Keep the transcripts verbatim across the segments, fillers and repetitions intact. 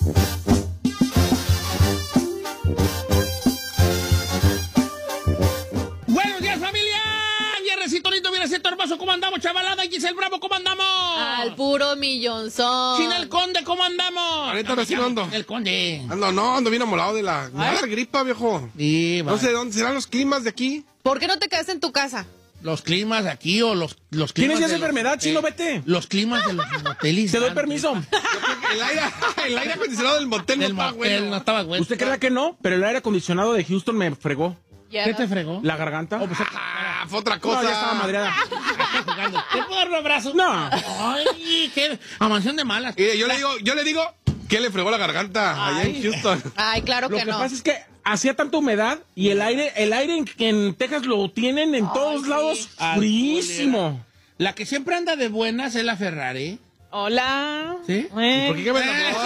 Buenos días, familia. Viernesito lindo, viernesito hermoso. ¿Cómo andamos, chavalada? Giselle Bravo, ¿cómo andamos? Al puro millonzón. China el Conde, ¿cómo andamos? Ahorita recién ando. El Conde. Ando, no, ando bien amolado de la, la gripa, viejo. Sí, no sé dónde serán los climas de aquí. ¿Por qué no te quedas en tu casa? Los climas de aquí o los, los climas. ¿Tienes esa de enfermedad, los, Chino? eh, Vete. Los climas de los moteles. Te doy permiso. El aire, el aire acondicionado del motel Del no está motel bueno. no estaba bueno. Usted crea que no, pero el aire acondicionado de Houston me fregó. ¿Qué te fregó? ¿La garganta? Oh, pues, Ah, fue otra cosa. No, ya estaba madreada. Estoy jugando. ¿Te puedo dar un abrazo? No. Ay, qué mansión de malas. Mire, yo le digo, yo le digo que le fregó la garganta allá en Houston. Ay, claro Lo que, que no. pasa es que hacía tanta humedad y el aire, el aire en, en Texas lo tienen en Ay, todos sí. lados Al fríísimo. La que siempre anda de buenas es la Ferrari. Hola. ¿Sí? Eh. ¿Por qué que me enamoró?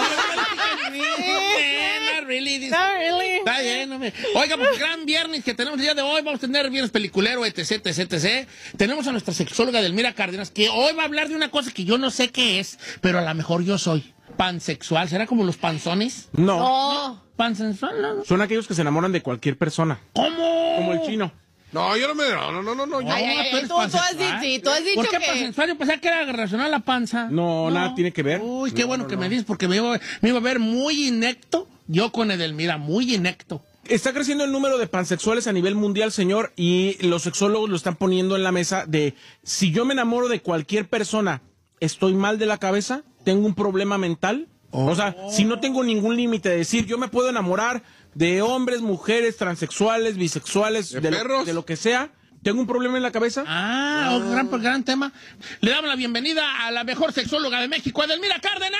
Not really, this- Not really. Está bien, hombre. Oiga, pues gran viernes que tenemos el día de hoy. Vamos a tener viernes peliculero, etc, etc, etcétera. Tenemos a nuestra sexóloga Delmira Cárdenas, que hoy va a hablar de una cosa que yo no sé qué es, pero a lo mejor yo soy pansexual. ¿Será como los panzones? No. No. ¿Pansexual? No. Son aquellos que se enamoran de cualquier persona. ¿Cómo? Como el Chino. No, yo no me. No, no, no, no. no yo- Ay, ay, ay, ¿tú eres tú- tú has pansexual? dicho- sí, tú has dicho ¿Por qué que- pansexual? Yo pensaba que era relacionado a la panza. No, nada tiene que ver. Uy, qué No, bueno no, que no. me dices, porque me iba, me iba a ver muy inecto. Yo con Edelmira, muy inecto. Está creciendo el número de pansexuales a nivel mundial, señor, y los sexólogos lo están poniendo en la mesa de si yo me enamoro de cualquier persona, ¿estoy mal de la cabeza? ¿Tengo un problema mental? Oh. O sea, si no tengo ningún límite de decir, yo me puedo enamorar de hombres, mujeres, transexuales, bisexuales, ¿De de, lo, perros? de lo que sea, ¿tengo un problema en la cabeza? Ah, un gran, gran tema. Le damos la bienvenida a la mejor sexóloga de México, Edelmira Cárdenas.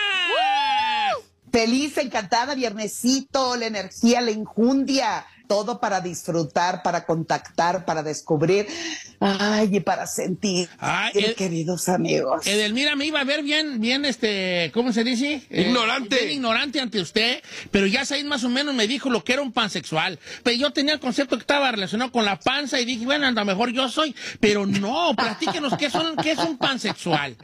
Feliz, encantada, viernesito, la energía, la injundia, todo para disfrutar, para contactar, para descubrir, ay, y para sentir, Ay, eh, Ed- queridos amigos. Edelmira me iba a ver bien, bien, este, ¿cómo se dice? Eh, Ignorante. bien ignorante ante usted, pero ya seis más o menos me dijo lo que era un pansexual. Pero yo tenía el concepto que estaba relacionado con la panza y dije, bueno, a lo mejor yo soy, pero no, platíquenos qué, son, qué es un pansexual.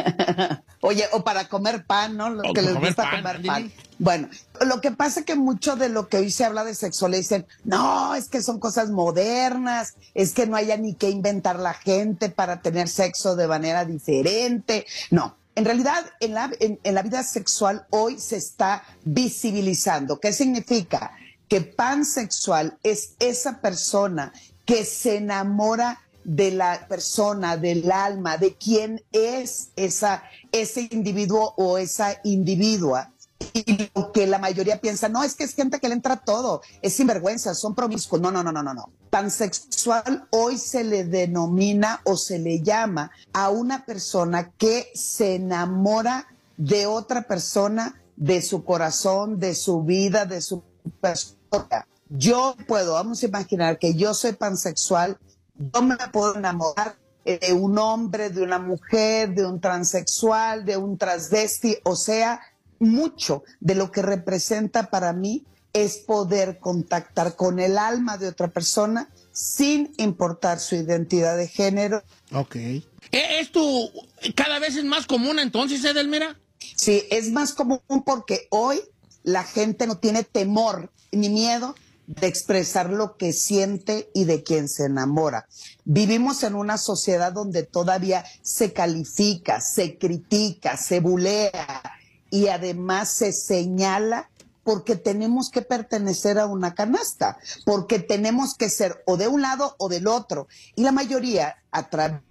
Oye, o para comer pan, ¿no? Los O que para les comer gusta pan, comer ándale. pan. Bueno, lo que pasa es que mucho de lo que hoy se habla de sexualidad dicen, no, es que son cosas modernas, es que no haya ni que inventar la gente para tener sexo de manera diferente. No, en realidad en la, en, en la vida sexual hoy se está visibilizando. ¿Qué significa? Que pansexual es esa persona que se enamora de la persona, del alma, de quién es esa, ese individuo o esa individua. Y lo que la mayoría piensa, no, es que es gente que le entra todo, es sinvergüenza, son promiscuos. No, no, no, no, no, no. Pansexual hoy se le denomina o se le llama a una persona que se enamora de otra persona, de su corazón, de su vida, de su persona. Yo puedo, vamos a imaginar que yo soy pansexual. Yo me puedo enamorar de un hombre, de una mujer, de un transexual, de un transvesti, o sea, mucho de lo que representa para mí es poder contactar con el alma de otra persona sin importar su identidad de género. Ok. ¿E- ¿Esto cada vez es más común entonces, Edelmira? Sí, es más común porque hoy la gente no tiene temor ni miedo de expresar lo que siente y de quien se enamora. Vivimos en una sociedad donde todavía se califica, se critica, se bulea y además se señala porque tenemos que pertenecer a una canasta, porque tenemos que ser o de un lado o del otro. Y la mayoría, a través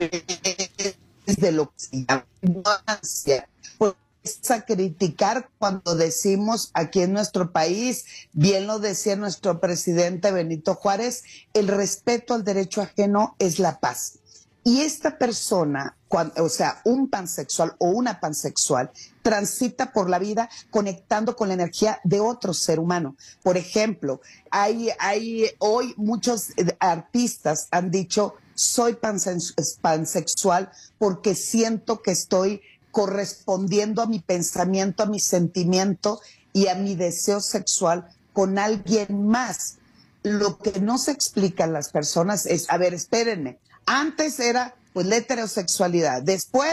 de lo que se llama ignorancia, pues a criticar cuando decimos aquí en nuestro país, bien lo decía nuestro presidente Benito Juárez, el respeto al derecho ajeno es la paz. Y esta persona, cuando, o sea, un pansexual o una pansexual, transita por la vida conectando con la energía de otro ser humano. Por ejemplo, hay, hay hoy muchos artistas han dicho, soy pansex- pansexual porque siento que estoy correspondiendo a mi pensamiento, a mi sentimiento y a mi deseo sexual con alguien más. Lo que no se explica a las personas es, a ver, espérenme, antes era pues la heterosexualidad, después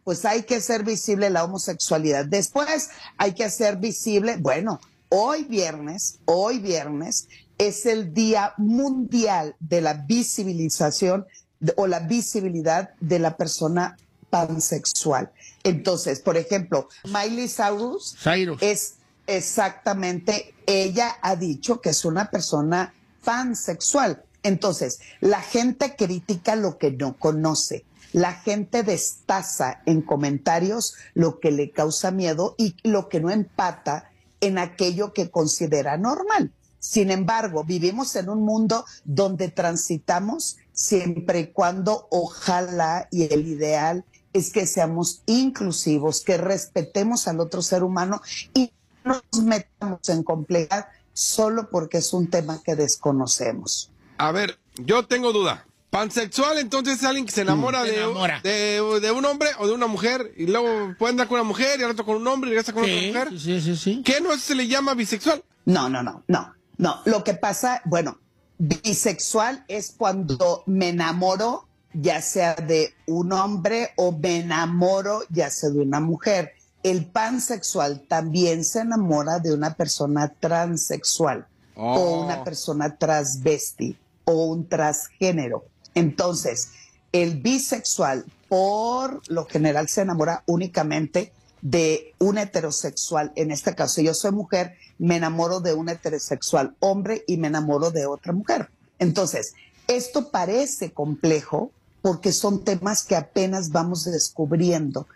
pues hay que hacer visible la homosexualidad. Después hay que hacer visible, bueno, hoy viernes, hoy viernes es el Día Mundial de la Visibilización de, o la visibilidad de la persona pansexual. Entonces, por ejemplo, Miley Cyrus, Cyrus. es exactamente, ella ha dicho que es una persona pansexual. Entonces, la gente critica lo que no conoce. La gente destaza en comentarios lo que le causa miedo y lo que no empata en aquello que considera normal. Sin embargo, vivimos en un mundo donde transitamos siempre y cuando, ojalá, y el ideal es que seamos inclusivos, que respetemos al otro ser humano y no nos metamos en complejidad solo porque es un tema que desconocemos. A ver, yo tengo duda. Pansexual, entonces, es alguien que se enamora, Se de, enamora. De, de un hombre o de una mujer y luego puede andar con una mujer y al otro con un hombre y regresa con Sí, otra mujer. sí, sí, sí. ¿Qué no se le llama bisexual? No, no, no, no, no. Lo que pasa, bueno, bisexual es cuando me enamoro, ya sea de un hombre o me enamoro, ya sea de una mujer. El pansexual también se enamora de una persona transexual Oh. o una persona transvesti o un transgénero. Entonces, el bisexual por lo general se enamora únicamente de un heterosexual. En este caso, yo soy mujer, me enamoro de un heterosexual hombre y me enamoro de otra mujer. Entonces, esto parece complejo porque son temas que apenas vamos descubriendo,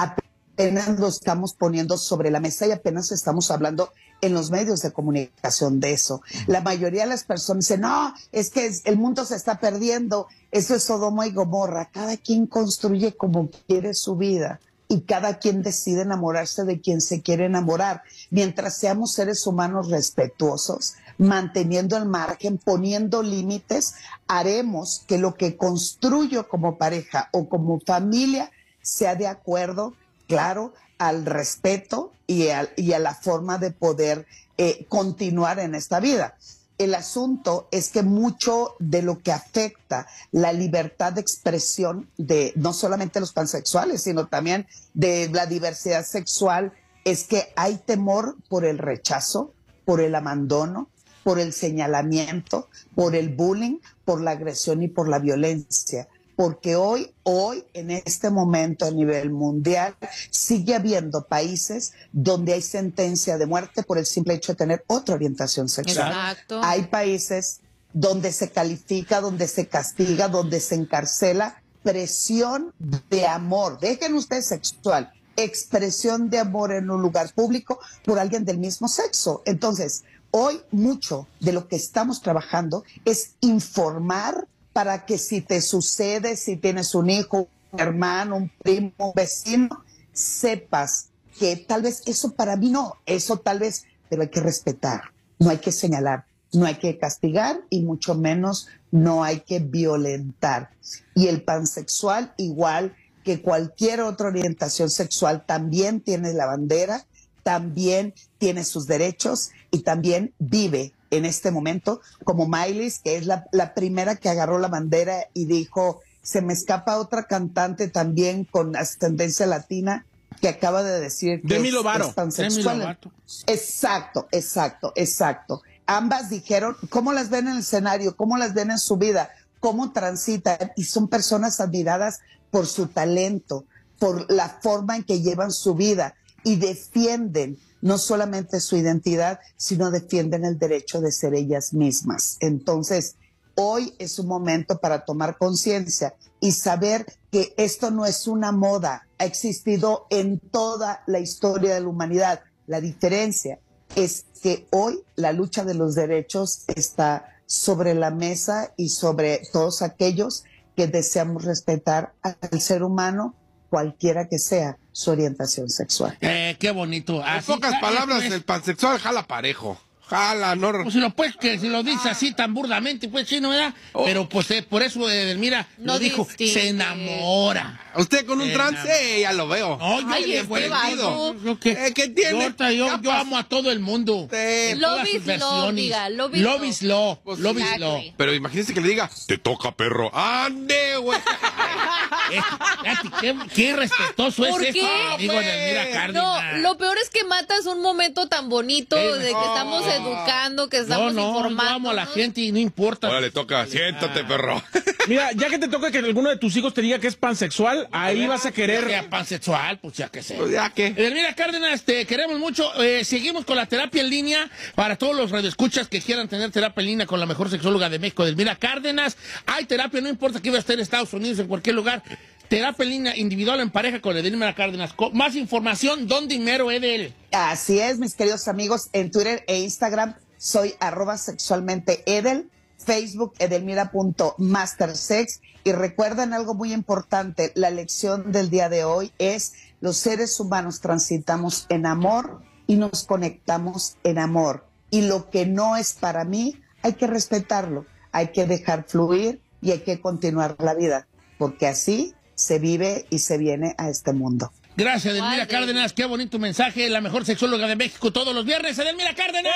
apenas lo estamos poniendo sobre la mesa y apenas estamos hablando en los medios de comunicación de eso. La mayoría de las personas dicen, no, es que el mundo se está perdiendo, eso es Sodoma y Gomorra. Cada quien construye como quiere su vida y cada quien decide enamorarse de quien se quiere enamorar. Mientras seamos seres humanos respetuosos, manteniendo el margen, poniendo límites, haremos que lo que construyo como pareja o como familia sea de acuerdo, claro, al respeto y a, y a la forma de poder eh, continuar en esta vida. El asunto es que mucho de lo que afecta la libertad de expresión de no solamente los pansexuales, sino también de la diversidad sexual, es que hay temor por el rechazo, por el abandono, por el señalamiento, por el bullying, por la agresión y por la violencia. Porque hoy, hoy, en este momento a nivel mundial, sigue habiendo países donde hay sentencia de muerte por el simple hecho de tener otra orientación sexual. Exacto. Hay países donde se califica, donde se castiga, donde se encarcela presión de amor. Dejen ustedes sexual, expresión de amor en un lugar público por alguien del mismo sexo. Entonces, hoy mucho de lo que estamos trabajando es informar para que si te sucede, si tienes un hijo, un hermano, un primo, un vecino, sepas que tal vez eso para mí no, eso tal vez, pero hay que respetar, no hay que señalar, no hay que castigar y mucho menos no hay que violentar. Y el pansexual, igual que cualquier otra orientación sexual, también tiene la bandera, también tiene sus derechos y también vive en este momento, como Miley, que es la, la primera que agarró la bandera y dijo, se me escapa otra cantante también con ascendencia latina que acaba de decir que Demi es, Lovato. es pansexual. Demi Lovato. Exacto, exacto, exacto. Ambas dijeron cómo las ven en el escenario, cómo las ven en su vida, cómo transitan, y son personas admiradas por su talento, por la forma en que llevan su vida y defienden no solamente su identidad, sino defienden el derecho de ser ellas mismas. Entonces, hoy es un momento para tomar conciencia y saber que esto no es una moda, ha existido en toda la historia de la humanidad. La diferencia es que hoy la lucha de los derechos está sobre la mesa y sobre todos aquellos que deseamos respetar al ser humano, cualquiera que sea su orientación sexual. Eh, qué bonito. En Así pocas está, palabras, esto es- el pansexual jala parejo. Jala, no. Pues si lo, pues, que si lo dice así tan burdamente, pues sí, ¿no, verdad? Oh. Pero pues eh, por eso Edelmira No lo dijo, distingue. se enamora. Usted con un Eh, trance, no. eh, ya lo veo. No, yo Ay, bien este prendido. vato. ¿Yo qué? Eh, ¿qué tiene? Yo, ahorita yo, Ya yo pas- amo a todo el mundo. Eh, En Love todas sus is love, versiones. diga, love is Love love. is love. Pues Love is exactly. love. Pero imagínese que le diga, te toca, perro. ¡Ande, güey! Eh, fíjate, qué, qué respetuoso ¿Por es qué? esto, amigo pues. Edelmira No, Cárdenas. lo peor es que matas un momento tan bonito Eh, de que no. estamos educando, que No, estamos no, yo informando. amo a la gente y no importa. Ahora le toca, siéntate, perro. Mira, ya que te toca que alguno de tus hijos te diga que es pansexual, ahí vas a Que querer... sea pansexual, pues ya que sé. Pues ya que. Edelmira Cárdenas, te queremos mucho. Eh, seguimos con la terapia en línea para todos los radioescuchas que quieran tener terapia en línea con la mejor sexóloga de México, Edelmira Cárdenas. Hay terapia, no importa que iba a estar en Estados Unidos, en cualquier lugar. Terapia en línea individual o en pareja con Edelmira Cárdenas. Con más información, ¿dónde mero, Edel? Así es, mis queridos amigos, en Twitter e Instagram soy arroba sexualmente Edel, Facebook edelmira.mastersex. Y recuerden algo muy importante, la lección del día de hoy es: los seres humanos transitamos en amor y nos conectamos en amor. Y lo que no es para mí, hay que respetarlo, hay que dejar fluir y hay que continuar la vida, porque así se vive y se viene a este mundo. Gracias, Edelmira Guay, Cárdenas. Qué bonito mensaje. La mejor sexóloga de México todos los viernes, Edelmira Cárdenas.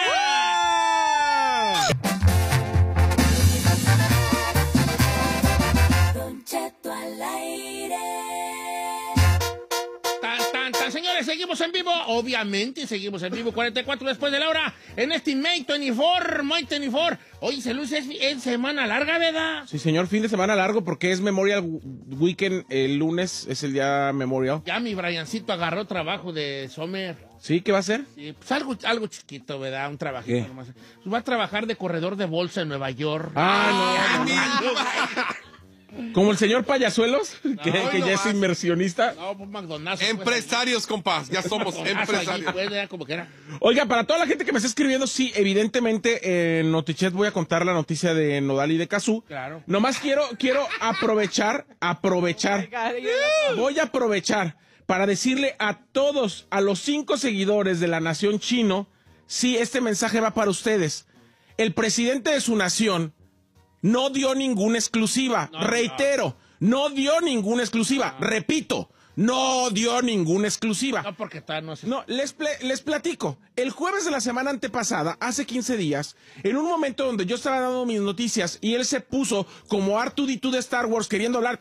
Tan, tan, tan, señores, seguimos en vivo. Obviamente, seguimos en vivo. cuarenta y cuatro después de la hora. En este May veinticuatro, May veinticuatro. Hoy se luce, es, es semana larga, ¿verdad? Sí, señor, fin de semana largo porque es Memorial Weekend, el lunes es el día Memorial. Ya mi Briancito agarró trabajo de Summer. ¿Sí? ¿Qué va a hacer? Sí, pues algo, algo chiquito, ¿verdad? Un trabajito ¿Qué? nomás. Pues va a trabajar de corredor de bolsa en Nueva York. Ah, no, no, no. Como el señor Payasuelos, que, No, que no ya es más. inversionista. No, pues McDonald's. Empresarios, compas, ya somos empresarios. Pues, ya, como que era. Oiga, para toda la gente que me está escribiendo, sí, evidentemente en Notichet voy a contar la noticia de Nodal y de Cazzu. Claro. Nomás quiero, quiero aprovechar, aprovechar. Voy a aprovechar para decirle a todos, a los cinco seguidores de la nación chino, sí, este mensaje va para ustedes. El presidente de su nación no dio ninguna exclusiva. No, Reitero, no. dio ninguna exclusiva. Repito, no dio ninguna exclusiva. No, porque está, no sé. No, les, ple- les platico. El jueves de la semana antepasada, hace quince días, en un momento donde yo estaba dando mis noticias y él se puso como R dos D dos de Star Wars queriendo hablar.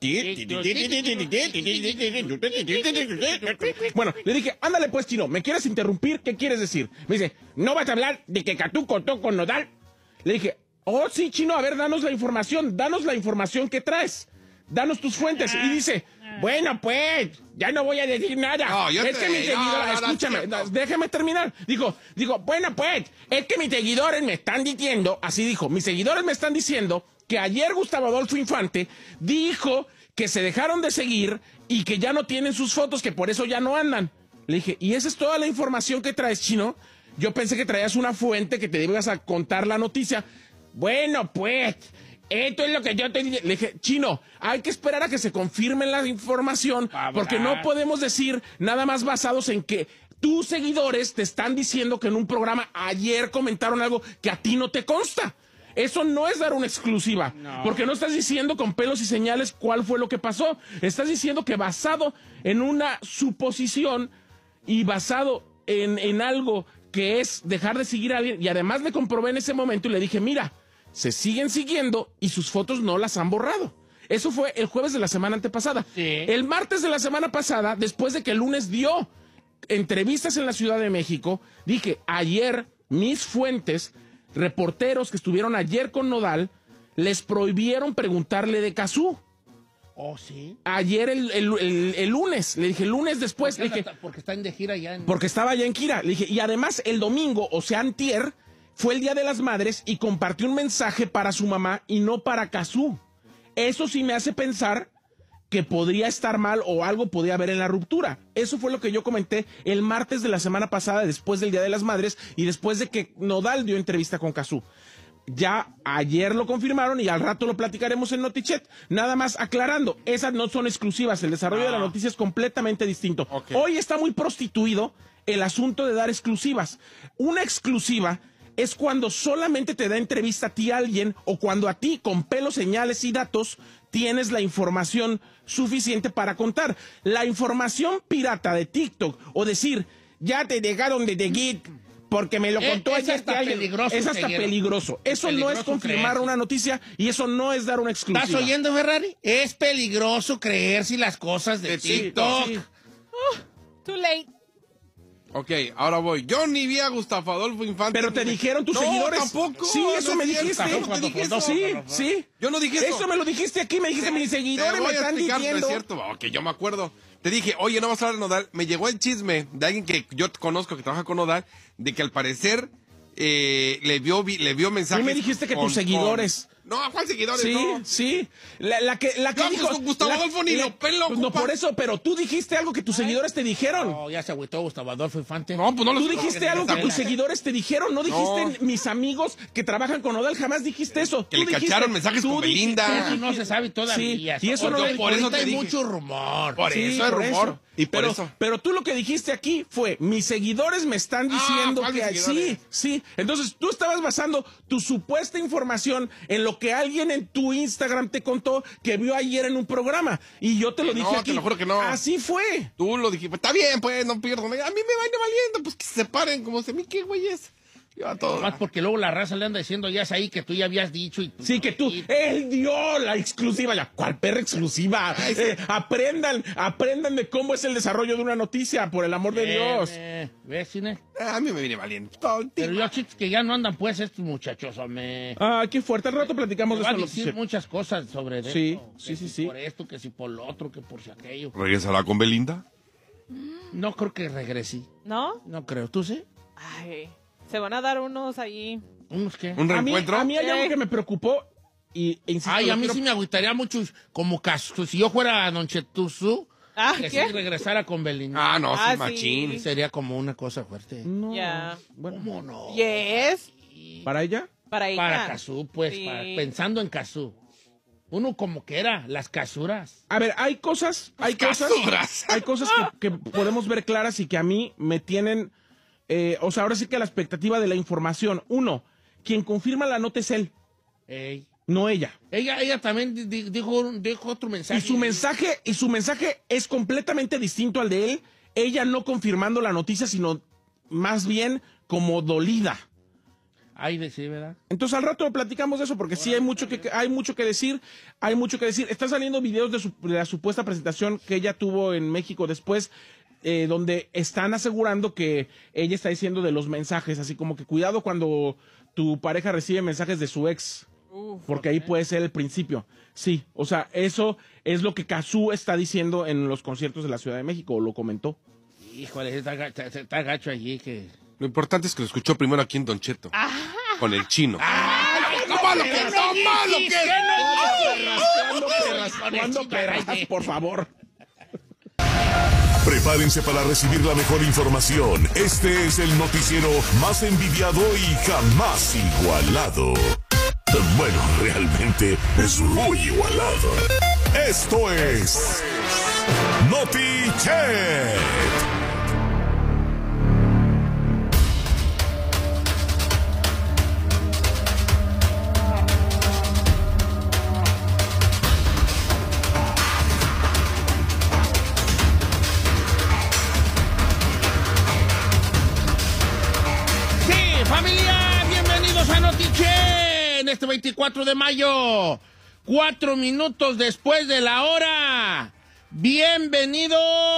Bueno, le dije, ándale pues, chino, ¿me quieres interrumpir? ¿Qué quieres decir? Me dice, ¿no vas a hablar de que Catu contó con Nodal? Le dije, oh sí, chino, a ver, danos la información, danos la información que traes. Danos tus fuentes. Y dice, bueno, pues, ya no voy a decir nada. No, yo es te- que mis no, seguidores, no, no, escúchame, no. déjame terminar. Dijo, digo, bueno, pues, es que mis seguidores me están diciendo, así dijo, mis seguidores me están diciendo que ayer Gustavo Adolfo Infante dijo que se dejaron de seguir y que ya no tienen sus fotos, que por eso ya no andan. Le dije, ¿y esa es toda la información que traes, chino? Yo pensé que traías una fuente que te ibas a contar la noticia. Bueno, pues, esto es lo que yo te dije. Le dije, chino, hay que esperar a que se confirme la información, Hablar. porque no podemos decir nada más basados en que tus seguidores te están diciendo que en un programa ayer comentaron algo que a ti no te consta. Eso no es dar una exclusiva, No. porque no estás diciendo con pelos y señales cuál fue lo que pasó. Estás diciendo que basado en una suposición y basado en, en algo que es dejar de seguir a alguien, y además le comprobé en ese momento y le dije, mira, se siguen siguiendo y sus fotos no las han borrado. Eso fue el jueves de la semana antepasada. Sí. El martes de la semana pasada, después de que el lunes dio entrevistas en la Ciudad de México, dije, ayer mis fuentes, reporteros que estuvieron ayer con Nodal, les prohibieron preguntarle de Cazzu. Oh, sí. Ayer el, el- el- el lunes, le dije, el lunes después, Porque, le dije, anda- porque está en de gira ya en... porque estaba allá en Kira. Le dije, y además el domingo, o sea, antier, fue el Día de las Madres y compartió un mensaje para su mamá y no para Cazzu. Eso sí me hace pensar que podría estar mal o algo podía haber en la ruptura. Eso fue lo que yo comenté el martes de la semana pasada, después del Día de las Madres y después de que Nodal dio entrevista con Cazzu. Ya ayer lo confirmaron y al rato lo platicaremos en Notichet. Nada más aclarando, esas no son exclusivas. El desarrollo Ah. de la noticia es completamente distinto. Ok. Hoy está muy prostituido el asunto de dar exclusivas. Una exclusiva es cuando solamente te da entrevista a ti alguien o cuando a ti, con pelos, señales y datos, tienes la información suficiente para contar. La información pirata de TikTok o decir, ya te dejaron de seguir porque me lo Eh, contó es ayer hasta que alguien- peligroso, es hasta ceguero. peligroso. Eso no es Peligroso confirmar creer. una noticia y eso no es dar una exclusiva. ¿Estás oyendo, Ferrari? Es peligroso creerse las cosas de De TikTok. TikTok. Too late. Ok, ahora voy. Yo ni vi a Gustavo Adolfo Infante. Pero te dijeron tus No, seguidores. tampoco. Sí, eso no me es cierto, dijiste. yo no te dije eso. Sí, sí. Yo no dije eso. Eso me lo dijiste aquí, me dijiste, mis Te seguidores voy me a están explicar, diciendo. no es cierto. Ok, yo me acuerdo. Te dije, oye, no vas a hablar de Nodal. Me llegó el chisme de alguien que yo conozco que trabaja con Nodal, de que al parecer eh, le vio vi- le vio mensajes. Sí me dijiste que con- tus seguidores. con- No, ¿cuál seguidores? Sí, No. sí. La, la que, la que No, dijo. pues, Gustavo la- Adolfo ni la- lo pelo, pues no compa. por eso, pero tú dijiste algo que tus seguidores te dijeron. No, ya se agüitó Gustavo Adolfo Infante. No, pues no lo Tú sé. dijiste algo que tus seguidores te dijeron, no dijiste No. mis amigos que trabajan con Odal, jamás dijiste eso. Que Tú le dijiste- cacharon mensajes tú con dijiste- Belinda. Eso no se sabe todavía. Sí, y eso no Ahorita- lo- por eso ahorita te hay dije. mucho rumor. Por Sí, eso es por rumor. eso. Y por pero, eso. pero tú lo que dijiste aquí fue, mis seguidores me están Ah, diciendo ¿cuáles que hay- seguidores? sí, sí. Entonces tú estabas basando tu supuesta información en lo que alguien en tu Instagram te contó que vio ayer en un programa. Y yo te lo Que dije no, aquí. te lo juro que no. Así fue. Tú lo dijiste. Está bien, pues, no pierdo. A mí me van valiendo, pues que se separen. Como se me, ¿qué güey es? Yo a todo. Más porque luego la raza le anda diciendo ya es ahí que tú ya habías dicho. Y, Sí, que tú, y- él dio la exclusiva, la cual perra exclusiva. Eh, aprendan, aprendan de cómo es el desarrollo de una noticia, por el amor de Eh, Dios. eh, ¿Ves, cine? A mí me viene valiendo. Todo, Pero yo, chicos, que ya no andan pues estos muchachos, hombre. Ah, qué fuerte. Al rato platicamos de Va a eso. en lo decir que- muchas cosas sobre Sí, esto, sí, que sí, si sí. por esto, que si por lo otro, que por si aquello. ¿Regresará con Belinda? No creo que regrese. ¿No? No creo. ¿Tú sí? Ay, se van a dar unos ahí. ¿Unos qué? ¿Un A mí, reencuentro? a mí hay Eh. algo que me preocupó y e insisto, Ay, lo a mí quiero- sí me agüitaría mucho como caso. Si yo fuera Don Chetuzú, Ah, que ¿qué? sí regresara con Belinda. Ah, no, Ah, sí, sí. machín. Sería como una cosa fuerte. No, Ya. bueno, ¿Cómo no? Yes. ¿para ella? Para ella. Para Cazú, pues, Sí. para- pensando en Cazú. Uno como que era, las casuras. A ver, hay cosas, hay cosas, casuras. hay cosas que, que podemos ver claras y que a mí me tienen, eh, o sea, ahora sí que la expectativa de la información. Uno, quien confirma la nota es él, Ey. no ella. Ella, ella también di- di- dijo, dijo otro mensaje. Y su mensaje, y su mensaje es completamente distinto al de él. Ella no confirmando la noticia, sino más bien como dolida. Ay, de sí, ¿verdad? Entonces al rato platicamos de eso porque sí hay mucho que hay mucho que decir, hay mucho que decir. Están saliendo videos de, su- de la supuesta presentación que ella tuvo en México después, eh, donde están asegurando que ella está diciendo de los mensajes, así como que cuidado cuando tu pareja recibe mensajes de su ex, porque ahí puede ser el principio. Sí, o sea, eso es lo que Cazú está diciendo en los conciertos de la Ciudad de México, o lo comentó. Híjole, está, ga- está, está gacho allí que... Lo importante es que lo escuchó primero aquí en Don Cheto. Con el chino. ¡No malo que es! ¡No malo que es! ¿Cuándo perras? ¿Cuándo perras, por favor? Prepárense para recibir la mejor información. Este es el noticiero más envidiado y jamás igualado. Bueno, realmente es muy igualado. Esto es Notichet. Sí, familia, bienvenidos a Notiche en este veinticuatro de mayo, cuatro minutos después de la hora. Bienvenidos.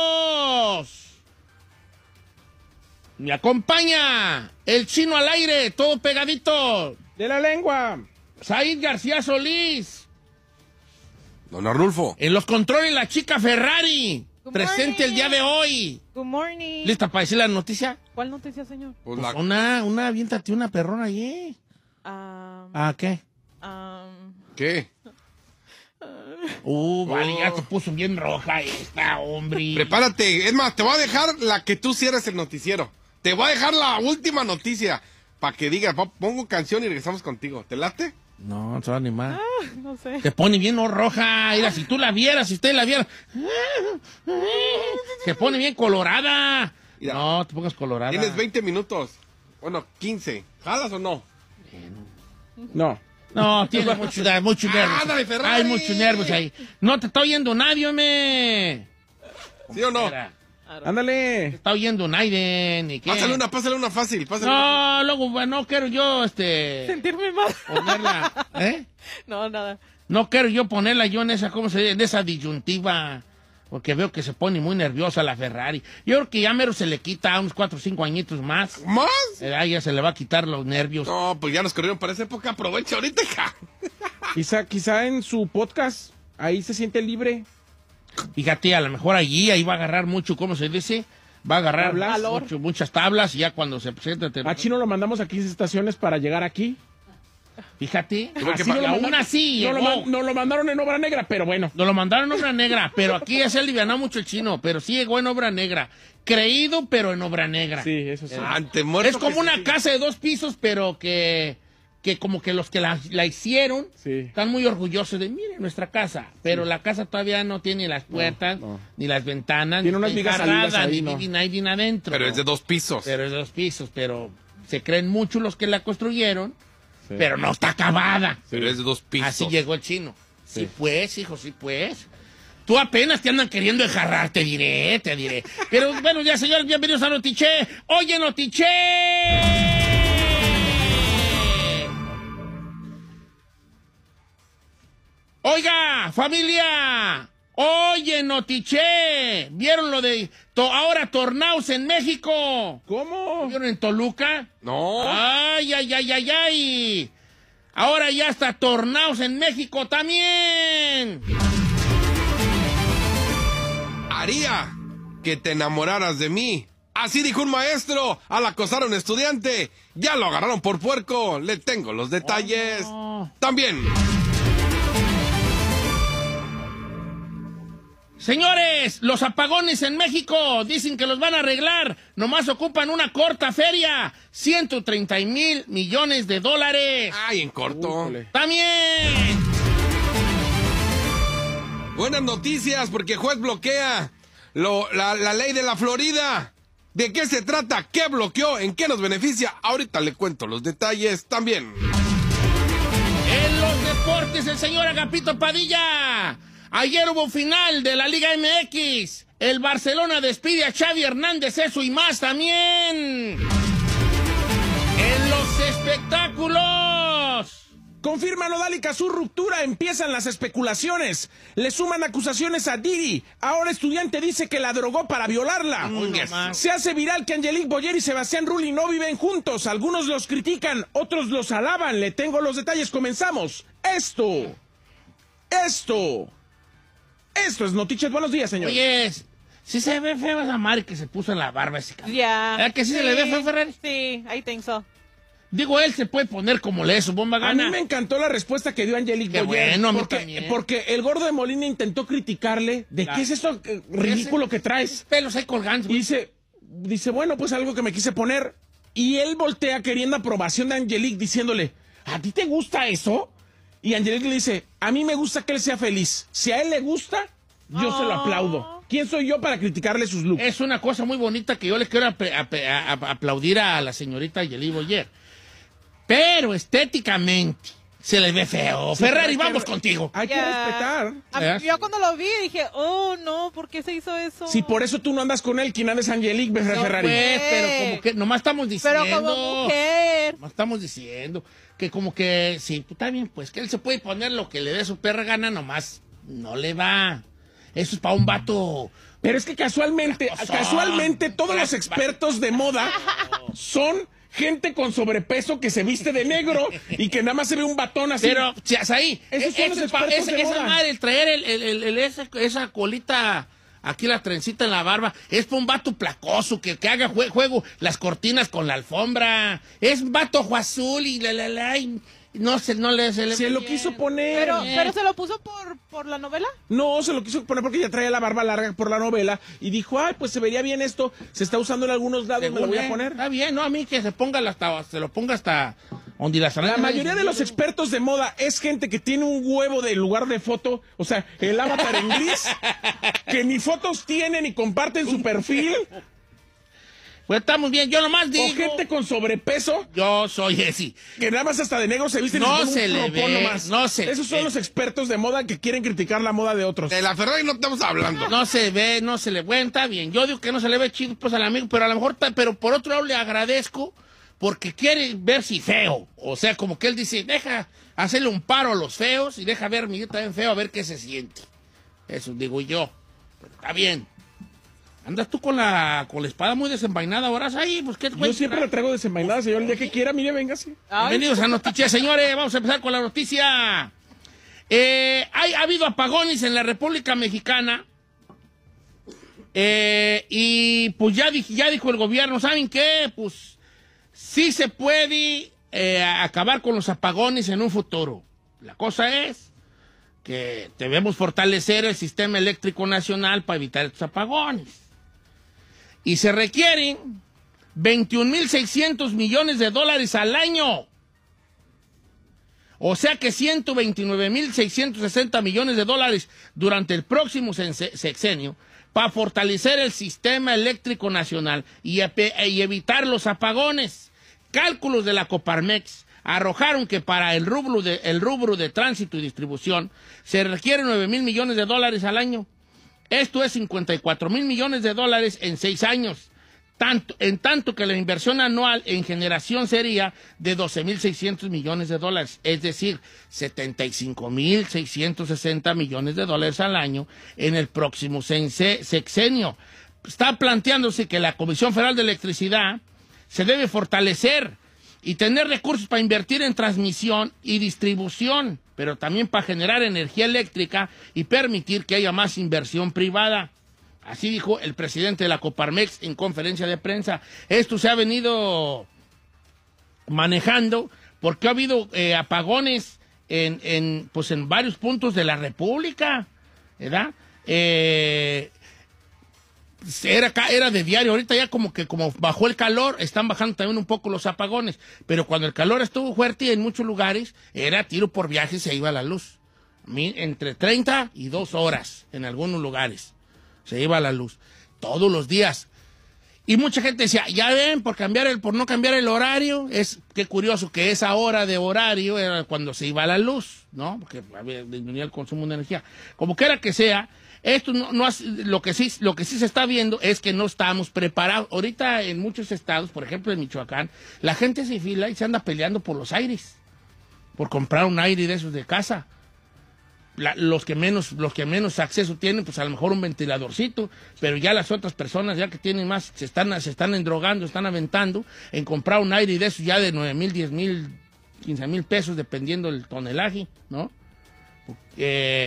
Me acompaña el chino al aire, todo pegadito. De la lengua. Said García Solís. Don Arnulfo. En los controles la chica Ferrari, Good presente morning. el día de hoy. Good morning. ¿Lista para decir la noticia? ¿Cuál noticia, señor? Pues Pues la- una, una, aviéntate una perrona allí. Um, ¿Ah, qué? um, ¿Qué? Uh, vale, Oh. ya se puso bien roja esta, hombre. Prepárate. Es más, te voy a dejar la que tú cierres el noticiero. Te voy a dejar la última noticia. Para que digas, pa- pongo canción y regresamos contigo. ¿Te late? No, no se va a animar. no sé. Te pone bien oh, roja. Mira, si tú la vieras, si usted la viera. Se pone bien colorada. Mira. No, te pongas colorada. Tienes veinte minutos. Bueno, quince. ¿Jalas o no? No. No, tiene mucho, mucho nervios. Ándale, Ferrari. Hay muchos nervios ahí. No te está oyendo nadie, me. ¿Sí o no? Ándale. Está oyendo Naiden. ¿Y qué? Pásale una, pásale una fácil. Pásale una. No, luego, bueno, no quiero yo, este... Sentirme mal. ponerla, ¿eh? No, nada. No quiero yo ponerla yo en esa, ¿cómo se dice? En esa disyuntiva, porque veo que se pone muy nerviosa la Ferrari. Yo creo que ya mero se le quita unos cuatro o cinco añitos más. ¿Más? Eh, ahí ya se le va a quitar los nervios. No, pues ya nos corrieron para esa época. Aprovecha ahorita, hija. Quizá, quizá en su podcast, ahí se siente libre. Fíjate, a lo mejor allí, ahí va a agarrar mucho, ¿cómo se dice? Va a agarrar Tablas. mucho- muchas tablas y ya cuando se presente... te- A Chino lo mandamos a quince estaciones para llegar aquí. Fíjate, Igual que así pa- y aún mandaron- así no lo, llegó. man- nos lo mandaron en obra negra, pero bueno. Nos lo mandaron en obra negra, pero aquí ya se alivianó mucho el chino, pero sí llegó en obra negra. Creído, pero en obra negra. Sí, eso sí. Ante muerto. Es como que una sí. casa de dos pisos, pero que, que como que los que la, la hicieron Sí. están muy orgullosos de, miren, nuestra casa. Pero la casa todavía no tiene las puertas, no. ni las ventanas, Tiene ni unas está vigas enjarrada, salidas ahí, ni, no. ni, ni hay bien adentro. Pero es de dos pisos. Pero es de dos pisos, pero se creen mucho los que la construyeron, Sí. pero no está acabada. Pero es de dos pisos. Así llegó el chino. Sí, Sí. pues, hijo, sí, pues. Tú apenas te andan queriendo enjarrar, te diré, te diré. Pero bueno, ya, señores, bienvenidos a Notiche. Oye, Notiche. Oiga, familia. Oye, Notiche. ¿Vieron lo de to- ahora tornaos en México? ¿Cómo? ¿Vieron en Toluca? No. Ay, ay, ay, ay, ay. Ahora ya está tornaos en México también. Haría que te enamoraras de mí. Así dijo un maestro al acosar a un estudiante. Ya lo agarraron por puerco. Le tengo los detalles. Oh. También. Señores, los apagones en México dicen que los van a arreglar. Nomás ocupan una corta feria. ciento treinta mil millones de dólares. Ay, en corto. Híjole. También. Buenas noticias porque juez bloquea lo- la, la ley de la Florida. ¿De qué se trata? ¿Qué bloqueó? ¿En qué nos beneficia? Ahorita le cuento los detalles también. En los deportes, el señor Agapito Padilla. Ayer hubo final de la Liga M X. El Barcelona despide a Xavi Hernández, eso y más también. En los espectáculos. Confirma Nodal y Cazzu ruptura, empiezan las especulaciones. Le suman acusaciones a Didi. Ahora estudiante dice que la drogó para violarla. Uy, no más. Se hace viral que Angelique Boyer y Sebastián Rulli no viven juntos. Algunos los critican, otros los alaban. Le tengo los detalles, comenzamos. Esto. Esto. Esto es Noticias. Buenos días, señor. Oye, si se ve feo esa madre que se puso en la barba ese cabrón. Ya. ¿Verdad que sí se le ve feo, Ferrari? Sí, I think so. Digo, él se puede poner como le dé su bomba A gana. mí me encantó la respuesta que dio Angelique Qué Boyer. bueno, a mí porque, también. porque el gordo de Molina intentó criticarle de Claro. qué es eso eh, ridículo que traes. Pelos ahí colgando. Y dice, dice, bueno, pues algo que me quise poner. Y él voltea queriendo aprobación de Angelique diciéndole, ¿a ti te gusta eso? Y Angelique le dice, a mí me gusta que él sea feliz. Si a él le gusta, yo se lo Oh. aplaudo. ¿Quién soy yo para criticarle sus looks? Es una cosa muy bonita que yo le quiero ap- ap- a- a- aplaudir a la señorita Yeli Boyer. Pero estéticamente se le ve feo. Sí, pero Ferrari, hay que- vamos contigo. Hay que Ya. respetar. A- ¿Eh? Yo cuando lo vi dije, oh, no, ¿por qué se hizo eso? Si por eso tú no andas con él, ¿quién anda es Angelique No, Ferrari? pues, pero como que nomás estamos diciendo. Pero como mujer. Nomás estamos diciendo que como que, sí, pues, está bien, pues que él se puede poner lo que le dé su perra gana, nomás no le va. Eso es para un vato. Pero es que casualmente, Gracosón. casualmente todos los expertos de moda son gente con sobrepeso que se viste de negro y que nada más se ve un batón así. Pero, chas, ahí, Esos son los ese pa- expertos ese- de esa moda. madre, el traer el, el- el- el- esa, esa colita, aquí la trencita en la barba, es para un vato placoso que, que haga jue- juego las cortinas con la alfombra. Es un vato ojo azul y la, la, la, y no se, no le, se le se ve lo bien. quiso poner. Pero, Bien. pero se lo puso por, por la novela. No, se lo quiso poner porque ya traía la barba larga por la novela y dijo, ay, pues se vería bien esto, se está usando en algunos lados, me lo voy a Según, poner. eh, Está bien, no, a mí que se ponga hasta, se lo ponga hasta donde las La mayoría de los expertos de moda es gente que tiene un huevo de lugar de foto, o sea, el avatar en gris, que ni fotos tienen ni comparten su perfil. Pues estamos bien, yo nomás digo... O gente con sobrepeso, Yo soy ese. que nada más hasta de negro se visten No y se un le cropón ve, nomás. no se Esos son ve. los expertos de moda que quieren criticar la moda de otros. De la Ferrari no estamos hablando. No se ve, no se le... Bueno, está bien. Yo digo que no se le ve chido pues al amigo, pero a lo mejor... ta- Pero por otro lado le agradezco porque quiere verse feo. O sea, como que él dice, deja hacerle un paro a los feos y deja verme yo también feo a ver qué se siente. Eso digo yo. Pero está bien. Andas tú con la, con la espada muy desenvainada ahora ahí, pues qué Yo siempre la traigo desenvainada, señor. El día que quiera, mire, venga, sí. Ay, Bienvenidos a Noticias, señores. Vamos a empezar con la noticia. Eh, hay, ha habido apagones en la República Mexicana. Eh, y pues ya, dij- ya dijo el gobierno, ¿saben qué? Pues sí se puede eh, acabar con los apagones en un futuro. La cosa es que debemos fortalecer el sistema eléctrico nacional para evitar estos apagones. Y se requieren veintiún mil seiscientos millones de dólares al año. O sea que ciento veintinueve mil seiscientos sesenta millones de dólares durante el próximo sense- sexenio para fortalecer el sistema eléctrico nacional y, epe- y evitar los apagones. Cálculos de la Coparmex arrojaron que para el rubro de, el rubro de tránsito y distribución se requieren nueve mil millones de dólares al año. Esto es cincuenta y cuatro mil millones de dólares en seis años. Tanto, en tanto que la inversión anual en generación sería de doce mil seiscientos millones de dólares, es decir, setenta y cinco mil seiscientos sesenta millones de dólares al año en el próximo sense- sexenio. Está planteándose que la Comisión Federal de Electricidad se debe fortalecer y tener recursos para invertir en transmisión y distribución, pero también para generar energía eléctrica y permitir que haya más inversión privada. Así dijo el presidente de la Coparmex en conferencia de prensa. Esto se ha venido manejando porque ha habido eh, apagones en, en, pues en varios puntos de la República, ¿verdad? Eh, era, ca- era de diario, ahorita ya como que como bajó el calor, están bajando también un poco los apagones, pero cuando el calor estuvo fuerte en muchos lugares, era tiro por viaje y se iba la luz. Mi- Entre treinta y dos horas en algunos lugares se iba la luz, todos los días. Y mucha gente decía, ya ven, por cambiar el, por no cambiar el horario, es qué curioso que esa hora de horario era cuando se iba la luz, ¿no? Porque había disminuido el consumo de energía. Como quiera que sea, esto no, no hace- lo que sí, lo que sí se está viendo es que no estamos preparados. Ahorita en muchos estados, por ejemplo en Michoacán, la gente se fila y se anda peleando por los aires, por comprar un aire de esos de casa. La- los que menos los que menos acceso tienen, pues a lo mejor un ventiladorcito, pero ya las otras personas ya que tienen más se están se están endrogando, están aventando en comprar un aire de esos ya de nueve mil, diez mil, quince mil pesos dependiendo del tonelaje, ¿no? Eh,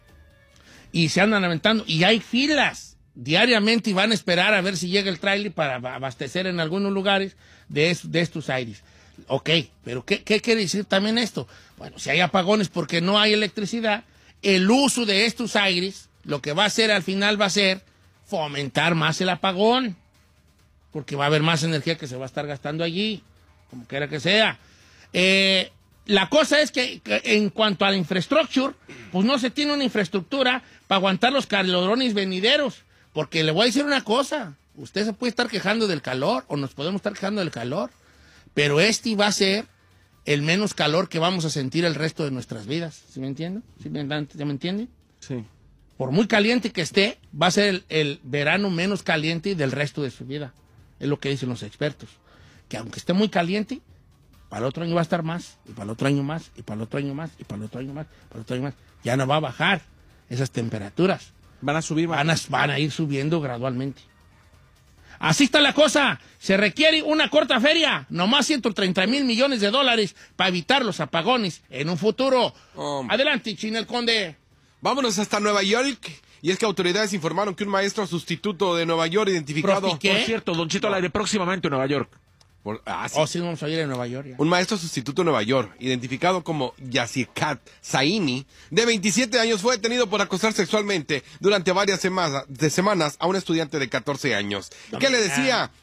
y se andan aventando y hay filas diariamente y van a esperar a ver si llega el tráiler para abastecer en algunos lugares de, es- de estos aires. Ok, pero ¿qué, ¿qué quiere decir también esto? Bueno, si hay apagones porque no hay electricidad, el uso de estos aires, lo que va a hacer al final va a ser fomentar más el apagón, porque va a haber más energía que se va a estar gastando allí, como quiera que sea. Eh, la cosa es que, que en cuanto a la infraestructura, pues no se tiene una infraestructura para aguantar los calorones venideros, porque le voy a decir una cosa, usted se puede estar quejando del calor, o nos podemos estar quejando del calor, pero este va a ser el menos calor que vamos a sentir el resto de nuestras vidas. ¿Sí me entienden? ¿Sí me, ¿sí me entienden? Sí. Por muy caliente que esté, va a ser el, el verano menos caliente del resto de su vida. Es lo que dicen los expertos. Que aunque esté muy caliente, para el otro año va a estar más, y para el otro año más, y para el otro año más, y para el otro año más, para el otro año más. Ya no va a bajar esas temperaturas. Van a subir, Van a, van a ir subiendo gradualmente. Así está la cosa. Se requiere una corta feria, nomás ciento treinta mil millones de dólares para evitar los apagones en un futuro. Hombre. Adelante, Chinel Conde. Vámonos hasta Nueva York. Y es que autoridades informaron que un maestro sustituto de Nueva York identificado... Profi, ¿qué? Por cierto, Don Chito al aire próximamente en Nueva York. Por- ah, sí. Oh, sí, vamos a ir a Nueva York ya. Un maestro sustituto de Nueva York, identificado como Yassicat Zaini, de veintisiete años, fue detenido por acosar sexualmente durante varias semanas, de semanas a un estudiante de catorce años, que le decía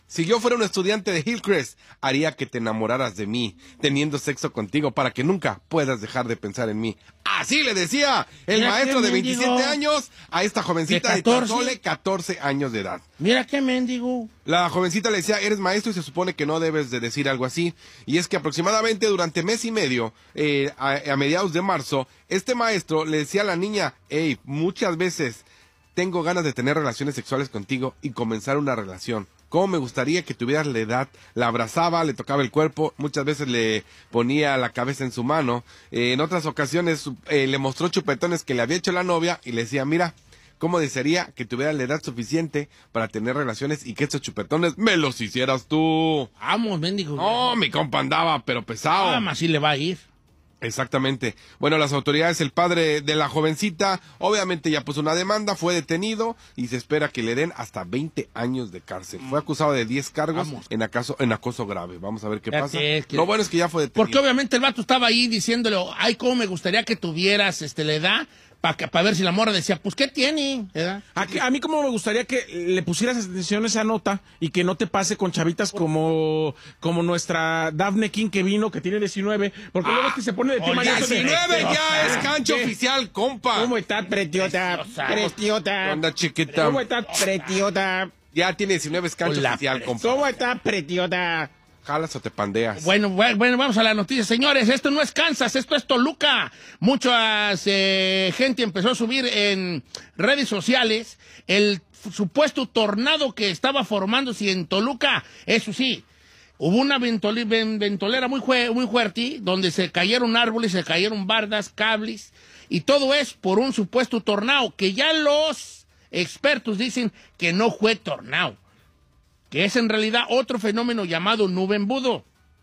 Si yo fuera un estudiante de Hillcrest, haría que te enamoraras de mí, teniendo sexo contigo para que nunca puedas dejar de pensar en mí. Así le decía el Mira maestro qué de veintisiete mendigo. años a esta jovencita ¿De de, catorce? tan solo catorce años de edad. Mira qué mendigo. La jovencita le decía, eres maestro y se supone que no debes de decir algo así. Y es que aproximadamente durante mes y medio, eh, a, a mediados de marzo, este maestro le decía a la niña, hey, muchas veces tengo ganas de tener relaciones sexuales contigo y comenzar una relación. Cómo me gustaría que tuvieras la edad. La abrazaba, le tocaba el cuerpo, muchas veces le ponía la cabeza en su mano. Eh, en otras ocasiones eh, le mostró chupetones que le había hecho la novia y le decía, mira, cómo desearía que tuvieras la edad suficiente para tener relaciones y que estos chupetones me los hicieras tú. Vamos, mendigo. No, mi compa andaba, pero pesado. Ah, más sí le va a ir. Exactamente. Bueno, las autoridades, el padre de la jovencita, obviamente ya puso una demanda, fue detenido y se espera que le den hasta veinte años de cárcel. Fue acusado de diez cargos Vamos. en acoso, en acoso grave. Vamos a ver qué Ya pasa. sé, que- Lo bueno es que ya fue detenido. Porque obviamente el vato estaba ahí diciéndole, ay, cómo me gustaría que tuvieras este, la edad, para pa ver si la morra decía, pues, ¿qué tiene? ¿Verdad? A, que- a mí como me gustaría que le pusieras atención a esa nota y que no te pase con chavitas como, como nuestra Daphne King que vino, que tiene diecinueve, porque luego es que se pone de tema oye, y eso de- diecinueve ya es cancha ¿Qué? oficial, compa. ¿Cómo estás, pretiota? Preciosa. Pretiota. Anda, chiquita. ¿Cómo estás, pretiota? Ya tiene diecinueve, es cancha Hola, oficial, pre- compa. ¿Cómo estás, pretiota? Jalas o te pandeas. Bueno, bueno, bueno, vamos a la noticia, señores. Esto no es Kansas, esto es Toluca. Mucha eh, gente empezó a subir en redes sociales el f- supuesto tornado que estaba formándose en Toluca. Eso sí, hubo una ventoli- ven- ventolera muy, jue- muy fuerte donde se cayeron árboles, se cayeron bardas, cables, y todo es por un supuesto tornado que ya los expertos dicen que no fue tornado, que es en realidad otro fenómeno llamado nube embudo,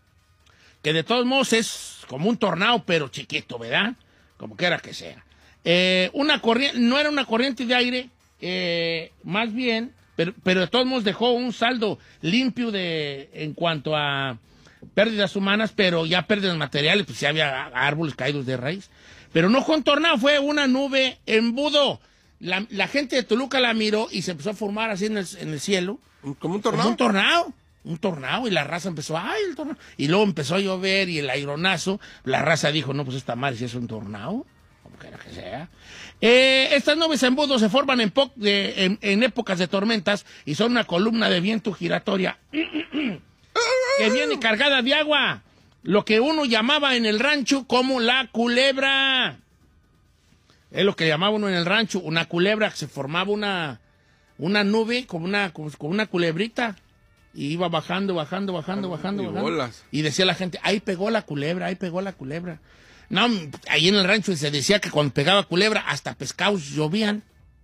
que de todos modos es como un tornado, pero chiquito, ¿verdad? Como quiera que sea. Eh, una corriente, no era una corriente de aire, eh, más bien, pero, pero de todos modos dejó un saldo limpio de, en cuanto a pérdidas humanas, pero ya pérdidas materiales, pues ya había árboles caídos de raíz. Pero no fue un tornado, fue una nube embudo. La, la gente de Toluca la miró y se empezó a formar así en el, en el cielo. ¿Como un Como tornado? un tornado, un tornado, y la raza empezó, ay, el tornado. Y luego empezó a llover y el aironazo, la raza dijo, no, pues esta madre si es un tornado, como quiera que sea. Eh, estas nubes embudos se forman en, po- de- en, en épocas de tormentas y son una columna de viento giratoria que viene cargada de agua, lo que uno llamaba en el rancho como la culebra. Es lo que llamaba uno en el rancho, una culebra, que se formaba una... una nube como una, como, como una culebrita y iba bajando, bajando, bajando, bajando, y bajando. bolas. Y decía la gente, ahí pegó la culebra, ahí pegó la culebra. No, ahí en el rancho se decía que cuando pegaba culebra hasta pescados llovían,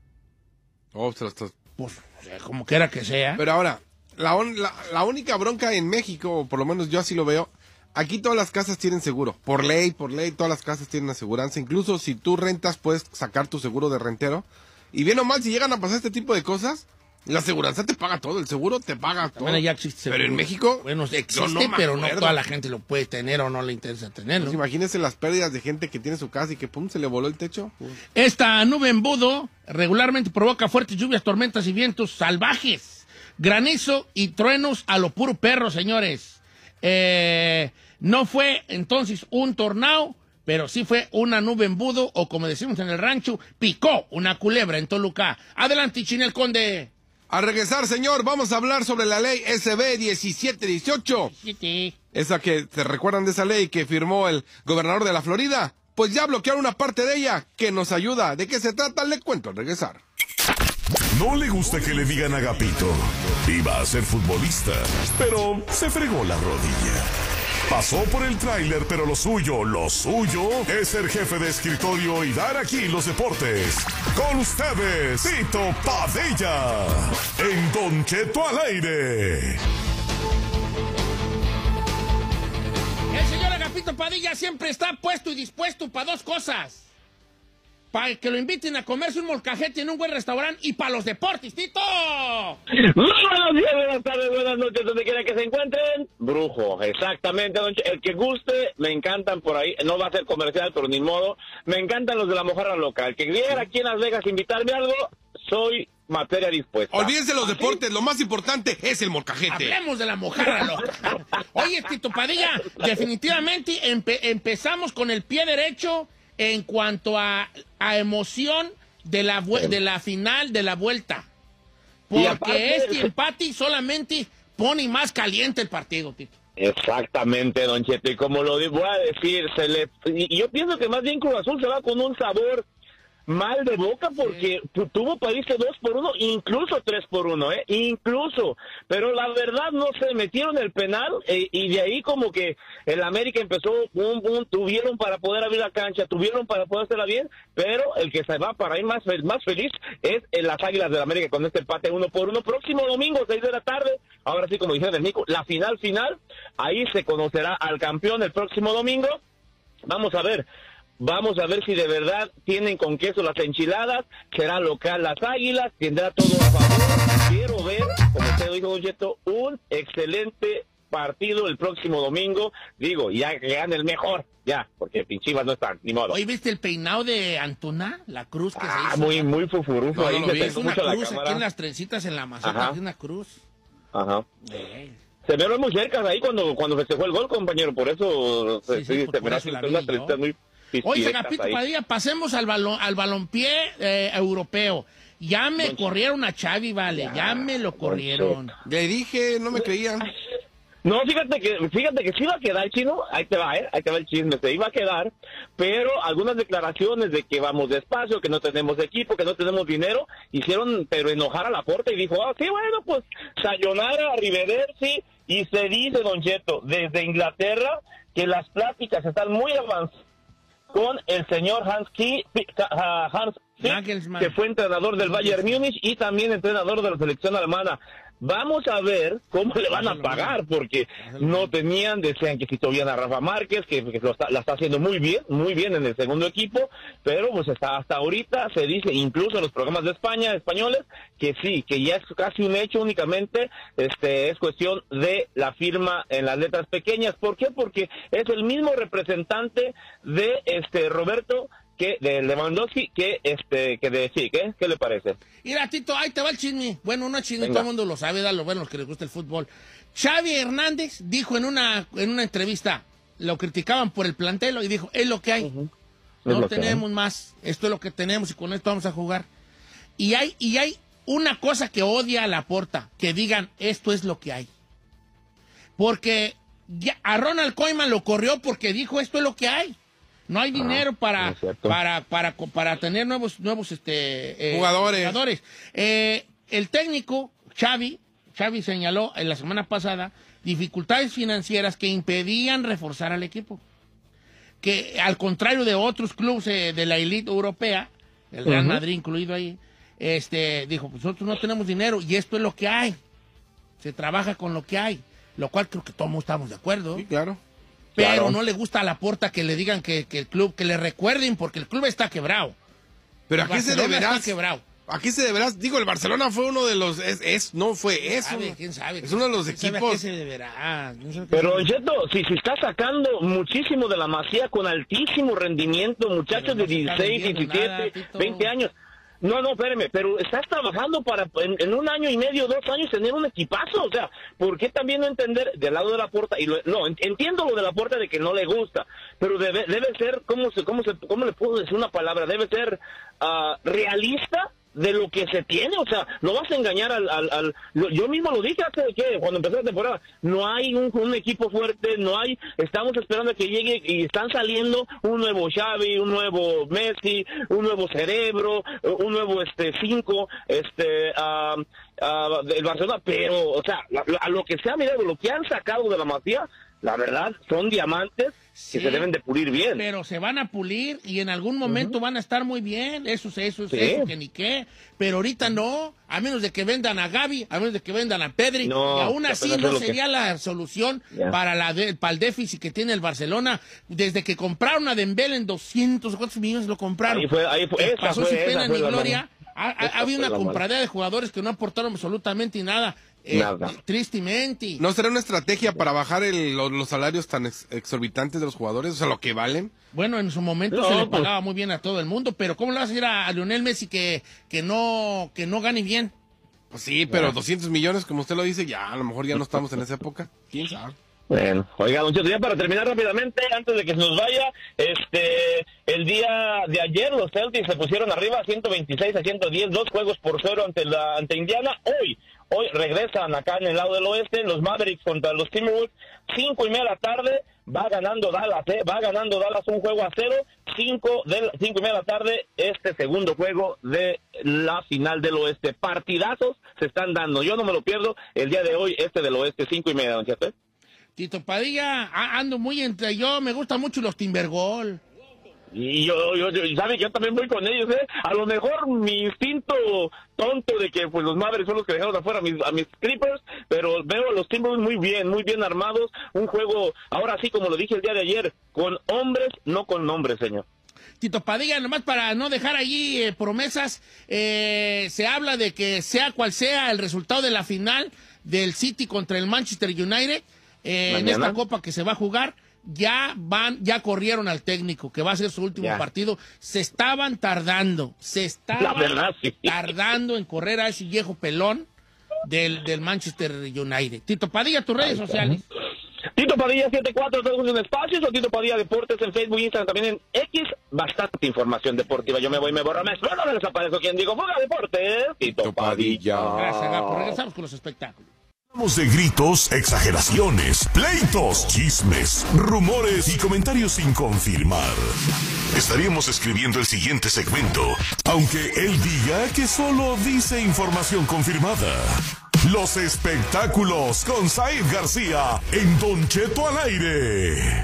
Oh, se lo estás- pues o sea, como quiera que sea. Pero ahora, la, on- la, la única bronca en México, o por lo menos yo así lo veo, aquí todas las casas tienen seguro. Por ley, por ley, todas las casas tienen aseguranza. Incluso si tú rentas, puedes sacar tu seguro de rentero. Y bien o mal, si llegan a pasar este tipo de cosas, la aseguranza te paga todo, el seguro te paga todo. También ya existe Pero seguro. en México, Bueno, yo existe, no me pero no acuerdo. toda la gente lo puede tener o no le interesa tenerlo. Pues imagínense las pérdidas de gente que tiene su casa y que pum, se le voló el techo. Esta nube embudo regularmente provoca fuertes lluvias, tormentas y vientos salvajes, granizo y truenos a lo puro perro, señores. Eh, no fue entonces un tornado, pero sí fue una nube embudo, o como decimos en el rancho, picó una culebra en Toluca. Adelante, Chinel Conde. Al regresar, señor, vamos a hablar sobre la ley S B diecisiete dieciocho. Esa que, ¿se recuerdan de esa ley que firmó el gobernador de la Florida? Pues ya bloquearon una parte de ella que nos ayuda. ¿De qué se trata? Le cuento al regresar. No le gusta que le digan Agapito. Iba a ser futbolista, pero se fregó la rodilla. Pasó por el tráiler, pero lo suyo, lo suyo es ser jefe de escritorio y dar aquí los deportes. Con ustedes, Tito Padilla, en Don Cheto al aire. El señor Agapito Padilla siempre está puesto y dispuesto para dos cosas. Para que lo inviten a comerse un molcajete en un buen restaurante y para los deportes, Tito. Buenos días, buenas tardes, buenas noches, donde quiera que se encuentren. Brujo, exactamente, don Che. El que guste, me encantan por ahí. No va a ser comercial, pero ni modo. Me encantan los de la mojarra loca. El que viera aquí en Las Vegas invitarme a algo, soy materia dispuesta. Olvídense los deportes, lo más importante es el molcajete. Hablemos de la mojarra loca. Oye, Tito Padilla, definitivamente empe- empezamos con el pie derecho en cuanto a, a emoción de la, vu- de la final de la vuelta. Y Porque aparte- este empate solamente pone más caliente el partido, Tito. Exactamente, Don Cheto, y como lo voy a decir, se le, y yo pienso que más bien Cruz Azul se va con un sabor mal de boca porque tu- tuvo para irse dos por uno, incluso tres por uno, eh, incluso, pero la verdad no se metieron el penal eh, y de ahí como que el América empezó, un, un, tuvieron para poder abrir la cancha, tuvieron para poder hacerla bien, pero el que se va para ir más, fel- más feliz es en las Águilas del América con este empate uno por uno, próximo domingo, seis de la tarde, ahora sí como dijeron el Nico, la final final, ahí se conocerá al campeón el próximo domingo, vamos a ver. Vamos a ver si de verdad tienen con queso las enchiladas, será local las Águilas, tendrá todo a favor. Quiero ver, como usted dijo, Don Cheto, un excelente partido el próximo domingo. Digo, ya que gane el mejor, ya, porque Pinchivas no están, ni modo. Hoy viste el peinado de Antuna, la cruz que Ah, se hizo. muy, muy fufurufo, No, ahí no lo me vi. Es tentó una mucho la cruz aquí cámara. en las trencitas en la maceta, Ajá. es una cruz. Ajá. Eh, Se me ve muy cerca ahí cuando, cuando festejó el gol, compañero, por eso Sí, sí, se, por- se por me eso hace la vi unas yo. trencitas muy Oye, directas Agapito ahí. Padilla, pasemos al balón, al balompié eh, europeo. Ya me Don corrieron a Xavi, vale, ya me lo corrieron. Le dije, no me creían. No, fíjate que, fíjate que sí iba a quedar, Chino, ahí te va, ¿eh? Ahí te va el chisme, se iba a quedar, pero algunas declaraciones de que vamos despacio, que no tenemos equipo, que no tenemos dinero, hicieron, pero enojar a Laporta y dijo, ah, sí, bueno, pues, sayonara, arrivederci, y se dice, Don Cheto, desde Inglaterra, que las pláticas están muy avanzadas con el señor Hans Ki, Hans Flick, Nagelsmann. que fue entrenador del Bayern Múnich y también entrenador de la selección alemana. Vamos a ver cómo le van a pagar, porque no tenían, decían que si todavía a Rafa Márquez, que, que lo está, la está haciendo muy bien, muy bien en el segundo equipo, pero pues hasta, hasta ahorita se dice, incluso en los programas de España, españoles, que sí, que ya es casi un hecho únicamente, este es cuestión de la firma en las letras pequeñas. ¿Por qué? Porque es el mismo representante de este Roberto, que de Lewandowski, que este que de sí, ¿qué? ¿Qué le parece? Mira, Tito, ahí te va el chisme. Bueno, no es chisme, Venga. todo el mundo lo sabe, da lo bueno, los que les gusta el fútbol. Xavi Hernández dijo en una, en una entrevista, lo criticaban por el plantel y dijo, es lo que hay. Es No lo que tenemos más, esto es lo que tenemos y con esto vamos a jugar. Y hay, y hay una cosa que odia a Laporta, que digan, esto es lo que hay. Porque ya, a Ronald Koeman lo corrió porque dijo, esto es lo que hay. No hay dinero para, es cierto. para, para, para tener nuevos, nuevos este, eh, Jugadores. jugadores. Eh, el técnico, Xavi, Xavi señaló en la semana pasada dificultades financieras que impedían reforzar al equipo. Que al contrario de otros clubes eh, de la élite europea, el Real Ujú. Madrid incluido ahí, este, dijo, pues nosotros no tenemos dinero y esto es lo que hay. Se trabaja con lo que hay, lo cual creo que todos estamos de acuerdo. Sí, claro. Pero Claro. no le gusta a Laporta que le digan que, que el club, que le recuerden porque el club está quebrado. Pero ¿a El qué se Barcelona deberá? está quebrado. ¿A qué se deberá? Digo, el Barcelona fue uno de los... Es, es no fue eso. ¿Sabe? ¿Quién sabe? Es uno de los ¿Quién sabe a qué equipos... se deberá? No sé a qué Pero, se- Don Cheto, si se está sacando muchísimo de la Masía con altísimo rendimiento, muchachos Pero no de se está dieciséis, vendiendo diecisiete, nada, Tito. veinte años. No, no, espérame, pero estás trabajando para en, en un año y medio, dos años tener un equipazo, o sea, ¿por qué también no entender del lado de la puerta? Y lo, no, en- entiendo lo de la puerta de que no le gusta, pero debe, debe ser, ¿cómo se, cómo se, cómo le puedo decir una palabra? Debe ser ah, realista de lo que se tiene, o sea, no vas a engañar al... al, al- lo- yo mismo lo dije hace, ¿qué? Cuando empezó la temporada, no hay un, un equipo fuerte, no hay, estamos esperando a que llegue y están saliendo un nuevo Xavi, un nuevo Messi, un nuevo Cerebro, un nuevo este cinco, este, ah, ah, el Barcelona, pero, o sea, la- la- a lo que se ha mirado, lo que han sacado de la Masía, la verdad, son diamantes Sí, que se deben de pulir bien. pero se van a pulir y en algún momento van a estar muy bien. Eso es eso, es Sí. eso, que ni qué. Pero ahorita no, a menos de que vendan a Gaby, a menos de que vendan a Pedri. No, y aún ya, así pero eso no es lo que- sería la solución Ya. para, la de- para el déficit que tiene el Barcelona. Desde que compraron a Dembélé en doscientos, ¿cuántos millones lo compraron? Ahí fue, ahí fue, Que esa pasó fue, sin esa pena fue ni la gloria. mano. Ha, ha- Esa ha habido fue una la mano. compradera de jugadores que no aportaron absolutamente nada. Eh, Nada. Tristemente. ¿No será una estrategia para bajar el- los, los salarios tan ex- exorbitantes de los jugadores? O sea, lo que valen. Bueno, en su momento No, se le pues- pagaba muy bien a todo el mundo, pero ¿cómo le vas a decir a, a Lionel Messi que, que, no, que no gane bien? Pues sí, pero doscientos millones, como usted lo dice, ya a lo mejor ya no estamos en esa época. ¿Quién sabe? Bueno, oiga, don Cheto, ya para terminar rápidamente, antes de que se nos vaya, este, el día de ayer los Celtics se pusieron arriba ciento veintiséis a ciento diez, dos juegos por cero ante la ante Indiana. Hoy, hoy regresan acá en el lado del oeste, los Mavericks contra los Timberwolves, cinco y media de la tarde, va ganando Dallas, eh, va ganando Dallas un juego a cero, cinco, del, cinco y media de la tarde, este segundo juego de la final del oeste. Partidazos se están dando, yo no me lo pierdo, el día de hoy, este del oeste, cinco y media, don Cheto. Tito Padilla, a- ando muy entre yo, me gustan mucho los Timbergol. Y yo, yo, yo, sabe que yo también voy con ellos, ¿eh? A lo mejor mi instinto tonto de que pues los Mavericks son los que dejaron afuera a mis, a mis Clippers, pero veo a los Timberwolves muy bien, muy bien armados. Un juego, ahora sí, como lo dije el día de ayer, con hombres, no con nombres, señor. Tito Padilla, nomás para no dejar allí eh, promesas, eh, se habla de que sea cual sea el resultado de la final del City contra el Manchester United, eh, en Mañana. esta copa que se va a jugar, ya van, ya corrieron al técnico, que va a ser su último Ya. partido. Se estaban tardando, se estaban La verdad, sí. tardando en correr a ese viejo pelón del, del Manchester United. Tito Padilla, tus redes sociales. Tito Padilla setenta y cuatro, todos en espacios, o Tito Padilla Deportes en Facebook, Instagram, también en X, bastante información deportiva. Yo me voy, me borro, me espero, no desaparezco. Quien digo, fuga deportes, Tito Padilla. Gracias, Gapo. Regresamos con los espectáculos. Hablamos de gritos, exageraciones, pleitos, chismes, rumores y comentarios sin confirmar. Estaríamos escribiendo el siguiente segmento, aunque él diga que solo dice información confirmada. Los espectáculos con Said García en Don Cheto al aire.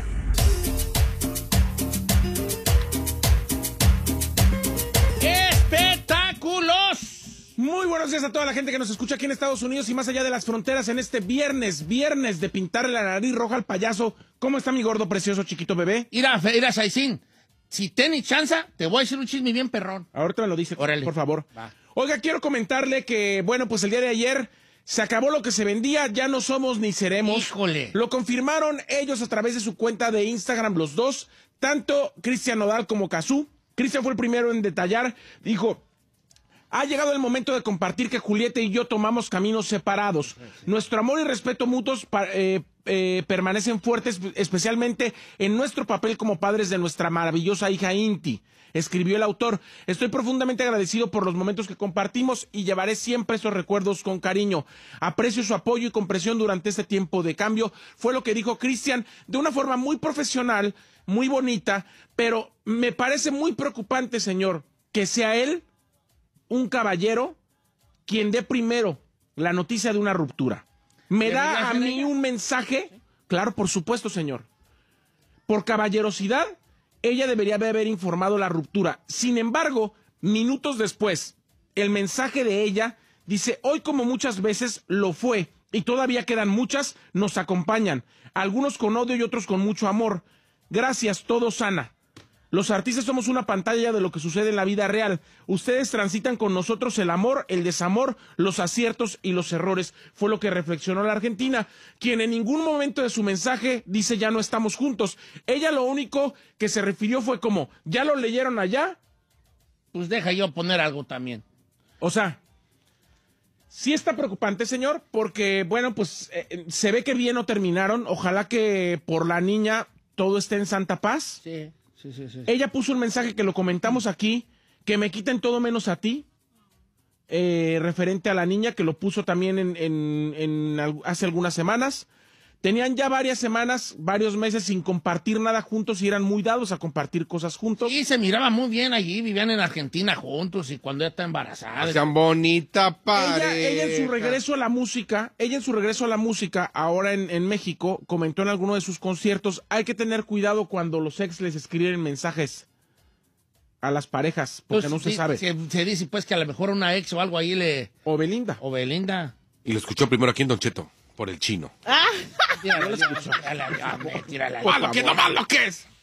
¡Espectáculos! Muy buenos días a toda la gente que nos escucha aquí en Estados Unidos y más allá de las fronteras en este viernes, viernes de pintarle la nariz roja al payaso. ¿Cómo está mi gordo, precioso, chiquito bebé? Mira, Fe- mira, Saicín, si tenés chance, te voy a decir un chisme bien perrón. Ahorita me lo dice, Órale. por favor. Va. Oiga, quiero comentarle que, bueno, pues el día de ayer se acabó lo que se vendía, ya no somos ni seremos. Híjole. Lo confirmaron ellos a través de su cuenta de Instagram, los dos, tanto Cristian Nodal como Cazzu. Cristian fue el primero en detallar, dijo: ha llegado el momento de compartir que Julieta y yo tomamos caminos separados. Nuestro amor y respeto mutuos pa- eh, eh, permanecen fuertes, especialmente en nuestro papel como padres de nuestra maravillosa hija Inti. Escribió el autor: estoy profundamente agradecido por los momentos que compartimos y llevaré siempre esos recuerdos con cariño. Aprecio su apoyo y comprensión durante este tiempo de cambio. Fue lo que dijo Cristian de una forma muy profesional, muy bonita, pero me parece muy preocupante, señor, que sea él, un caballero, quien dé primero la noticia de una ruptura. Me ¿Debería da a ser mí ella? un mensaje, claro, por supuesto, señor. Por caballerosidad, ella debería de haber informado la ruptura. Sin embargo, minutos después, el mensaje de ella dice: hoy como muchas veces lo fue, y todavía quedan muchas, nos acompañan, algunos con odio y otros con mucho amor. Gracias, todo sana. Los artistas somos una pantalla de lo que sucede en la vida real. Ustedes transitan con nosotros el amor, el desamor, los aciertos y los errores. Fue lo que reflexionó la argentina, quien en ningún momento de su mensaje dice ya no estamos juntos. Ella lo único que se refirió fue como, ¿ya lo leyeron allá? Pues deja yo poner algo también. O sea, sí está preocupante, señor, porque, bueno, pues eh, se ve que bien no terminaron. Ojalá que por la niña todo esté en santa paz. Sí, sí, sí, sí. Ella puso un mensaje que lo comentamos aquí, que me quiten todo menos a ti, eh, referente a la niña, que lo puso también en, en, en al- hace algunas semanas. Tenían ya varias semanas, varios meses sin compartir nada juntos y eran muy dados a compartir cosas juntos. Sí, se miraba muy bien allí, vivían en Argentina juntos y cuando ella está embarazada. Sean bonita pareja. Ella, ella en su regreso a la música, ella en su regreso a la música, ahora en, en México, comentó en alguno de sus conciertos: hay que tener cuidado cuando los ex les escriben mensajes a las parejas, porque Pues, no se sí, sabe. Se, se dice pues que a lo mejor una ex o algo ahí le... O Belinda. O Belinda. Y lo escuchó primero aquí en Don Cheto, por el chino. Tírala, tírala, tírala, tírala. ¡Ah, lo que no más lo que es!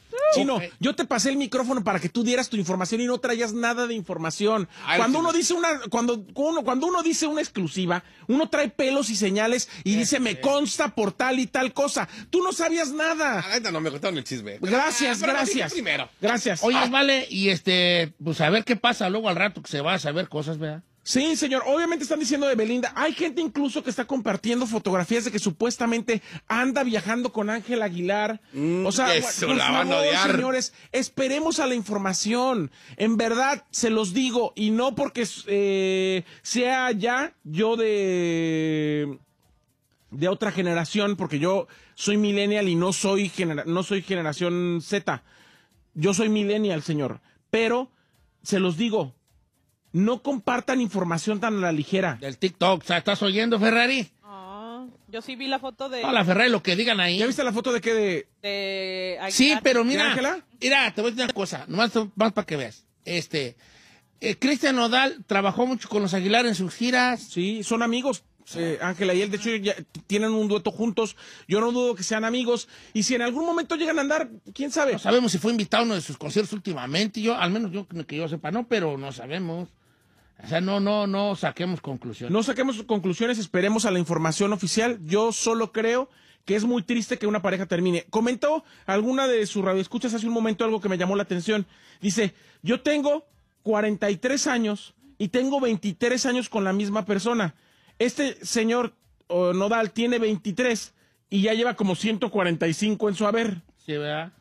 Chino, Ok. yo te pasé el micrófono para que tú dieras tu información y no traías nada de información. Ay, Cuando sí. uno dice una, cuando uno, cuando uno dice una exclusiva, uno trae pelos y señales y dice me consta por tal y tal cosa. Tú no sabías nada. Ah, neta, no me contaron el chisme. Gracias, Ah, pero lo dije gracias. primero. Gracias. Oye, vale, y este, pues a ver qué pasa luego al rato que se va a saber cosas, ¿verdad? Sí, señor. Obviamente están diciendo de Belinda. Hay gente incluso que está compartiendo fotografías de que supuestamente anda viajando con Ángel Aguilar. Mm, o sea, eso, por la van a favor, odiar. señores, esperemos a la información. En verdad, se los digo, y no porque eh, sea ya yo de de otra generación, porque yo soy millennial y no soy genera- no soy generación Z. Yo soy millennial, señor. Pero se los digo. No compartan información tan a la ligera. Del TikTok, o sea, ¿estás oyendo, Ferrari? Ah, yo sí vi la foto de... No, la Ferrari, lo que digan ahí. ¿Ya viste la foto de qué? De... de Aguilar. Sí, pero mira, Ángela? mira, te voy a decir una cosa, nomás, más para que veas. Este, eh, Cristian Nodal trabajó mucho con los Aguilar en sus giras. Sí, son amigos. eh, Ángela y él, de hecho, ya t- tienen un dueto juntos. Yo no dudo que sean amigos. Y si en algún momento llegan a andar, quién sabe. No sabemos si fue invitado a uno de sus conciertos últimamente. Yo, al menos yo que yo sepa, no, pero no sabemos. O sea, no, no, no saquemos conclusiones. No saquemos conclusiones, esperemos a la información oficial. Yo solo creo que es muy triste que una pareja termine. Comentó alguna de sus radioescuchas hace un momento algo que me llamó la atención. Dice, yo tengo cuarenta y tres años y tengo veintitrés años con la misma persona. Este señor oh, Nodal tiene veintitrés y ya lleva como ciento cuarenta y cinco en su haber. Sí, ¿verdad?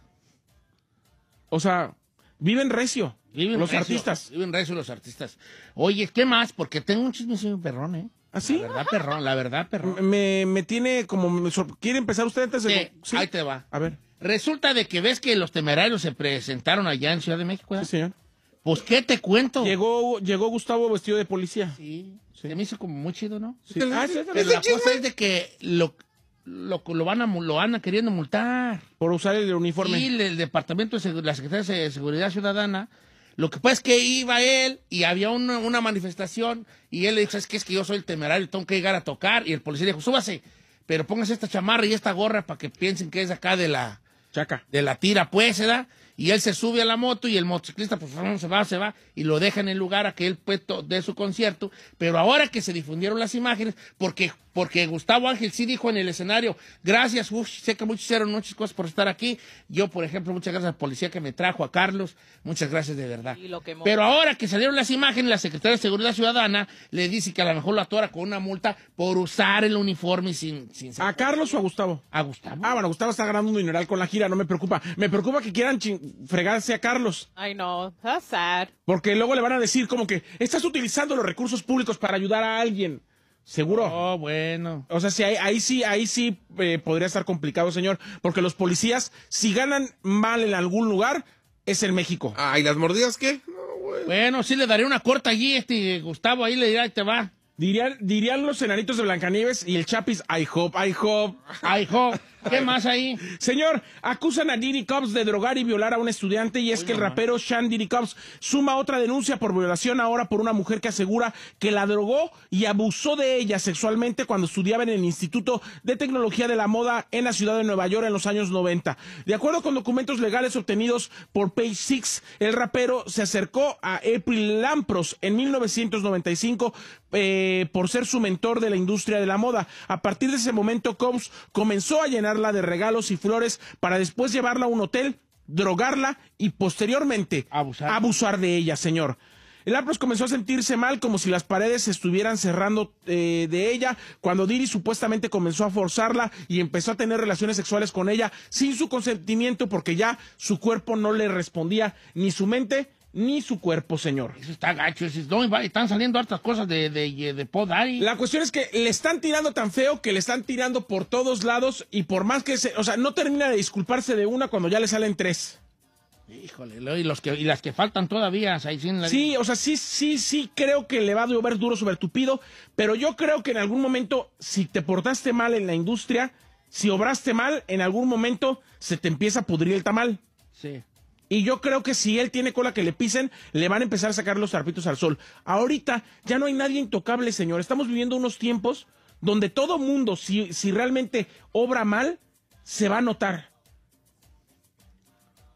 O sea, viven recio. Viven los recio, artistas. Viven recio los artistas. Oye, ¿qué más? Porque tengo un chismecillo perrón, ¿eh? ¿Ah, sí? La verdad, perrón, la verdad, perrón. Me, me tiene como... me sor- ¿Quiere empezar usted antes de...? Sí, ahí te va. A ver. Resulta de que ves que los temerarios se presentaron allá en Ciudad de México, Sí, ¿verdad? señor. Pues, ¿qué te cuento? Llegó, llegó Gustavo vestido de policía. Sí, se me hizo como muy chido, ¿no? Sí. Ah, sí, sí, Pero sí, la cosa es de que lo, lo, lo van a mu- lo van a queriendo multar. por usar el uniforme. Y el, el Departamento de Segu- la Secretaría de Seguridad Ciudadana, lo que pasa es que iba él y había una, una manifestación y él le dijo, es que es que yo soy el temerario, tengo que llegar a tocar. Y el policía le dijo, súbase, pero póngase esta chamarra y esta gorra para que piensen que es acá de la, Chaca. de la tira, pues, ¿verdad? Y él se sube a la moto y el motociclista, pues, se va, se va, y lo deja en el lugar a que él pues, to- dé su concierto. Pero ahora que se difundieron las imágenes, porque, porque Gustavo Ángel sí dijo en el escenario, gracias, uf, sé que muchos hicieron muchas cosas por estar aquí. Yo, por ejemplo, muchas gracias al policía que me trajo, a Carlos, muchas gracias de verdad. Y lo quemó. Pero ahora que salieron las imágenes, la Secretaría de Seguridad Ciudadana le dice que a lo mejor lo atora con una multa por usar el uniforme sin... sin ¿A Carlos o a Gustavo? ¿A Gustavo? Ah, bueno, Gustavo está ganando un dineral con la gira, no me preocupa. Me preocupa que quieran chin- fregarse a Carlos. I know, that's sad. Porque luego le van a decir como que estás utilizando los recursos públicos para ayudar a alguien. ¿Seguro? Oh, bueno. O sea, sí, ahí, ahí sí, ahí sí eh, podría estar complicado, señor. Porque los policías, si ganan mal en algún lugar, es en México. Ah, ¿y las mordidas qué? No, güey. Bueno, sí le daré una corta allí, este Gustavo, ahí le dirá, ahí te va. Dirían, dirían los enanitos de Blancanieves y el Chapis, I hope, I hope. Ay, jo, ¿qué más ahí? Señor, acusan a Diddy Cobbs de drogar y violar a un estudiante y es que el rapero Sean Diddy Cobbs suma otra denuncia por violación ahora por una mujer que asegura que la drogó y abusó de ella sexualmente cuando estudiaba en el Instituto de Tecnología de la Moda en la ciudad de Nueva York en los años noventa. De acuerdo con documentos legales obtenidos por Page Six, el rapero se acercó a April Lampros en mil novecientos noventa y cinco eh, por ser su mentor de la industria de la moda. A partir de ese momento, Cobbs comenzó a llenarla de regalos y flores para después llevarla a un hotel, drogarla y posteriormente Abusar. abusar de ella, señor. El Lampros comenzó a sentirse mal, como si las paredes se estuvieran cerrando eh, de ella, cuando Diddy supuestamente comenzó a forzarla y empezó a tener relaciones sexuales con ella sin su consentimiento porque ya su cuerpo no le respondía, ni su mente ni su cuerpo, señor. Eso está gacho, eso es- no, y va- están saliendo hartas cosas de, de, de Podari. La cuestión es que le están tirando tan feo que le están tirando por todos lados y por más que se... O sea, no termina de disculparse de una cuando ya le salen tres. Híjole, lo- y, los que, y las que faltan todavía, ahí sí en la- Sí, o sea, sí, sí, sí creo que le va a llover duro sobre tu pido, pero yo creo que en algún momento, si te portaste mal en la industria, si obraste mal, en algún momento se te empieza a pudrir el tamal. Sí. Y yo creo que si él tiene cola que le pisen, le van a empezar a sacar los trapitos al sol. Ahorita ya no hay nadie intocable, señor. Estamos viviendo unos tiempos donde todo mundo, si, si realmente obra mal, se va a notar.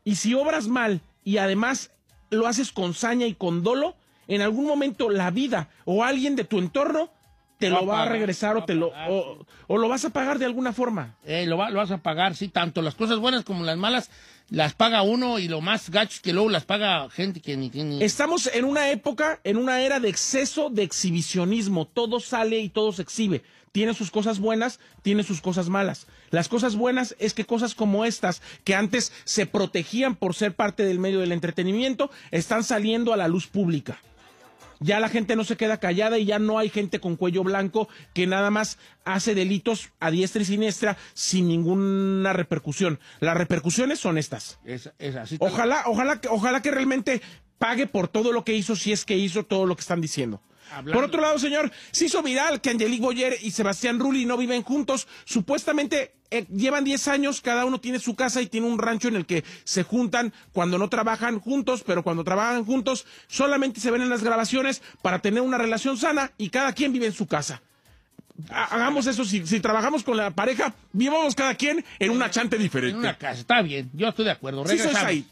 Y si obras mal y además lo haces con saña y con dolo, en algún momento la vida o alguien de tu entorno te lo va a regresar o te lo o, o lo vas a pagar de alguna forma. Eh, lo, va, lo vas a pagar, sí, tanto las cosas buenas como las malas las paga uno y lo más gacho es que luego las paga gente que ni tiene. Estamos en una época, en una era de exceso de exhibicionismo. Todo sale y todo se exhibe. Tiene sus cosas buenas, tiene sus cosas malas. Las cosas buenas es que cosas como estas, que antes se protegían por ser parte del medio del entretenimiento, están saliendo a la luz pública. Ya la gente no se queda callada y ya no hay gente con cuello blanco que nada más hace delitos a diestra y siniestra sin ninguna repercusión. Las repercusiones son estas. Es, es así. Ojalá, ojalá, que- ojalá que realmente pague por todo lo que hizo, si es que hizo todo lo que están diciendo. Hablando. Por otro lado, señor, se hizo viral que Angelique Boyer y Sebastián Rulli no viven juntos. Supuestamente eh, llevan diez años, cada uno tiene su casa y tiene un rancho en el que se juntan cuando no trabajan juntos, pero cuando trabajan juntos solamente se ven en las grabaciones para tener una relación sana y cada quien vive en su casa. Ha- Hagamos eso, si, si trabajamos con la pareja, vivamos cada quien en una chante En diferente. una casa, está bien, yo estoy de acuerdo. Sí, soy Regresamos. Said.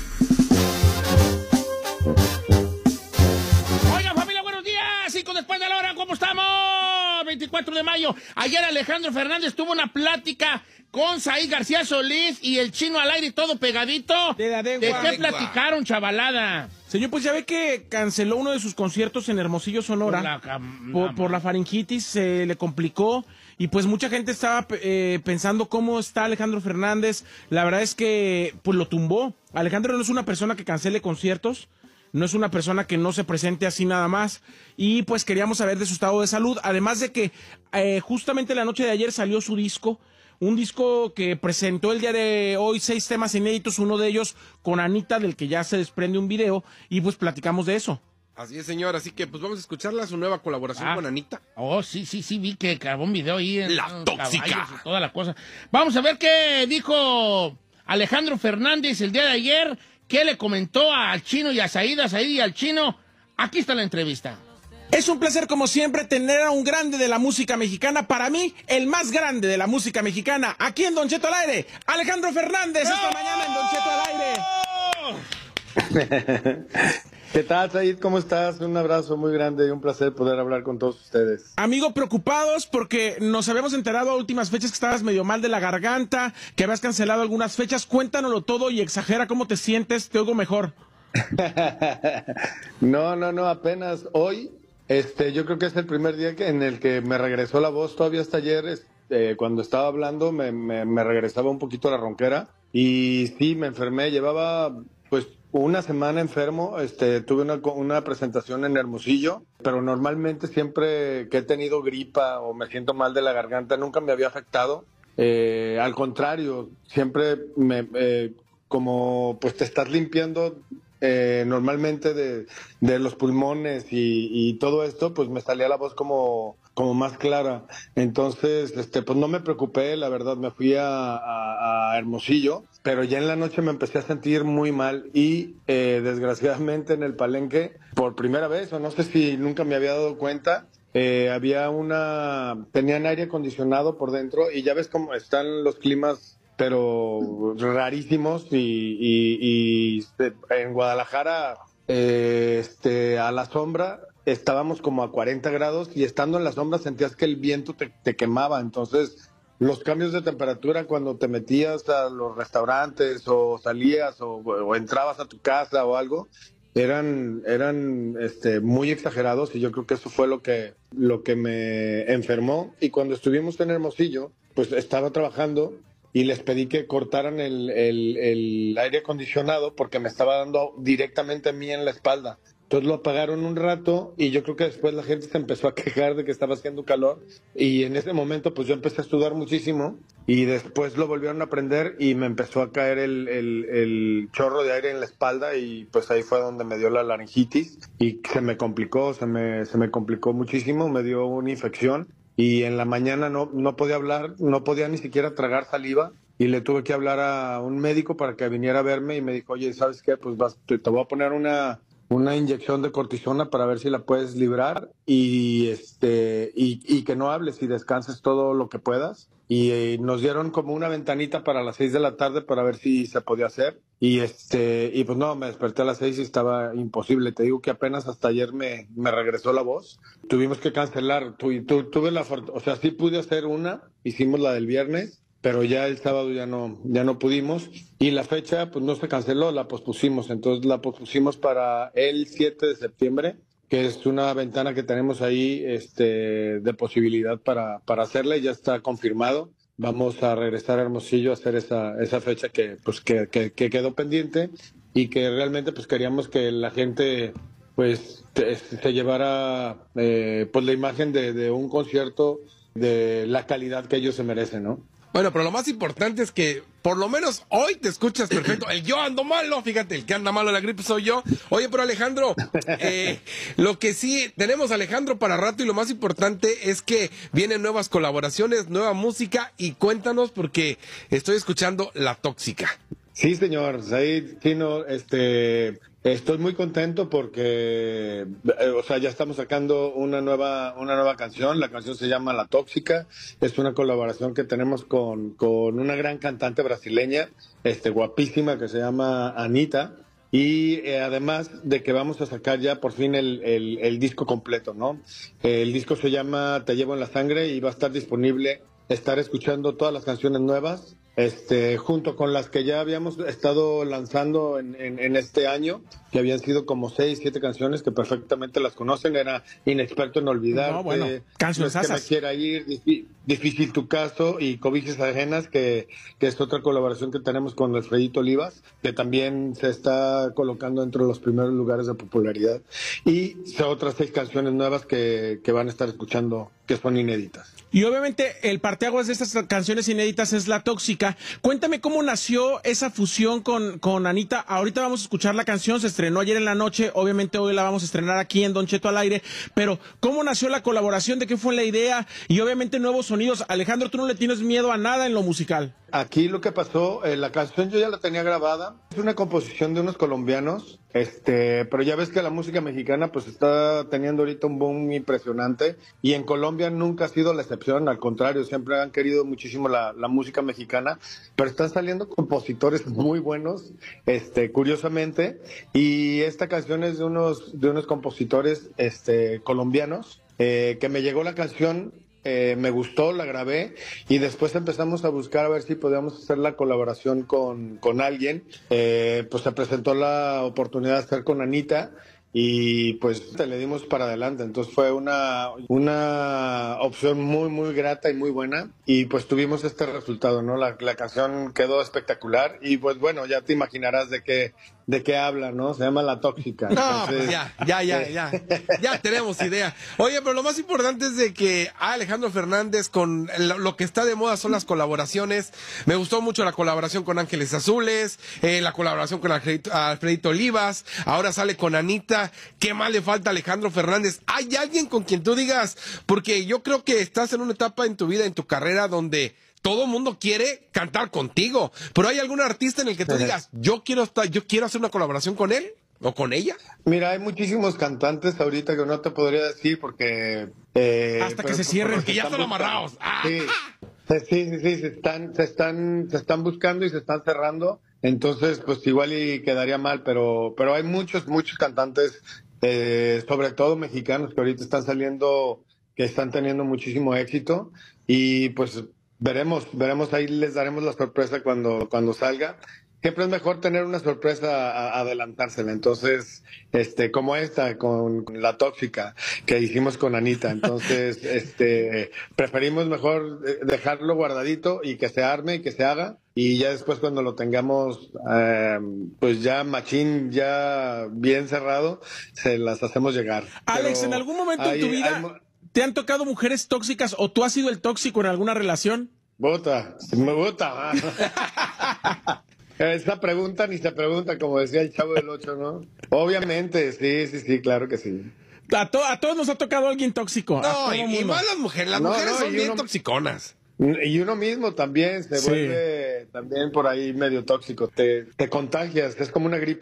Oiga, familia, buenos días. Cinco después de la hora, ¿cómo estamos? veinticuatro de mayo. Ayer Alejandro Fernández tuvo una plática con Said García Solís y el Chino al aire y todo pegadito. De la ¿De lengua. qué platicaron, chavalada? Señor, pues ya ve que canceló uno de sus conciertos en Hermosillo, Sonora. Por la cam- por, la- por la faringitis, se le complicó. Y pues mucha gente estaba eh, pensando cómo está Alejandro Fernández. La verdad es que pues lo tumbó. Alejandro no es una persona que cancele conciertos. No es una persona que no se presente así nada más. Y pues queríamos saber de su estado de salud. Además de que eh, justamente la noche de ayer salió su disco. Un disco que presentó el día de hoy seis temas inéditos. Uno de ellos con Anita, del que ya se desprende un video. Y pues platicamos de eso. Así es, señor. Así que pues vamos a escucharla, su nueva colaboración Ah. con Anita. Oh, sí, sí, sí, vi que grabó un video ahí. En, La en tóxica. caballos y toda la cosa. Vamos a ver qué dijo Alejandro Fernández el día de ayer. ¿Qué le comentó al Chino y a Said, a Said y al Chino? Aquí está la entrevista. Es un placer, como siempre, tener a un grande de la música mexicana. Para mí, el más grande de la música mexicana. Aquí en Don Cheto al aire, Alejandro Fernández, esta mañana en Don Cheto al aire. ¿Qué tal, Said? ¿Cómo estás? Un abrazo muy grande y un placer poder hablar con todos ustedes. Amigo, preocupados porque nos habíamos enterado a últimas fechas que estabas medio mal de la garganta, que habías cancelado algunas fechas. Cuéntanoslo todo y exagera cómo te sientes, te oigo mejor. No, no, no, apenas hoy, este, yo creo que es el primer día que, en el que me regresó la voz. Todavía hasta ayer, este, cuando estaba hablando, me, me, me regresaba un poquito la ronquera. Y sí, me enfermé, llevaba pues una semana enfermo, este, tuve una, una presentación en Hermosillo, pero normalmente siempre que he tenido gripa o me siento mal de la garganta, nunca me había afectado. Eh, al contrario, siempre me, eh, como pues te estás limpiando eh, normalmente de, de los pulmones y, y todo esto, pues me salía la voz como, como más clara. Entonces, este, pues no me preocupé, la verdad, me fui a, a, a Hermosillo, pero ya en la noche me empecé a sentir muy mal y eh, desgraciadamente en el Palenque, por primera vez, o no sé si nunca me había dado cuenta, eh, había una, tenían aire acondicionado por dentro y ya ves cómo están los climas, pero rarísimos, y, y, y en Guadalajara, eh, este, a la sombra, estábamos como a cuarenta grados y estando en la sombra sentías que el viento te, te quemaba. Entonces los cambios de temperatura cuando te metías a los restaurantes o salías o, o entrabas a tu casa o algo eran eran este muy exagerados, y yo creo que eso fue lo que lo que me enfermó. Y cuando estuvimos en Hermosillo, pues estaba trabajando y les pedí que cortaran el, el, el aire acondicionado porque me estaba dando directamente a mí en la espalda. Entonces lo apagaron un rato y yo creo que después la gente se empezó a quejar de que estaba haciendo calor, y en ese momento pues yo empecé a sudar muchísimo y después lo volvieron a prender y me empezó a caer el, el, el chorro de aire en la espalda, y pues ahí fue donde me dio la laringitis y se me complicó, se me, se me complicó muchísimo, me dio una infección y en la mañana no, no podía hablar, no podía ni siquiera tragar saliva. Y le tuve que hablar a un médico para que viniera a verme y me dijo, oye, ¿sabes qué? Pues vas, te, te voy a poner una... una inyección de cortisona para ver si la puedes librar y este y, y que no hables y descanses todo lo que puedas. Y eh, nos dieron como una ventanita para las seis de la tarde para ver si se podía hacer. Y este y pues no, me desperté a las seis y estaba imposible. Te digo que apenas hasta ayer me, me regresó la voz. Tuvimos que cancelar. Tu, tu, tuve la fort- o sea, sí pude hacer una, hicimos la del viernes, pero ya el sábado ya no, ya no pudimos. Y la fecha pues no se canceló, la pospusimos. Entonces la pospusimos para el siete de septiembre, que es una ventana que tenemos ahí este, de posibilidad para, para hacerla, y ya está confirmado. Vamos a regresar a Hermosillo a hacer esa, esa fecha que, pues, que, que, que quedó pendiente, y que realmente pues queríamos que la gente pues te- se llevara eh, pues la imagen de, de un concierto de la calidad que ellos se merecen, ¿no? Bueno, pero lo más importante es que por lo menos hoy te escuchas perfecto. El yo ando malo, fíjate, el que anda malo de la gripe soy yo. Oye, pero Alejandro, eh, lo que sí, tenemos a Alejandro para rato, y lo más importante es que vienen nuevas colaboraciones, nueva música, y cuéntanos porque estoy escuchando La Tóxica. Sí, señor. Said Tino, este, estoy muy contento porque, eh, o sea, ya estamos sacando una nueva, una nueva canción. La canción se llama La Tóxica. Es una colaboración que tenemos con, con una gran cantante brasileña, este, guapísima, que se llama Anita. Y eh, además de que vamos a sacar ya por fin el, el, el disco completo, ¿no? El disco se llama Te Llevo en la Sangre y va a estar disponible, estar escuchando todas las canciones nuevas, este, junto con las que ya habíamos estado lanzando en, en, en este año, que habían sido como seis, siete canciones que perfectamente las conocen. Era Inexperto en Olvidar, No, bueno, eh, canciones No es que me asas. quiera ir, Difí- Difícil Tu Caso y Cobijas Ajenas, que, que es otra colaboración que tenemos con Alfredito Olivas, que también se está colocando entre los primeros lugares de popularidad. Y son otras seis canciones nuevas que, que van a estar escuchando, que son inéditas. Y obviamente el parteaguas de estas canciones inéditas es La Tóxica. Cuéntame cómo nació esa fusión con, con Anita. Ahorita vamos a escuchar la canción, se estrenó ayer en la noche, obviamente hoy la vamos a estrenar aquí en Don Cheto al aire, pero ¿cómo nació la colaboración? ¿De qué fue la idea? Y obviamente nuevos sonidos. Alejandro, tú no le tienes miedo a nada en lo musical. Aquí lo que pasó, eh, la canción yo ya la tenía grabada, es una composición de unos colombianos, este, pero ya ves que la música mexicana pues está teniendo ahorita un boom impresionante, y en Colombia nunca ha sido la excepción, al contrario, siempre han querido muchísimo la, la música mexicana, pero están saliendo compositores muy buenos, este, curiosamente, y esta canción es de unos, de unos compositores este, colombianos, eh, que me llegó la canción. Eh, me gustó, la grabé, y después empezamos a buscar a ver si podíamos hacer la colaboración con, con alguien. Eh, pues se presentó la oportunidad de estar con Anita, y pues te le dimos para adelante. Entonces fue una, una opción muy, muy grata y muy buena, y pues tuvimos este resultado, ¿no? La, la canción quedó espectacular, y pues bueno, ya te imaginarás de qué, de qué habla, ¿no? Se llama La Tóxica. No, Entonces, pues ya, ya, ya, ya, ya tenemos idea. Oye, pero lo más importante es de que a Alejandro Fernández, con lo, lo que está de moda son las colaboraciones. Me gustó mucho la colaboración con Ángeles Azules, eh, la colaboración con Alfredito, Alfredito Olivas, ahora sale con Anita. ¿Qué más le falta a Alejandro Fernández? ¿Hay alguien con quien tú digas? Porque yo creo que estás en una etapa en tu vida, en tu carrera, donde todo el mundo quiere cantar contigo, pero ¿hay algún artista en el que tú digas, yo quiero estar, yo quiero hacer una colaboración con él o con ella? Mira, hay muchísimos cantantes ahorita que no te podría decir porque... eh, Hasta que pero- se cierren, porque que ya están están buscando. amarrados. ¡Ah! Sí, sí, sí, sí, se están, se están, se están buscando y se están cerrando. Entonces, pues igual y quedaría mal, pero, pero hay muchos, muchos cantantes, eh, sobre todo mexicanos, que ahorita están saliendo, que están teniendo muchísimo éxito, y pues veremos, veremos, ahí les daremos la sorpresa cuando, cuando salga. Siempre es mejor tener una sorpresa a, a adelantársela. Entonces, este, como esta, con, con La Tóxica, que hicimos con Anita. Entonces, este, preferimos mejor eh, dejarlo guardadito y que se arme y que se haga. Y ya después, cuando lo tengamos, eh, pues ya machín, ya bien cerrado, se las hacemos llegar. Alex, Pero ¿en algún momento en hay- tu vida hay mo- te han tocado mujeres tóxicas o tú has sido el tóxico en alguna relación? Bota, me bota. Esa pregunta ni se pregunta, como decía el Chavo del Ocho, ¿no? Obviamente, sí, sí, sí, claro que sí. A, to- a todos nos ha tocado alguien tóxico. a No, todo y, y mundo. más las mujeres, las No, mujeres no, son y bien uno- toxiconas. Y uno mismo también se Sí. vuelve también por ahí medio tóxico. Te, te contagias, es como una gripa.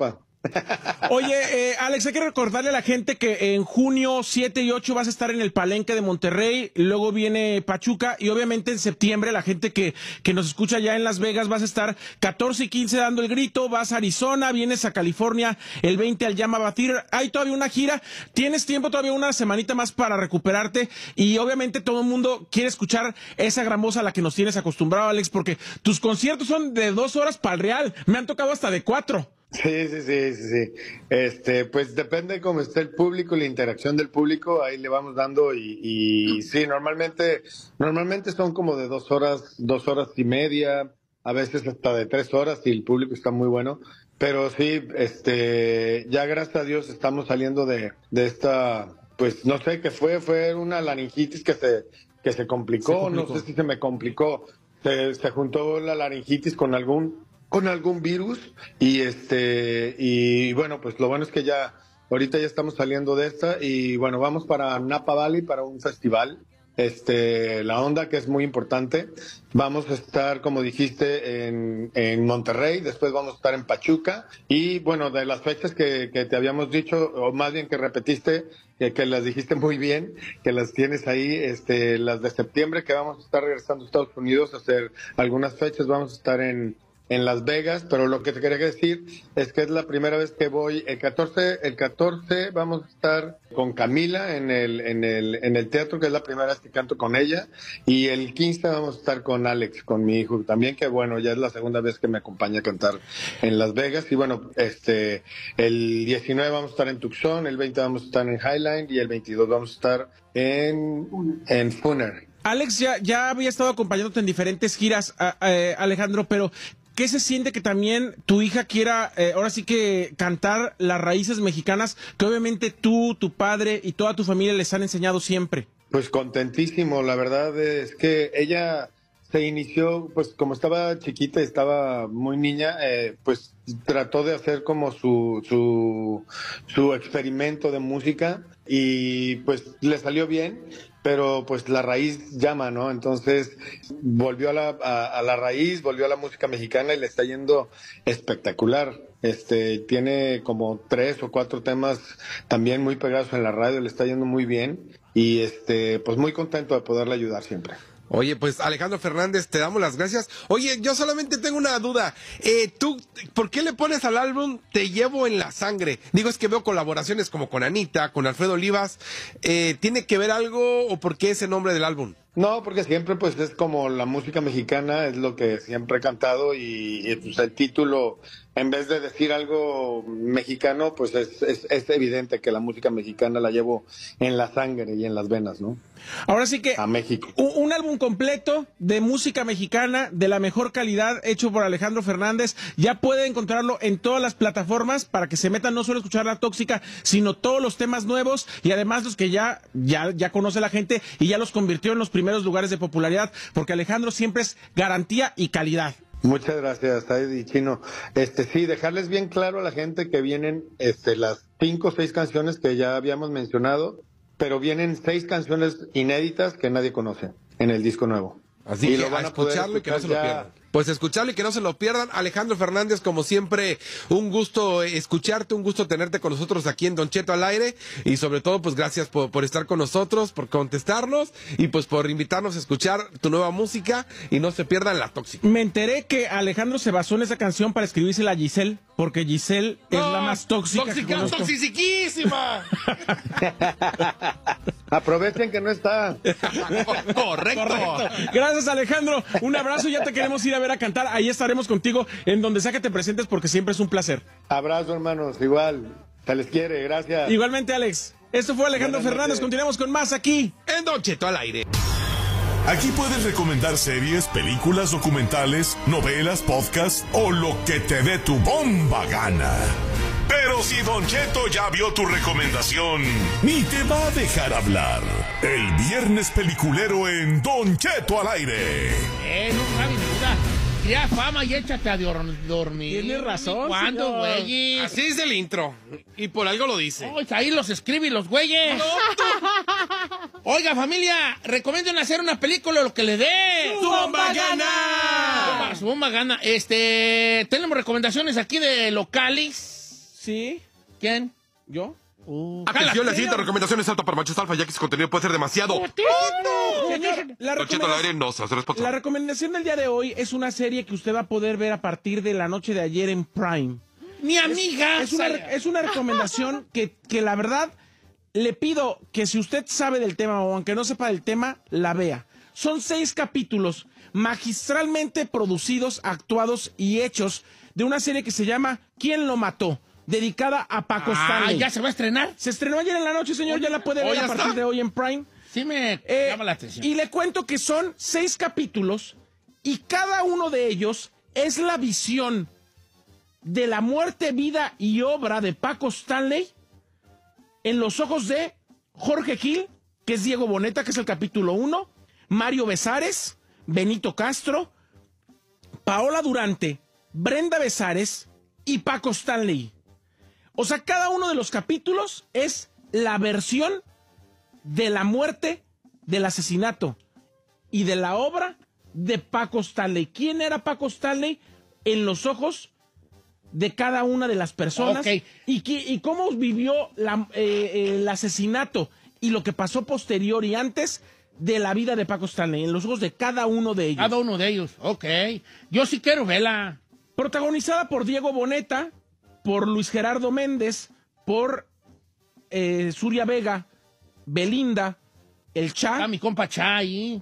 Oye, eh, Alex, hay que recordarle a la gente que en junio siete y ocho vas a estar en el Palenque de Monterrey, luego viene Pachuca y obviamente en septiembre la gente que, que nos escucha ya en Las Vegas vas a estar catorce y quince dando el grito, vas a Arizona, vienes a California el veinte al Llama Theater, hay todavía una gira, tienes tiempo todavía una semanita más para recuperarte y obviamente todo el mundo quiere escuchar esa gran voz a la que nos tienes acostumbrado, Alex, porque tus conciertos son de dos horas para el real, me han tocado hasta de cuatro. Sí, sí, sí, sí, sí. Este, pues depende cómo esté el público, la interacción del público, ahí le vamos dando y, y sí, normalmente, normalmente son como de dos horas, dos horas y media, a veces hasta de tres horas si el público está muy bueno. Pero sí, este, ya gracias a Dios estamos saliendo de, de esta, pues no sé qué fue, fue una laringitis que se, que se complicó, se complicó. No sé si se me complicó, se, se juntó la laringitis con algún con algún virus y este y bueno, pues lo bueno es que ya ahorita ya estamos saliendo de esta y bueno, vamos para Napa Valley para un festival, este la onda que es muy importante. Vamos a estar, como dijiste, en, en Monterrey, después vamos a estar en Pachuca y bueno, de las fechas que, que te habíamos dicho, o más bien que repetiste, que, que las dijiste muy bien, que las tienes ahí, este las de septiembre que vamos a estar regresando a Estados Unidos a hacer algunas fechas, vamos a estar en en Las Vegas, pero lo que te quería decir es que es la primera vez que voy. El catorce, el catorce vamos a estar con Camila en el, en el, en el teatro, que es la primera vez que canto con ella, y el quince vamos a estar con Alex, con mi hijo también, que bueno, ya es la segunda vez que me acompaña a cantar en Las Vegas, y bueno, este, el diecinueve vamos a estar en Tucson, el veinte vamos a estar en Highline, y el veintidós vamos a estar en, en Funer. Alex ya, ya había estado acompañándote en diferentes giras, a, a, Alejandro, pero ¿qué se siente que también tu hija quiera, eh, ahora sí que cantar las raíces mexicanas que obviamente tú, tu padre y toda tu familia les han enseñado siempre? Pues contentísimo, la verdad es que ella se inició, pues como estaba chiquita y estaba muy niña, eh, pues trató de hacer como su, su, su experimento de música y pues le salió bien. Pero pues la raíz llama, ¿no? Entonces volvió a la, a, a la raíz, volvió a la música mexicana y le está yendo espectacular. Este, tiene como tres o cuatro temas también muy pegados en la radio, le está yendo muy bien y este, pues muy contento de poderle ayudar siempre. Oye, pues Alejandro Fernández, te damos las gracias. Oye, yo solamente tengo una duda. Eh, ¿tú, por qué le pones al álbum Te Llevo en la Sangre? Digo, es que veo colaboraciones como con Anita, con Alfredo Olivas. Eh, ¿Tiene que ver algo o por qué ese nombre del álbum? No, porque siempre pues es como la música mexicana, es lo que siempre he cantado y, y pues el título, en vez de decir algo mexicano, pues es, es, es evidente que la música mexicana la llevo en la sangre y en las venas, ¿no? Ahora sí que a México. Un, un álbum completo de música mexicana de la mejor calidad hecho por Alejandro Fernández. Ya puede encontrarlo en todas las plataformas para que se metan no solo a escuchar La Tóxica, sino todos los temas nuevos y además los que ya, ya, ya conoce la gente y ya los convirtió en los primeros lugares de popularidad, porque Alejandro siempre es garantía y calidad. Muchas gracias, Said Chino. Este, sí, dejarles bien claro a la gente que vienen este, las cinco o seis canciones que ya habíamos mencionado, pero vienen seis canciones inéditas que nadie conoce en el disco nuevo. Así y que lo van a escucharlo y que no se lo pierdan. Pues escucharlo y que no se lo pierdan. Alejandro Fernández, como siempre, un gusto escucharte, un gusto tenerte con nosotros aquí en Don Cheto al aire. Y sobre todo, pues gracias por, por estar con nosotros, por contestarnos y pues por invitarnos a escuchar tu nueva música y no se pierdan La Tóxica. Me enteré que Alejandro se basó en esa canción para escribírsela a Giselle, porque Giselle no, es la más tóxica. ¡Tóxica, toxiciquísima! Aprovechen que no está. Correcto. Correcto. Gracias, Alejandro. Un abrazo, ya te queremos ir a ver a cantar. Ahí estaremos contigo en donde sea que te presentes porque siempre es un placer. Abrazo, hermanos, igual. Se les quiere, gracias. Igualmente, Alex. Esto fue Alejandro Buenas Fernández. Noches. Continuamos con más aquí en Don Cheto al aire. Aquí puedes recomendar series, películas, documentales, novelas, podcasts o lo que te dé tu bomba gana. Pero si Don Cheto ya vio tu recomendación, ni te va a dejar hablar. El viernes peliculero en Don Cheto al aire. Eh, no sabes duda. Crea fama y échate a dormir. Tienes razón. ¿Cuándo, güeyes? Así es el intro. Y por algo lo dice. Oh, ahí los escribe los güeyes. No, oiga, familia, recomienden hacer una película lo que le dé. ¡Su bomba gana! Su bomba gana. Este, tenemos recomendaciones aquí de locales. Sí. ¿Quién? ¿Yo? Uh, Atención, la siguiente recomendación es alta para machos alfa, ya que su contenido puede ser demasiado. Señor, la, Don Cheto al recomenda- aire no se hace la responsable. recomendación del día de hoy es una serie que usted va a poder ver a partir de la noche de ayer en Prime. Mi amiga. Es una, re- es una recomendación que, que la verdad le pido que si usted sabe del tema o aunque no sepa del tema, la vea. Son seis capítulos magistralmente producidos, actuados y hechos de una serie que se llama ¿Quién lo mató? Dedicada a Paco Ah, Stanley. ¿ya se va a estrenar? Se estrenó ayer en la noche, señor, ya la puede ¿Oh, ver ya a partir está? de hoy en Prime. Sí me Eh, llama la atención. Y le cuento que son seis capítulos y cada uno de ellos es la visión de la muerte, vida y obra de Paco Stanley en los ojos de Jorge Gil, que es Diego Boneta, que es el capítulo uno, Mario Besares, Benito Castro, Paola Durante, Brenda Besares y Paco Stanley. O sea, cada uno de los capítulos es la versión de la muerte, del asesinato y de la obra de Paco Stanley. ¿Quién era Paco Stanley en los ojos de cada una de las personas? Ok. Y, qui- y cómo vivió la- eh, el asesinato y lo que pasó posterior y antes de la vida de Paco Stanley, en los ojos de cada uno de ellos. Cada uno de ellos. Ok. Yo sí quiero verla. Protagonizada por Diego Boneta, por Luis Gerardo Méndez, por eh, Suria Vega, Belinda, el Cha. Está mi compa Chay.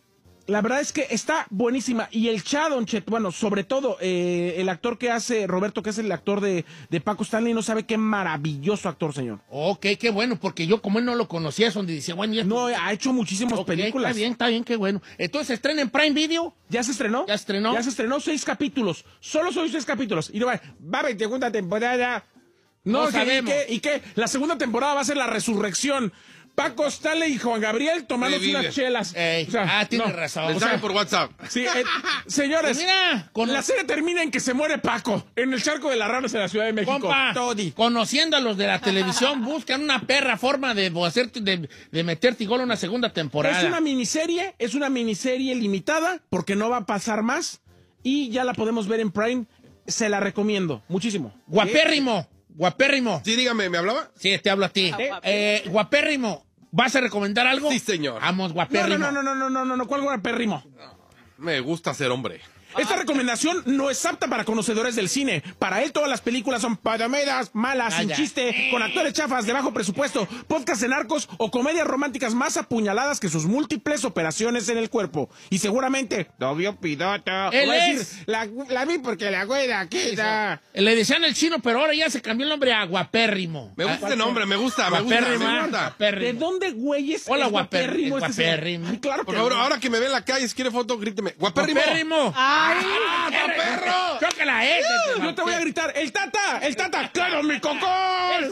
La verdad es que está buenísima. Y el Cha, Don Cheto, bueno, sobre todo eh, el actor que hace, Roberto, que es el actor de, de Paco Stanley, no sabe qué maravilloso actor, señor. Ok, qué bueno, porque yo como él no lo conocía, es donde dice, bueno, ya No, ha hecho muchísimas Ok, películas. Está bien, está bien, qué bueno. Entonces, ¿se estrena en Prime Video? ¿Ya se estrenó? ¿Ya estrenó? Ya se estrenó seis capítulos. Solo son seis capítulos. Y no va, va a haber segunda temporada. No, No ¿qué- sabemos. ¿y qué, ¿Y qué? La segunda temporada va a ser la resurrección. Paco Stanley y Juan Gabriel tomándose Revive. unas chelas. Ey, O sea, ah, tiene no. razón. O Mensaje sea, por WhatsApp. sí, eh, señores, Pues mira, con la serie termina en que se muere Paco en el charco de las ranas en la Ciudad de México. compa, Todi. conociendo a los de la televisión, buscan una perra forma de, hacerte, de, de meterte gol a una segunda temporada. Es una miniserie, es una miniserie limitada porque no va a pasar más y ya la podemos ver en Prime. Se la recomiendo muchísimo. Guapérrimo, guapérrimo. Sí, dígame, ¿me hablaba? Sí, te hablo a ti. Ah, Eh, guapérrimo, ¿vas a recomendar algo? Sí, señor. Vamos, No, guapérrimo. no, no, no, no, no, no, no, ¿cuál guapérrimo? Me gusta ser hombre. Esta recomendación no es apta para conocedores del cine. Para él todas las películas son palomeras, malas, Ah, sin ya. chiste, con actores chafas de bajo presupuesto, podcast de narcos o comedias románticas más apuñaladas que sus múltiples operaciones en el cuerpo. Y seguramente, novio piloto. Él va a es. decir, la, la vi porque la güera queda. Le decían el chino, pero ahora ya se cambió el nombre a guapérrimo. Me gusta Ah, ese nombre, me gusta, me gusta, Guapérrimo, me ah, gusta. guapérrimo. ¿De dónde, güeyes? Hola, es guapér- guapérrimo es este señor? guapérrimo. Ay, claro Por que favor, no. ahora que me ve en la calle, si quiere foto, gríteme. ¡Guapérrimo! ¡Guapérrimo! ¡Ay! ¡Perro! ¡Chócala, eh! Yo te voy a gritar, ¡el Tata! ¡El Tata! ¡Claro, mi cocón!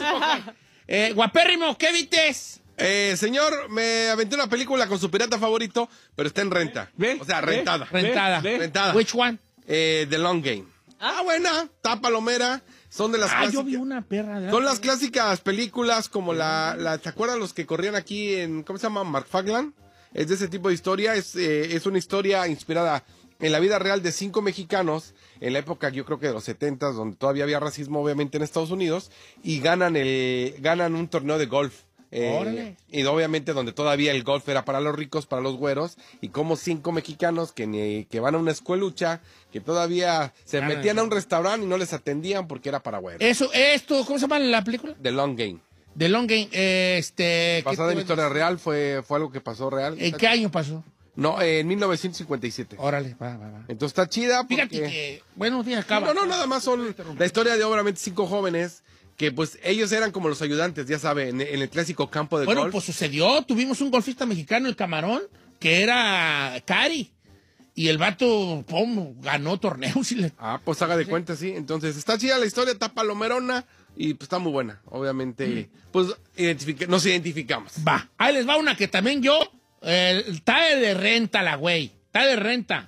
Eh, guapérrimo, ¿qué vites? Eh, señor, me aventé una película con su pirata favorito, pero está en renta. ¿Ve? O sea, ¿Ve? rentada. Ve, Rentada. ve. Rentada. Which one? Eh, The Long Game. Ah, buena. Está palomera. Son de las Ah, yo clásicas. vi una perra. de- Son las clásicas películas como la, la... ¿Te acuerdas los que corrían aquí en... ¿Cómo se llama? McFarland. Es de ese tipo de historia. Es, eh, es una historia inspirada en la vida real de cinco mexicanos en la época, yo creo que de los setentas, donde todavía había racismo, obviamente, en Estados Unidos, y ganan el ganan un torneo de golf. Eh, Órale. y obviamente donde todavía el golf era para los ricos, para los güeros, y como cinco mexicanos que, ni- que van a una escuelucha, que todavía se Ganan metían a eso. un restaurante y no les atendían porque era para güeros. Eso, esto, ¿cómo se llama la película? The Long Game. The Long Game, eh, este... ¿qué Basada en te- historia real, fue, fue algo que pasó real. ¿En qué año pasó? No, eh, en mil novecientos cincuenta y siete. Órale, va, va, va. Entonces está chida porque... Fíjate que... Bueno, sí, acaba. No, no, nada más son la historia de obviamente cinco jóvenes que pues ellos eran como los ayudantes, ya saben, en, en el clásico campo de Bueno, golf. pues sucedió. Tuvimos un golfista mexicano, el Camarón, que era Cari. Y el vato, pum, ganó torneos y le... Ah, pues haga de cuenta, sí. Entonces está chida la historia, está palomerona y pues está muy buena. Obviamente, pues identifica- nos identificamos. Va, ahí les va una que también yo... eh, está de renta la güey. Está de renta.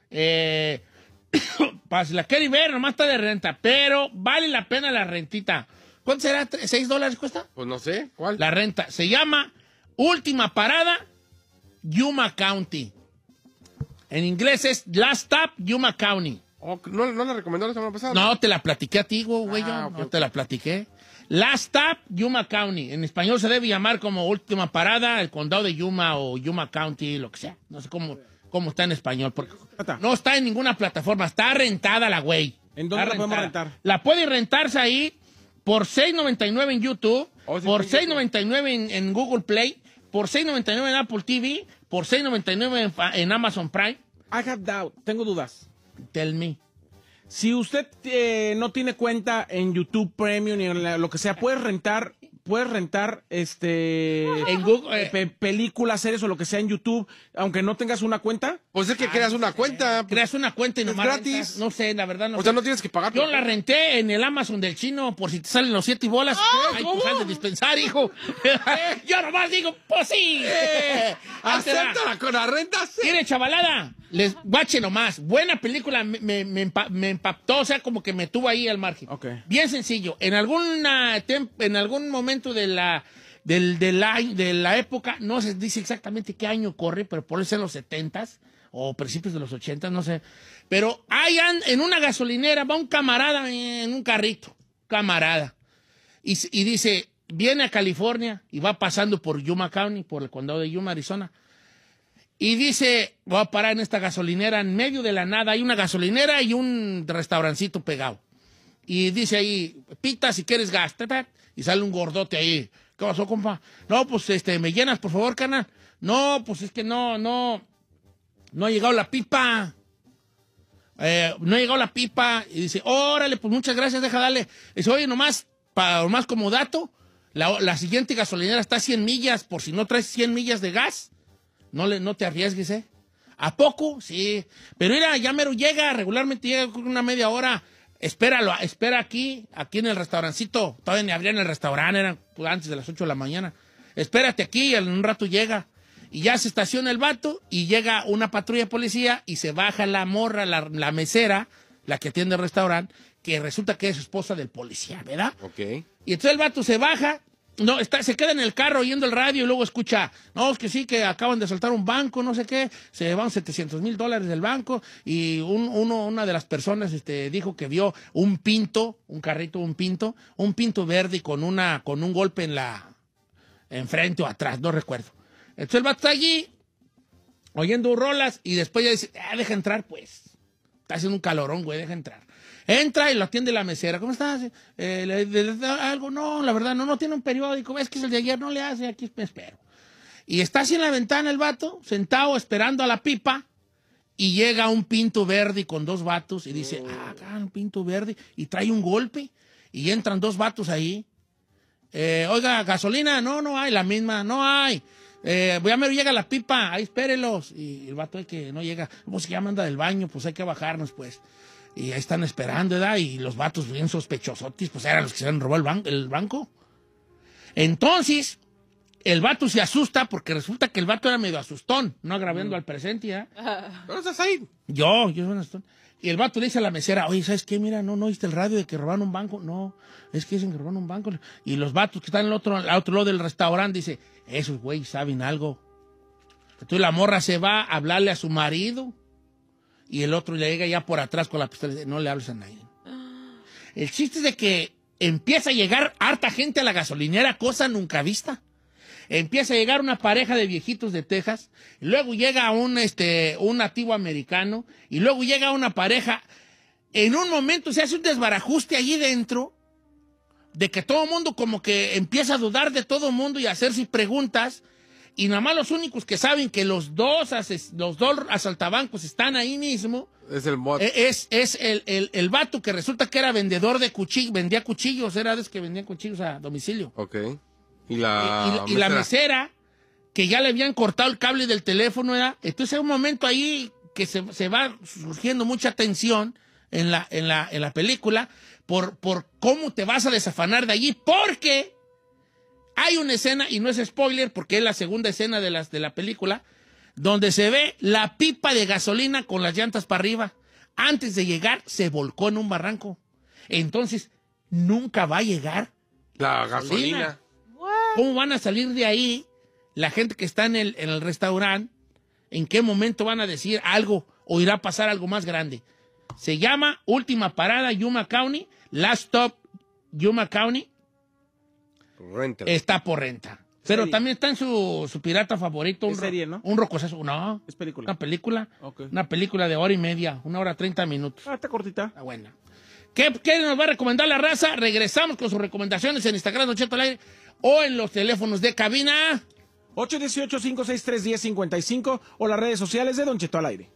Eh, para si la quieren ver, nomás está de renta. Pero vale la pena la rentita. ¿Cuánto será? ¿Tre- ¿Seis dólares cuesta? Pues no sé, ¿cuál? La renta. Se llama Última Parada, Yuma County. En inglés es Last Stop, Yuma County. Oh, ¿no, ¿No la recomendó la semana pasada? No, te la platiqué a ti, güey. Ah, yo, ok, no ok. te la platiqué. Last Stop, Yuma County. En español se debe llamar como última parada, el condado de Yuma o Yuma County, lo que sea. No sé cómo, cómo está en español. Porque no está en ninguna plataforma. Está rentada la güey. ¿En dónde Está la podemos rentada. rentar? La pueden rentarse ahí por seis noventa y nueve en YouTube, Oh, sí, por sí, seis noventa y nueve en, en Google Play, por seis noventa y nueve en Apple T V, por seis noventa y nueve en, en Amazon Prime. I have doubt. Tengo dudas. Tell me. Si usted eh, no tiene cuenta en YouTube Premium ni en la- lo que sea, puedes rentar, puedes rentar este En Google, eh, pe- películas, series o lo que sea en YouTube, aunque no tengas una cuenta. Pues es que creas una cuenta. creas una cuenta y Es nomás gratis. rentas. No sé, la verdad no O sé. sea, no tienes que pagar. Yo la renté en el Amazon del chino por si te salen los siete bolas. Ay, pues has de dispensar, hijo. Yo nomás digo, pues sí. Ahí te va. Acéptala con la renta. Sí. Mire, chavalada, les guache nomás. Buena película, me, me, me empa- me impactó, o sea, como que me tuvo ahí al margen. Ok. Bien sencillo. En alguna tem- en algún momento de la del, del año- de la época, no se dice exactamente qué año corre, pero por eso en los setentas o principios de los ochentas, no sé. Pero hay an- en una gasolinera va un camarada en un carrito, camarada, y, s- y dice, viene a California y va pasando por Yuma County, por el condado de Yuma, Arizona. Y dice, voy a parar en esta gasolinera, en medio de la nada, hay una gasolinera y un restaurancito pegado. Y dice ahí, pita si quieres gas, ta, ta, y sale un gordote ahí. ¿Qué pasó, compa? No, pues, este, ¿me llenas, por favor, carnal? No, pues es que no, no, no ha llegado la pipa. Eh, no ha llegado la pipa. Y dice, órale, pues muchas gracias, deja darle. Dice, oye, nomás, para nomás como dato, la, la siguiente gasolinera está a cien millas, por si no traes cien millas de gas. No, le, no te arriesgues, ¿eh? ¿A poco? Sí. Pero mira, ya mero llega, regularmente llega con una media hora. Espéralo, espera aquí, aquí en el restaurancito. Todavía ni abrían el restaurante, eran pues, antes de las ocho de la mañana. Espérate aquí, en un rato llega. Y ya se estaciona el vato y llega una patrulla de policía y se baja la morra, la, la mesera, la que atiende el restaurante, que resulta que es esposa del policía, ¿verdad? Ok. Y entonces el vato se baja, no, está, se queda en el carro oyendo el radio y luego escucha, no, es que sí, que acaban de asaltar un banco, no sé qué, se van setecientos mil dólares del banco y un, uno, una de las personas este, dijo que vio un pinto, un carrito, un pinto, un pinto verde con, una, con un golpe en la, enfrente o atrás, no recuerdo. Entonces el vato está allí oyendo rolas y después ya dice, ah, deja entrar pues, está haciendo un calorón, güey, deja entrar. Entra y lo atiende la mesera. ¿Cómo estás? Eh, ¿le, le- le da algo? No, la verdad, no, no tiene un periódico. Es que es el de ayer, no le hace, aquí me espero. Y está así en la ventana el vato, sentado esperando a la pipa, y llega un pinto verde con dos vatos y dice, ah, acá un pinto verde, y trae un golpe, y entran dos vatos ahí. Eh, oiga, gasolina, no, no hay, la misma, no hay. Eh, voy a ver, llega la pipa, ahí espérelos. Y el vato es que no llega, pues ya manda del baño, pues hay que bajarnos, pues. Y ahí están esperando, ¿verdad? Y los vatos bien sospechosotis, pues eran los que se habían robado el, ban- el banco. Entonces, el vato se asusta porque resulta que el vato era medio asustón, no agraviando al presente, ¿ya? ¿Pero estás ahí? Yo, yo soy un asustón. Y el vato le dice a la mesera, oye, ¿sabes qué? Mira, no, no oíste el radio de que robaron un banco. No, es que dicen que robaron un banco. Y los vatos que están al otro, al otro lado del restaurante dice, esos güeyes saben algo. Entonces la morra se va a hablarle a su marido. Y el otro le llega ya por atrás con la pistola y dice, no le hables a nadie. El chiste es de que empieza a llegar harta gente a la gasolinera, cosa nunca vista. Empieza a llegar una pareja de viejitos de Texas, y luego llega un, este, un nativo americano, y luego llega una pareja. En un momento se hace un desbarajuste allí dentro, de que todo el mundo como que empieza a dudar de todo el mundo y a hacerse preguntas, y nada más los únicos que saben que los dos, ases- los dos asaltabancos están ahí mismo, Es el mod. eh, es, es el, el, el vato que resulta que era vendedor de cuchillos, vendía cuchillos, era de los que vendían cuchillos a domicilio. Ok. Y Y, la, y- y la mesera, que ya le habían cortado el cable del teléfono, ¿verdad? Entonces hay un momento ahí que se, se va surgiendo mucha tensión en la, en la, en la película por, por cómo te vas a desafanar de allí, porque hay una escena, y no es spoiler, porque es la segunda escena de, las, de la película, donde se ve la pipa de gasolina con las llantas para arriba. Antes de llegar, se volcó en un barranco. Entonces, nunca va a llegar. La gasolina. ¿Cómo van a salir de ahí la gente que está en el, en el restaurante? ¿En qué momento van a decir algo o irá a pasar algo más grande? Se llama Última Parada, Yuma County. Last Stop, Yuma County. Renta. Está por renta. Pero Serie. también está en su, su pirata favorito. Un, Es serie, ¿no? Un rocosazo. No. Es película. Una película. Ok. Una película de hora y media. Una hora treinta minutos. Ah, está cortita. Está buena. ¿Qué, ¿Qué nos va a recomendar la raza? Regresamos con sus recomendaciones en Instagram, Don Cheto al aire, o en los teléfonos de cabina. ocho uno ocho, cinco seis tres, uno cero cinco cinco o las redes sociales de Don Cheto al aire.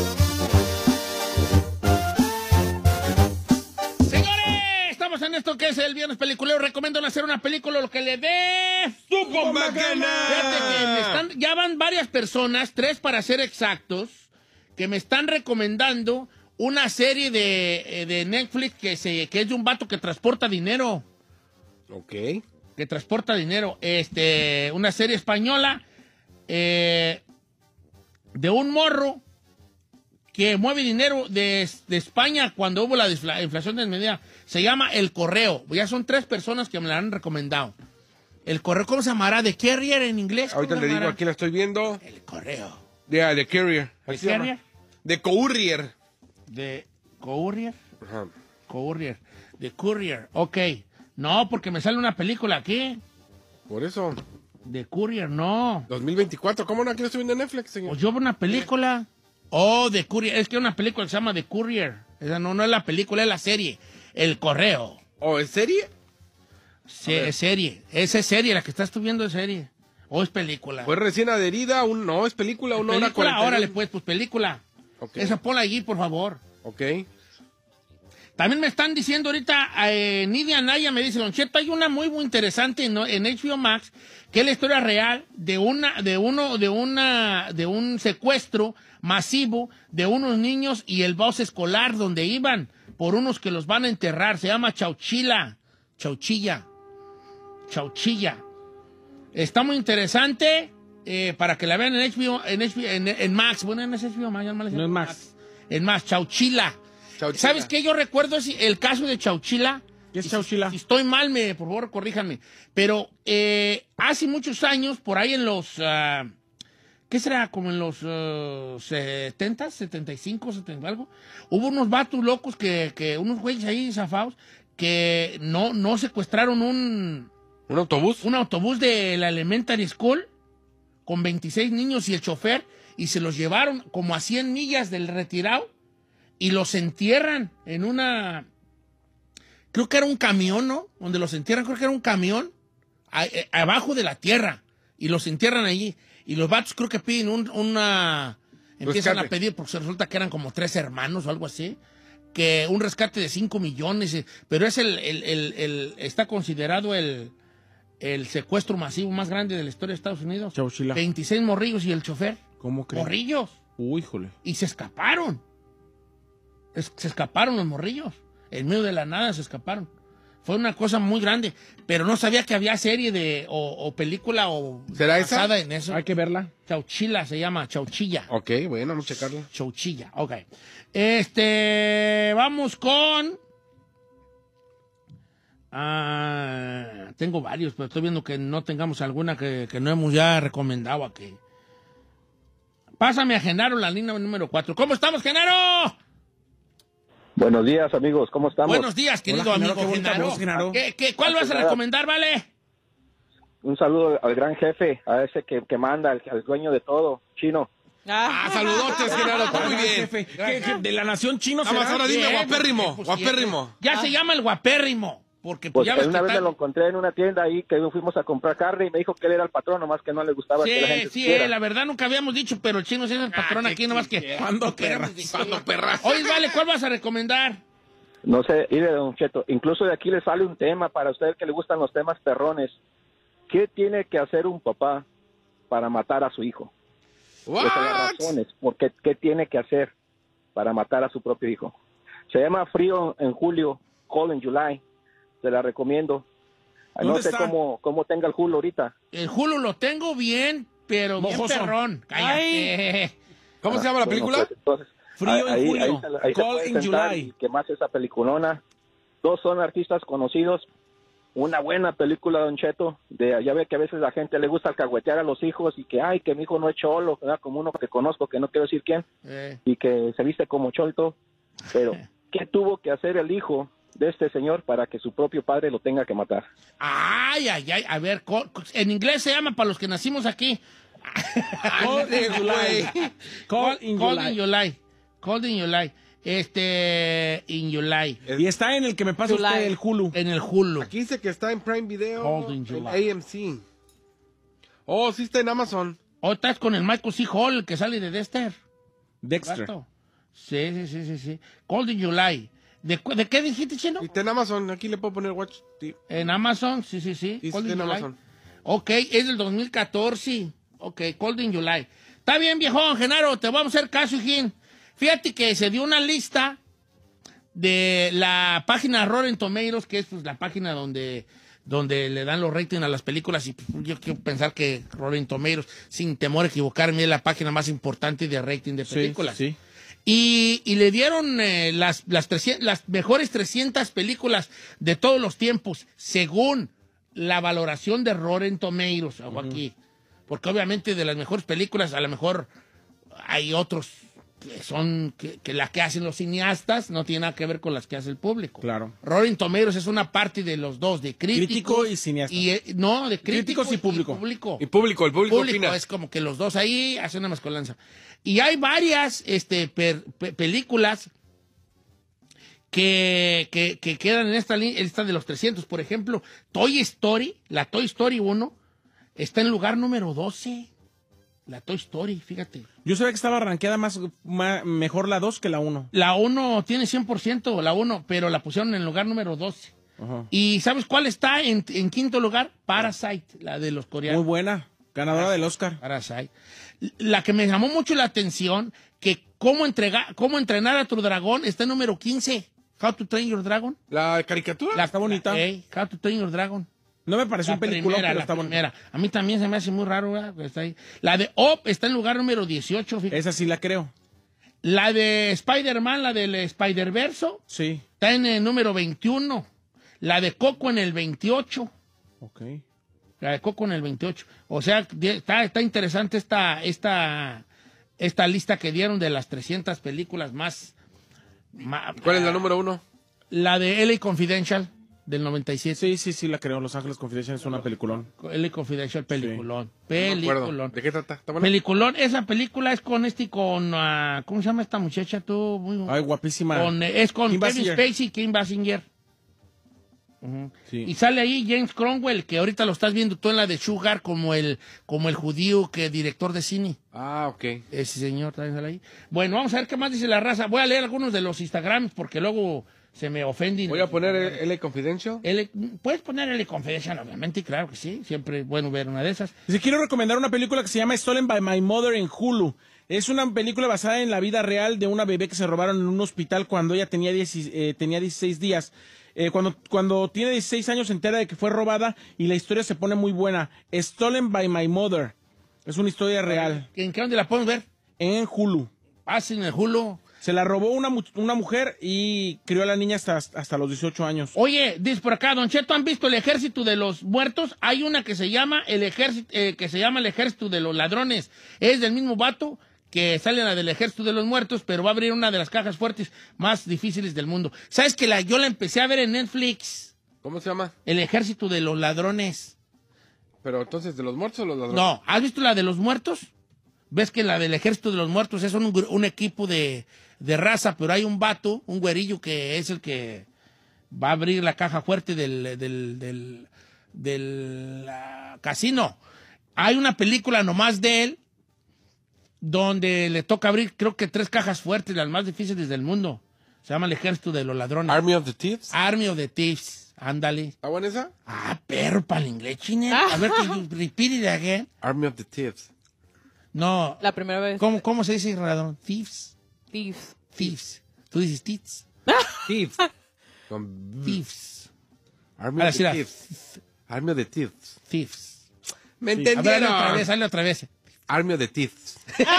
Estamos en esto que es el viernes peliculero. Recomiendo hacer una película, lo que le dé. ¡Supo bacana! Fíjate que me están, ya van varias personas, tres para ser exactos, que me están recomendando una serie de, de Netflix que, se, que es de un vato que transporta dinero. Ok. Que transporta dinero. Este, una serie española eh, de un morro que mueve dinero de, de España cuando hubo la disfla- inflación desmedida. Se llama El Correo. Ya son tres personas que me la han recomendado. El Correo, ¿cómo se llamará? ¿The Carrier en inglés? Ahorita ¿Cómo le se digo, llamará? aquí la estoy viendo. El Correo. Yeah, The Carrier. ¿The Así se llama. Carrier? The Courier. ¿De Courier? Ajá. Courier. The Courier. Ok. No, porque me sale una película aquí. Por eso. The Courier, no. dos mil veinticuatro. ¿Cómo no? Aquí lo estoy viendo en Netflix, señor. Pues yo veo una película. Oh, The Courier. Es que hay una película que se llama The Courier. Esa no, no es la película, es la serie. El Correo. ¿Oh, es serie? Sí, es serie. Esa es serie, la que estás tú viendo es serie. O es película. Fue recién adherida. Un, no, es película. Una hora película, cuarenta y dos. órale pues, pues película. Ok. Esa ponla allí, por favor. Ok. También me están diciendo ahorita, eh, Nidia Naya me dice, Don Cheto, hay una muy, muy interesante en, en H B O Max, que es la historia real de una, de uno, de una, de un secuestro masivo de unos niños y el bus escolar donde iban por unos que los van a enterrar. Se llama Chauchila. Chauchilla. Chauchilla. Está muy interesante, eh, para que la vean en H B O, en, H B O, en, en Max. Bueno, no es H B O Max, ya no me la sé. No es Max. En Max, Chauchila. Chauchila. ¿Sabes qué? Yo recuerdo es el caso de Chauchila. ¿Qué es Y si- Chauchila? Si, estoy mal, me, por favor, corríjanme. Pero eh, hace muchos años, por ahí en los... ah, ¿qué será? Como en los uh, setenta, setenta y cinco, setenta algo. Hubo unos vatos locos que, que unos güeyes ahí zafados, que no, no secuestraron un, ¿Un autobús? un autobús de la Elementary School con veintiséis niños y el chofer, y se los llevaron como a cien millas del retirado y los entierran en una... Creo que era un camión, ¿no? Donde los entierran, creo que era un camión a- eh, abajo de la tierra, y los entierran allí. Y los vatos creo que piden un- una... Empiezan Rescate. a pedir, porque resulta que eran como tres hermanos o algo así, que un rescate de cinco millones, eh, pero es el, el- el- el- está considerado el, el secuestro masivo más grande de la historia de Estados Unidos. Chauchila. veintiséis morrillos y el chofer. ¿Cómo crees? Morrillos. Uy, híjole. Y se escaparon. Es- se escaparon los morrillos. En medio de la nada se escaparon. Fue una cosa muy grande. Pero no sabía que había serie de o, o película o ¿Será esa? basada en eso. Hay que verla. Chauchila se llama, Chauchilla. Ok, bueno, vamos a checarlo. Chauchilla, ok. Este, vamos con... Ah, tengo varios, pero estoy viendo que no tengamos alguna que, que no hemos ya recomendado aquí. Pásame a Genaro, la línea número cuatro. ¿Cómo estamos, Genaro? Buenos días, amigos, ¿cómo estamos? Buenos días, querido Hola, Genaro, amigo qué bonita Genaro. voz, Genaro. ¿Qué, qué, ¿Cuál vas a Nada. recomendar, vale? Un saludo al gran jefe, a ese que, que manda, al, al dueño de todo, Chino. Ah, saludotes, Genaro. Está muy Gran bien. jefe. ¿Qué- qué- de la nación chino Nada más será? ahora dime Bien, guapérrimo, pues, guapérrimo. Ya se llama el guapérrimo. Porque Pues ya ves una que vez tal- me lo encontré en una tienda ahí que fuimos a comprar carne y me dijo que él era el patrón, nomás que no le gustaba Sí, que la gente sí, supiera. eh, la verdad nunca habíamos dicho, pero el chino sí es el patrón aquí, nomás que... ¿Cuándo no queremos perras? decir. ¿Cuándo perras? Oye, vale, ¿cuál vas a recomendar? No sé, mire, don Cheto, incluso de aquí le sale un tema para usted que le gustan los temas perrones. ¿Qué tiene que hacer un papá para matar a su hijo? What? Esas son las razones. ¿Por qué, qué tiene que hacer para matar a su propio hijo? Se llama Frío en Julio, Cold in July. Se la recomiendo. No ¿Dónde sé está? cómo, cómo tenga el Julio ahorita. El Hulu lo tengo bien, pero bien Mojoso. perrón. Cállate. ¿Cómo se llama la Bueno, película? pues, entonces, Frío en ahí- julio, ahí se- ahí se Cold puede in sentar July. y que más esa peliculona. Dos son artistas conocidos. Una buena película, Don Cheto. De, ya ve que a veces la gente le gusta alcahuetear a los hijos y que, ay, que mi hijo no es cholo, ¿verdad? Como uno que conozco, que no quiero decir quién, Eh, y que se viste como cholto. Pero, ¿qué tuvo que hacer el hijo de este señor para que su propio padre lo tenga que matar? Ay, ay, ay. A ver, co- co- en inglés se llama para los que nacimos aquí. Call in July. Call in Call July. in July. Call in July. Este, in July. Y está en el que me pasa July. usted, el Hulu. En el Hulu. Aquí dice que está en Prime Video, Called in en July. A M C. Oh, sí está en Amazon. O estás con el Michael C. Hall, el que sale de Dexter. Dexter. Gato. Sí, sí, sí, sí, sí. Call in July. ¿De, cu- ¿De qué dijiste, Chino? Y está en Amazon. Aquí le puedo poner Watch. Sí. En Amazon, sí, sí, sí. Sí, Call está in en July. Amazon. Ok, es del dos mil catorce. Ok, Cold in July. Está bien, viejón, Genaro, te vamos a hacer caso, hijín. Fíjate que se dio una lista de la página Rotten Tomatoes, que es pues, la página donde, donde le dan los ratings a las películas. Y pues, yo quiero pensar que Rotten Tomatoes, sin temor a equivocarme, es la página más importante de rating de películas. Sí, sí. Y, y le dieron eh, las, las, trescientas las mejores trescientas películas de todos los tiempos, según la valoración de Rotten Tomatoes. Hago aquí. Porque obviamente de las mejores películas, a lo mejor hay otros que son, que, que las que hacen los cineastas no tiene nada que ver con las que hace el público. Claro. Rotten Tomatoes es una parte de los dos, de críticos. Crítico y cineasta. Y, eh, no, de críticos, Críticos y público. público. Y público, el público, Público, opina. es como que los dos ahí hacen una mezcolanza. Y hay varias este, per- pe- películas que, que, que quedan en esta lista de los trescientos. Por ejemplo, Toy Story, la Toy Story uno, está en lugar número doce. La Toy Story, fíjate. Yo sabía que estaba rankeada más, ma- mejor la dos que la uno. La uno tiene cien por ciento, la uno, pero la pusieron en lugar número doce. Ajá. ¿Y sabes cuál está en, en quinto lugar? Parasite, la de los coreanos. Muy buena. Ganadora del Oscar. Parasite. La que me llamó mucho la atención, que cómo, entrega, cómo entrenar a tu dragón está en número quince. How to Train Your Dragon. ¿La caricatura? La, Está bonita. Hey, How to Train Your Dragon. No me pareció La un película, primera, pero la está bonita. primera. A mí también se me hace muy raro, ¿verdad? Que está ahí. La de Up está en lugar número dieciocho, fíjate. Esa sí la creo. La de Spider-Man, la del Spider-Verso, Sí. está en el número veintiuno. La de Coco en el veintiocho. Ok. La de Coco en el veintiocho. O sea, de- está, está interesante esta, esta, esta lista que dieron de las trescientas películas más... ma- ¿Cuál es la número uno? La de L A Confidential, del noventa y siete. Sí, sí, sí la creo. Los Ángeles Confidential es una peliculón. L A Confidential, peliculón. No me acuerdo. Peliculón. ¿De qué trata? ¿Está buena? Peliculón. Esa película es con este y con... ah, ¿cómo se llama esta muchacha tú? Muy, Ay, guapísima. con, eh, es con Kim Kevin Basinger. Spacey y Kim Basinger. Ujú. Sí. Y sale ahí James Cromwell, que ahorita lo estás viendo tú en la de Sugar, como el, como el judío que director de cine. Ah, ok. Ese señor también sale ahí. Bueno, vamos a ver qué más dice la raza. Voy a leer algunos de los Instagrams porque luego se me ofenden. Voy a poner L A Confidential. L- Puedes poner L A Confidential, obviamente, claro que sí. Siempre es bueno ver una de esas. Dice, quiero recomendar una película que se llama Stolen by My Mother en Hulu. Es una película basada en la vida real de una bebé que se robaron en un hospital cuando ella tenía, diez, eh, tenía dieciséis días. Eh, cuando, cuando tiene dieciséis años se entera de que fue robada y la historia se pone muy buena. Stolen by My Mother. Es una historia real. ¿En qué dónde la podemos ver? En Hulu. Ah, sí, en el Hulu. Se la robó una, mu- una mujer y crió a la niña hasta, hasta los dieciocho años. Oye, dice por acá, Don Cheto, ¿han visto el Ejército de los Muertos? Hay una que se llama el Ejército, eh, que se llama el Ejército de los Ladrones. Es del mismo vato que sale en la del Ejército de los Muertos, pero va a abrir una de las cajas fuertes más difíciles del mundo. ¿Sabes que la, yo la empecé a ver en Netflix? ¿Cómo se llama? El Ejército de los Ladrones. Pero entonces, ¿de los muertos o los ladrones? No, ¿has visto la de los muertos? ¿Ves que la del Ejército de los Muertos es un, gru- un equipo de, de raza, pero hay un vato, un güerillo que es el que va a abrir la caja fuerte del, del, del, del ah, casino? Hay una película nomás de él donde le toca abrir, creo que tres cajas fuertes, las más difíciles del mundo. Se llama El Ejército de los Ladrones. Army of the Thieves. Army of the Thieves. Ándale. ¿Está buena esa? Ah, perro, para el inglés, chine. A ver, can you repeat it again? Army of the Thieves. No. La primera vez. ¿Cómo, cómo se dice, ladrón? Thieves. Thieves. Thieves. Tú dices tits. Thieves. Con- Thieves. Army Ahora of sí, the la- Thieves. Army of the Thieves. Thieves. ¿Me A ver, hazle entendieron? otra vez, hazle otra vez. Army of the Thieves.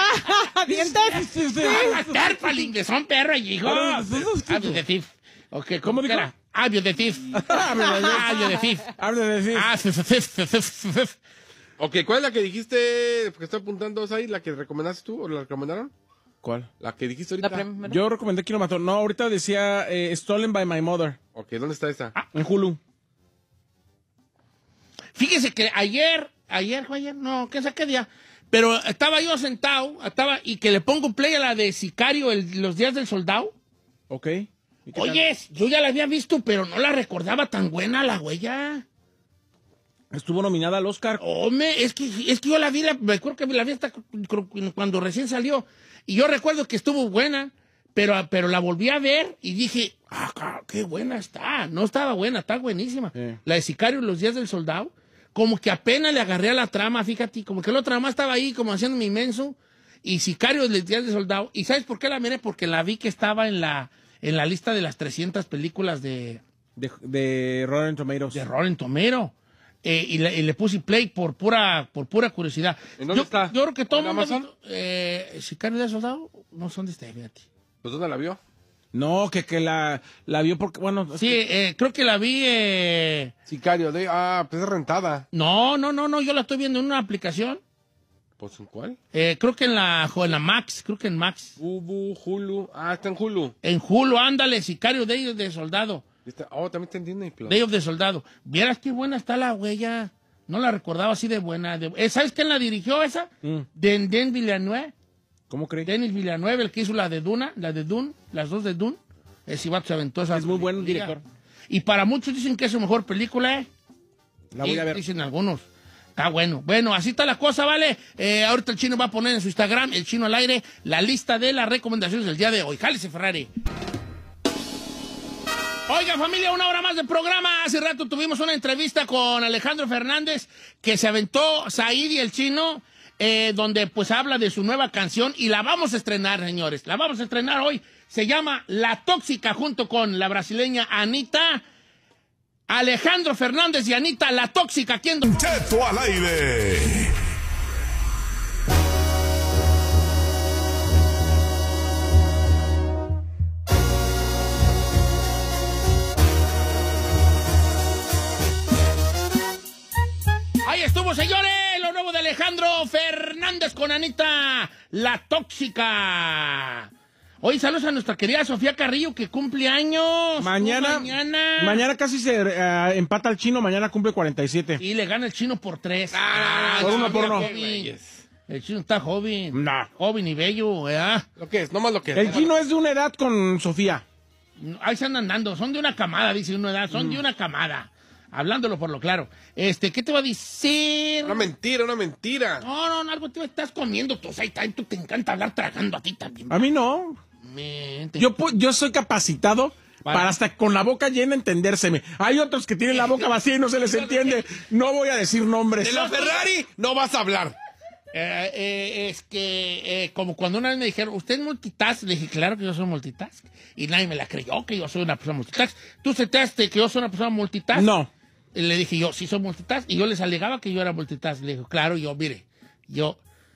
¡Matar para el inglés! ¡Son perro, hijo! Abio de thief. Ok, ¿cómo dijo? era? Abio de thief. Abio de thief. Habla de decir. Ah, thief, thief, thief, thief, thief. Ok, ¿cuál es la que dijiste que está apuntando ahí? ¿La que recomendaste tú o la recomendaron? ¿Cuál? La que dijiste ahorita. La primera. Yo recomendé Quién lo mató. No, ahorita decía eh, Stolen by My Mother. Ok, ¿dónde está esa? Ah. En Hulu. Fíjese que ayer, ayer, fue ayer, no, ¿qué sé qué día? Pero estaba yo sentado, estaba, y que le pongo play a la de Sicario, el- los días del soldado. Ok. ¿Y qué tal? Oye, yo ya la había visto, pero no la recordaba tan buena la huella. Estuvo nominada al Oscar. Hombre, es que, es que yo la vi, la, me acuerdo que la vi hasta cu- cuando recién salió. Y yo recuerdo que estuvo buena, pero, pero la volví a ver y dije, ah, ca- qué buena está. No estaba buena, está buenísima. Sí. La de Sicario, los días del soldado. Como que apenas le agarré a la trama, fíjate, como que la trama estaba ahí como haciendo mi inmenso. Y Sicario, los días del soldado. ¿Y sabes por qué la miré? Porque la vi que estaba en la, en la lista de las trescientas películas de, De, de Rotten Tomatoes. de Rotten Tomatoes. Eh, y, le, y le puse play por pura, por pura curiosidad. ¿En dónde yo, está? Yo creo que todo ¿En el mundo ha Amazon? visto, eh, Sicario de soldado, no son de este, fíjate. ¿Pues dónde la vio? No, que, que la, la vio porque, bueno... es Sí, que- eh, creo que la vi. Eh, Sicario de... Ah, pues es rentada. no, no, no, no, yo la estoy viendo en una aplicación. ¿Pues en cuál? Eh, creo que en la, jo, en la Max, creo que en Max. Ubu, Hulu. Ah, está en Hulu. En Hulu, ándale, Sicario de, de soldado. Está- Oh, también está en Disney Plus. Day of the Soldado. Vieras qué buena está la huella. No la recordaba así de buena. De- eh, ¿Sabes quién la dirigió esa? Mm. Den, Den Villeneuve. ¿Cómo crees? Denis Villeneuve, el que hizo la de Duna, la de Dune, las dos de Dune. Ese vato se aventó esa Es muy buen película. director. Y para muchos dicen que es su mejor película, ¿eh? La voy Y a ver. Dicen algunos. Está bueno. Bueno, así está la cosa, ¿vale? Eh, ahorita el Chino va a poner en su Instagram, el Chino al aire, la lista de las recomendaciones del día de hoy. Jálese, Ferrari. Oiga, familia, una hora más de programa. Hace rato tuvimos una entrevista con Alejandro Fernández, que se aventó Said y el Chino, eh, donde pues habla de su nueva canción y la vamos a estrenar, señores. La vamos a estrenar hoy. Se llama La Tóxica, junto con la brasileña Anita. Alejandro Fernández y Anita, La Tóxica. ¿Quién? Cheto al aire. Ahí estuvo, señores, lo nuevo de Alejandro Fernández con Anita, La Tóxica. Hoy saludos a nuestra querida Sofía Carrillo, que cumple años. Mañana, Oh, mañana. mañana casi se eh, empata el Chino, mañana cumple cuarenta y siete. Y le gana el Chino por tres. Ah, por uno, por mira, uno. joven. El Chino está joven. Nah. Joven y bello, ¿verdad? Lo que es, nomás lo que es. El Chino es de una edad con Sofía. Ahí se andan dando. Son de una camada, dice una edad. Son de una camada. Hablándolo por lo claro. Este, ¿qué te va a decir? Una mentira, una mentira. No, no, no, algo te estás comiendo. Tú, ahí está, tú te encanta hablar tragando a ti también. A mí no. Mente. Yo, pu- yo soy capacitado Vale. para hasta con la boca llena entendérseme. Hay otros que tienen la boca vacía y no se les entiende. No voy a decir nombres. De la Ferrari no vas a hablar. Eh, eh, es que, eh, como cuando una vez me dijeron, ¿usted es multitask? Le dije, claro que yo soy multitask. Y nadie me la creyó que yo soy una persona multitask. ¿Tú sentaste que yo soy una persona multitask? No. Y le dije yo, sí soy multitask. Y yo les alegaba que yo era multitask. Le dije, claro, yo, mire, yo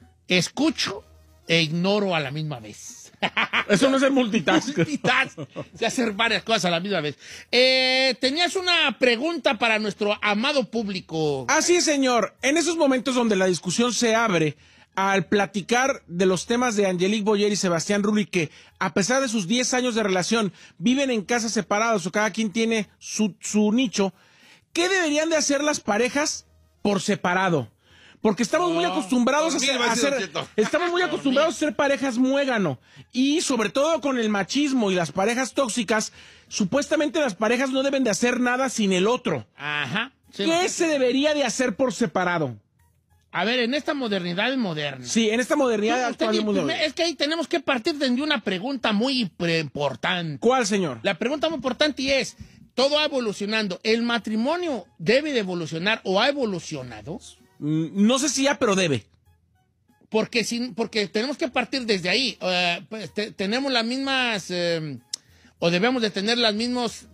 escucho e ignoro a la misma vez. Eso no es el multitask. Multitask. Se hacer varias cosas a la misma vez. Eh, tenías una pregunta para nuestro amado público. Así es, señor. En esos momentos donde la discusión se abre al platicar de los temas de Angelique Boyer y Sebastián Rulli, que a pesar de sus diez años de relación, viven en casas separadas o cada quien tiene su, su nicho, ¿qué deberían de hacer las parejas por separado? Porque estamos muy acostumbrados a dormir, ser, va a a decir Don ser- Cheto. estamos muy acostumbrados a ser parejas muégano. Y sobre todo con el machismo y las parejas tóxicas, supuestamente las parejas no deben de hacer nada sin el otro. Ajá. Sí, ¿Qué se debería de hacer por separado? A ver, en esta modernidad moderna. Sí, en esta modernidad Usted actual di- del mundo. primer- es que ahí tenemos que partir de una pregunta muy pre- importante. ¿Cuál, señor? La pregunta muy importante es, todo va evolucionando. ¿El matrimonio debe de evolucionar o ha evolucionado? Mm, No sé si ya, pero debe. Porque, sin, porque tenemos que partir desde ahí. Eh, pues, te- tenemos las mismas, eh, o debemos de tener los mismos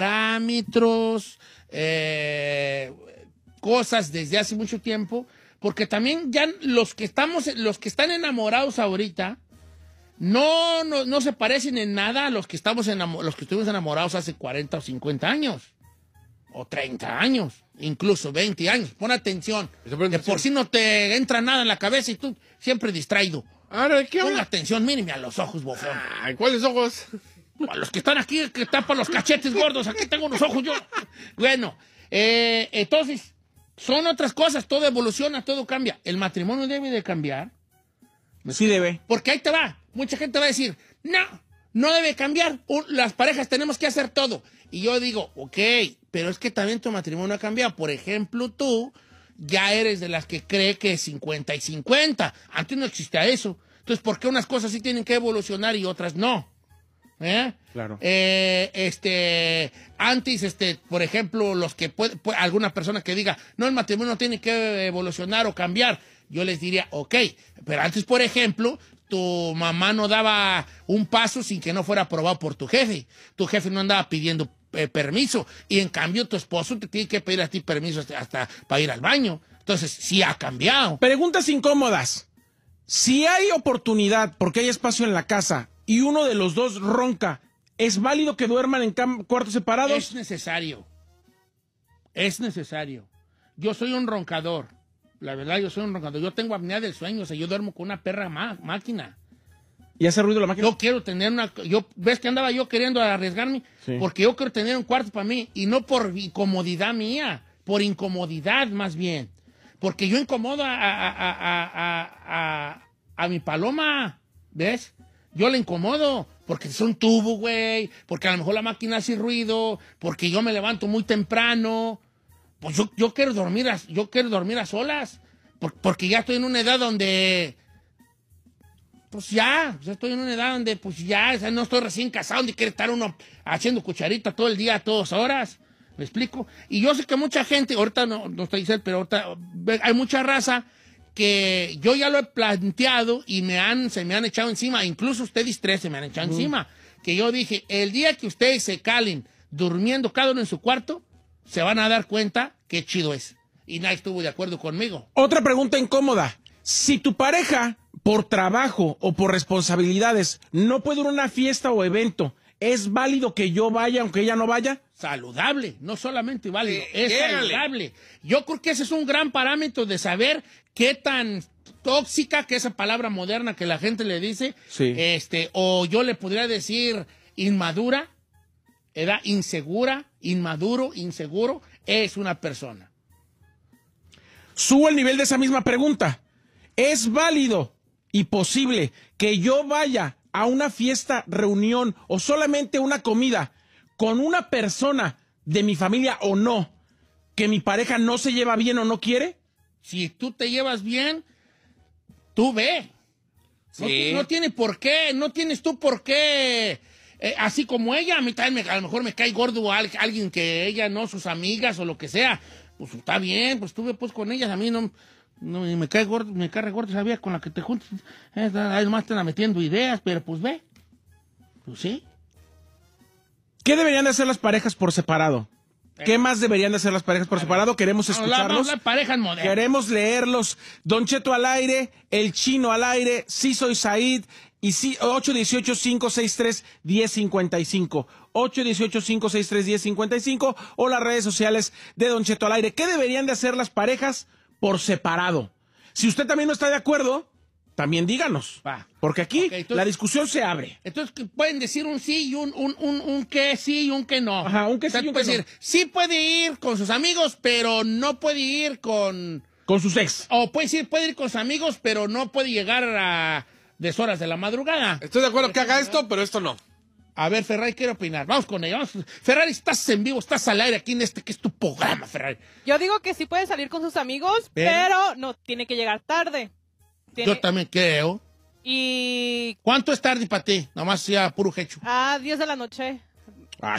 parámetros, eh, cosas desde hace mucho tiempo, porque también ya los que estamos, los que están enamorados ahorita, no, no, no se parecen en nada a los que estamos enamo- los que estuvimos enamorados hace cuarenta o cincuenta años. O treinta años, incluso veinte años. Pon atención. Eso pon De atención. por sí no te entra nada en la cabeza y tú siempre distraído. Ahora, ¿qué Ponga habla? atención, míreme a los ojos, bofón. Ay, ¿cuáles ojos? A los que están aquí, que tapan los cachetes gordos, aquí tengo unos ojos yo. Bueno, eh, entonces, son otras cosas, todo evoluciona, todo cambia. El matrimonio debe de cambiar. Sí debe. Porque ahí te va, mucha gente va a decir, no, no debe cambiar, las parejas tenemos que hacer todo. Y yo digo, ok, pero es que también tu matrimonio ha cambiado. Por ejemplo, tú ya eres de las que cree que es cincuenta y cincuenta. Antes no existía eso. Entonces, ¿por qué unas cosas sí tienen que evolucionar y otras no? ¿Eh? Claro. Eh, este, antes, este, por ejemplo, los que puede, puede, alguna persona que diga, no, el matrimonio tiene que evolucionar o cambiar, yo les diría, ok, pero antes, por ejemplo, tu mamá no daba un paso sin que no fuera aprobado por tu jefe. Tu jefe no andaba pidiendo eh, permiso, y en cambio tu esposo te tiene que pedir a ti permiso hasta, hasta para ir al baño. Entonces, sí ha cambiado. Preguntas incómodas. Si hay oportunidad, porque hay espacio en la casa, y uno de los dos ronca, ¿es válido que duerman en cam- cuartos separados? Es necesario. Es necesario. Yo soy un roncador. La verdad, yo soy un roncador. Yo tengo apnea del sueño. O sea, yo duermo con una perra má- máquina. ¿Y hace ruido la máquina? Yo quiero tener una... Yo, ¿ves que andaba yo queriendo arriesgarme? Sí. Porque yo quiero tener un cuarto para mí. Y no por incomodidad mía. Por incomodidad, más bien. Porque yo incomodo a, a, a, a, a, a, a mi paloma. ¿Ves? Yo le incomodo. Porque es un tubo, güey. Porque a lo mejor la máquina hace ruido. Porque yo me levanto muy temprano. Pues yo, yo quiero dormir a, yo quiero dormir a solas. Por, porque ya estoy en una edad donde... Pues ya, ya estoy en una edad donde pues ya, o sea, no estoy recién casado, donde quiere estar uno haciendo cucharita todo el día, a todas horas. ¿Me explico? Y yo sé que mucha gente, ahorita no, no estoy diciendo, pero ahorita hay mucha raza que yo ya lo he planteado y me han, se me han echado encima, incluso ustedes tres se me han echado uh-huh. encima, que yo dije, el día que ustedes se calen durmiendo cada uno en su cuarto, se van a dar cuenta qué chido es. Y nadie estuvo de acuerdo conmigo. Otra pregunta incómoda. Si tu pareja, por trabajo o por responsabilidades, no puede ir a una fiesta o evento, ¿es válido que yo vaya aunque ella no vaya? Saludable, no solamente válido, Eh, es llégale. saludable. Yo creo que ese es un gran parámetro de saber qué tan tóxica, que esa palabra moderna que la gente le dice, Sí. este, o yo le podría decir inmadura, edad insegura, inmaduro, inseguro, es una persona. Subo el nivel de esa misma pregunta. ¿Es válido y posible que yo vaya a una fiesta, reunión o solamente una comida con una persona de mi familia o no, que mi pareja no se lleva bien o no quiere? Si tú te llevas bien, tú ve. Sí. No, no tiene por qué, no tienes tú por qué. Eh, así como ella, a mí también me, a lo mejor me cae gordo al, alguien que ella no, sus amigas o lo que sea. Pues está bien, pues estuve pues con ellas, a mí no, no me cae gordo, me cae gordo, sabía con la que te juntas. Eh, ahí nomás están metiendo ideas, pero pues ve. Pues sí. ¿Qué deberían de hacer las parejas por separado? ¿Qué más deberían de hacer las parejas por separado? Queremos Vamos a hablar- escucharlos. vamos a hablar parejas modernas. Queremos leerlos. Don Cheto al aire, El Chino al aire, Sí Soy Said y sí, ocho uno ocho, cinco seis tres, uno cero cinco cinco. ocho uno ocho, cinco seis tres, uno cero cinco cinco o las redes sociales de Don Cheto al aire. ¿Qué deberían de hacer las parejas por separado? Si usted también no está de acuerdo, también díganos. Va. Porque aquí Ok, entonces- la discusión se abre. Entonces que pueden decir un sí y un, un, un, un que sí y un que no. Ajá, un que O sea, sí y un puede que no. decir, sí puede ir con sus amigos, pero no puede ir con... Con sus ex. O puede decir, puede ir con sus amigos, pero no puede llegar a deshoras de la madrugada. Estoy de acuerdo que haga esto, pero esto no. A ver, Ferrari quiere opinar. Vamos con ella. Vamos. Ferrari, estás en vivo, estás al aire aquí en este que es tu programa, Ferrari. Yo digo que sí puede salir con sus amigos, Pero- pero no tiene que llegar tarde. Tiene- Yo también creo. Y ¿Cuánto es tarde para ti? Nomás sea puro hecho. a diez de la noche. Ay,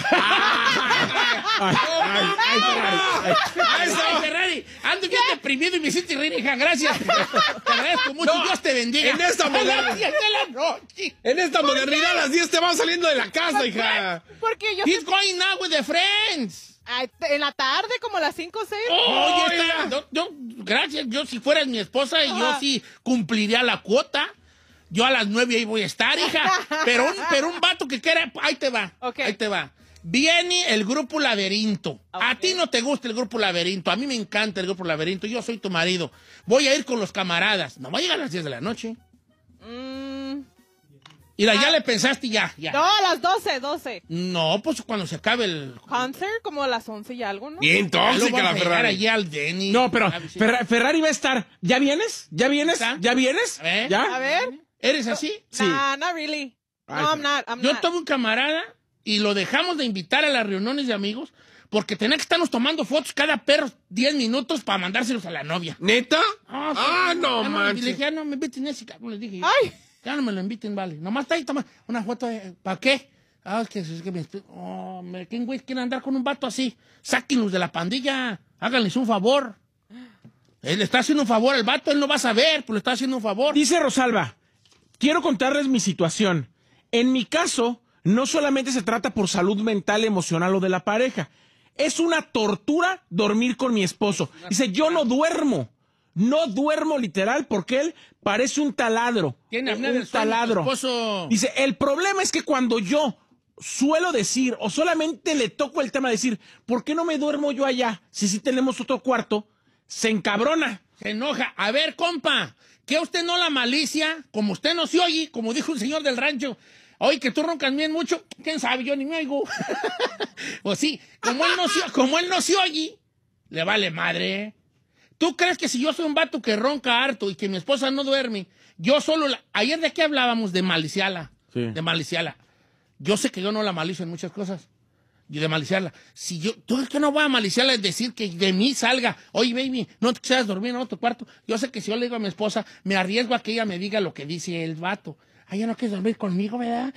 ay, ay, Ferrari. Ay. ¡Ay, Ferrari! Ando bien deprimido y me hiciste reír, hija. Gracias. Te agradezco mucho. No, Dios te bendiga. en esta A las modernidad- diez de la noche. En esta modernidad, a las diez te van saliendo de la casa, hija. Porque yo He's going out with the friends. Ay, en la tarde, como a las cinco o seis. Oye, está- yo, yo- gracias. Yo, si fueras mi esposa, yo Ajá. sí cumpliría la cuota. Yo a las nueve ahí voy a estar, hija. Pero un, pero un vato que quiera, ahí te va. Ok. Ahí te va. Viene el grupo Laberinto. A Ok. ti no te gusta el grupo Laberinto. A mí me encanta el grupo Laberinto. Yo soy tu marido. Voy a ir con los camaradas. No voy a llegar a las diez de la noche. Mm, Mira, ya le pensaste ya, ya. no, a las doce, doce. No, pues cuando se acabe el... Concert, como a las once y algo, ¿no? Bien tóxica la Ferrari. Allí al Denny. No, pero A ver si- Ferra- Ferrari va a estar. ¿Ya vienes? ¿Ya vienes? ¿Está? ¿Ya vienes? A ver. ¿Ya? A ver. ¿Eres así? Sí. Nah, not really. Ay, No, I'm not, I'm Yo not. tuve un camarada y lo dejamos de invitar a las reuniones de amigos porque tenía que estarnos tomando fotos cada perro diez minutos para mandárselos a la novia. ¿Neta? Ah, Ah, sí. no Ya Le manches. dije, ya no me inviten ese cabrón, les dije. Ay. Ya no me lo inviten, vale. Nomás está ahí, toma una foto. de- ¿Para qué? Ah, es que, es que me... Oh, me- ¿quién güey quiere andar con un vato así? Sáquenlos de la pandilla. Háganles un favor. Él le está haciendo un favor al vato, él no va a saber, pero le está haciendo un favor. Dice Rosalba, quiero contarles mi situación. En mi caso, no solamente se trata por salud mental, emocional o de la pareja. Es una tortura dormir con mi esposo. Dice, yo no duermo. No duermo literal porque él parece un taladro. Tiene apnea un del sueño, taladro. tu esposo. Dice, el problema es que cuando yo suelo decir o solamente le toco el tema de decir, ¿por qué no me duermo yo allá? Si sí tenemos otro cuarto, se encabrona. Se enoja. A ver, compa, que usted no la malicia, como usted no se oye, como dijo un señor del rancho. Oye, que tú roncas bien mucho, quién sabe, yo ni me oigo. Pues sí, como él, no se, como él no se oye, le vale madre. ¿Tú crees que si yo soy un vato que ronca harto y que mi esposa no duerme, yo solo la... Ayer de qué hablábamos, de maliciarla. Sí. De maliciarla. Yo sé que yo no la malicio en muchas cosas. Y de maliciarla. Si yo, tú es que no voy a maliciarla, es decir que de mí salga, oye, baby, no te quieras dormir en otro cuarto. Yo sé que si yo le digo a mi esposa, me arriesgo a que ella me diga lo que dice el vato. Ay, ya no quieres dormir conmigo, ¿verdad?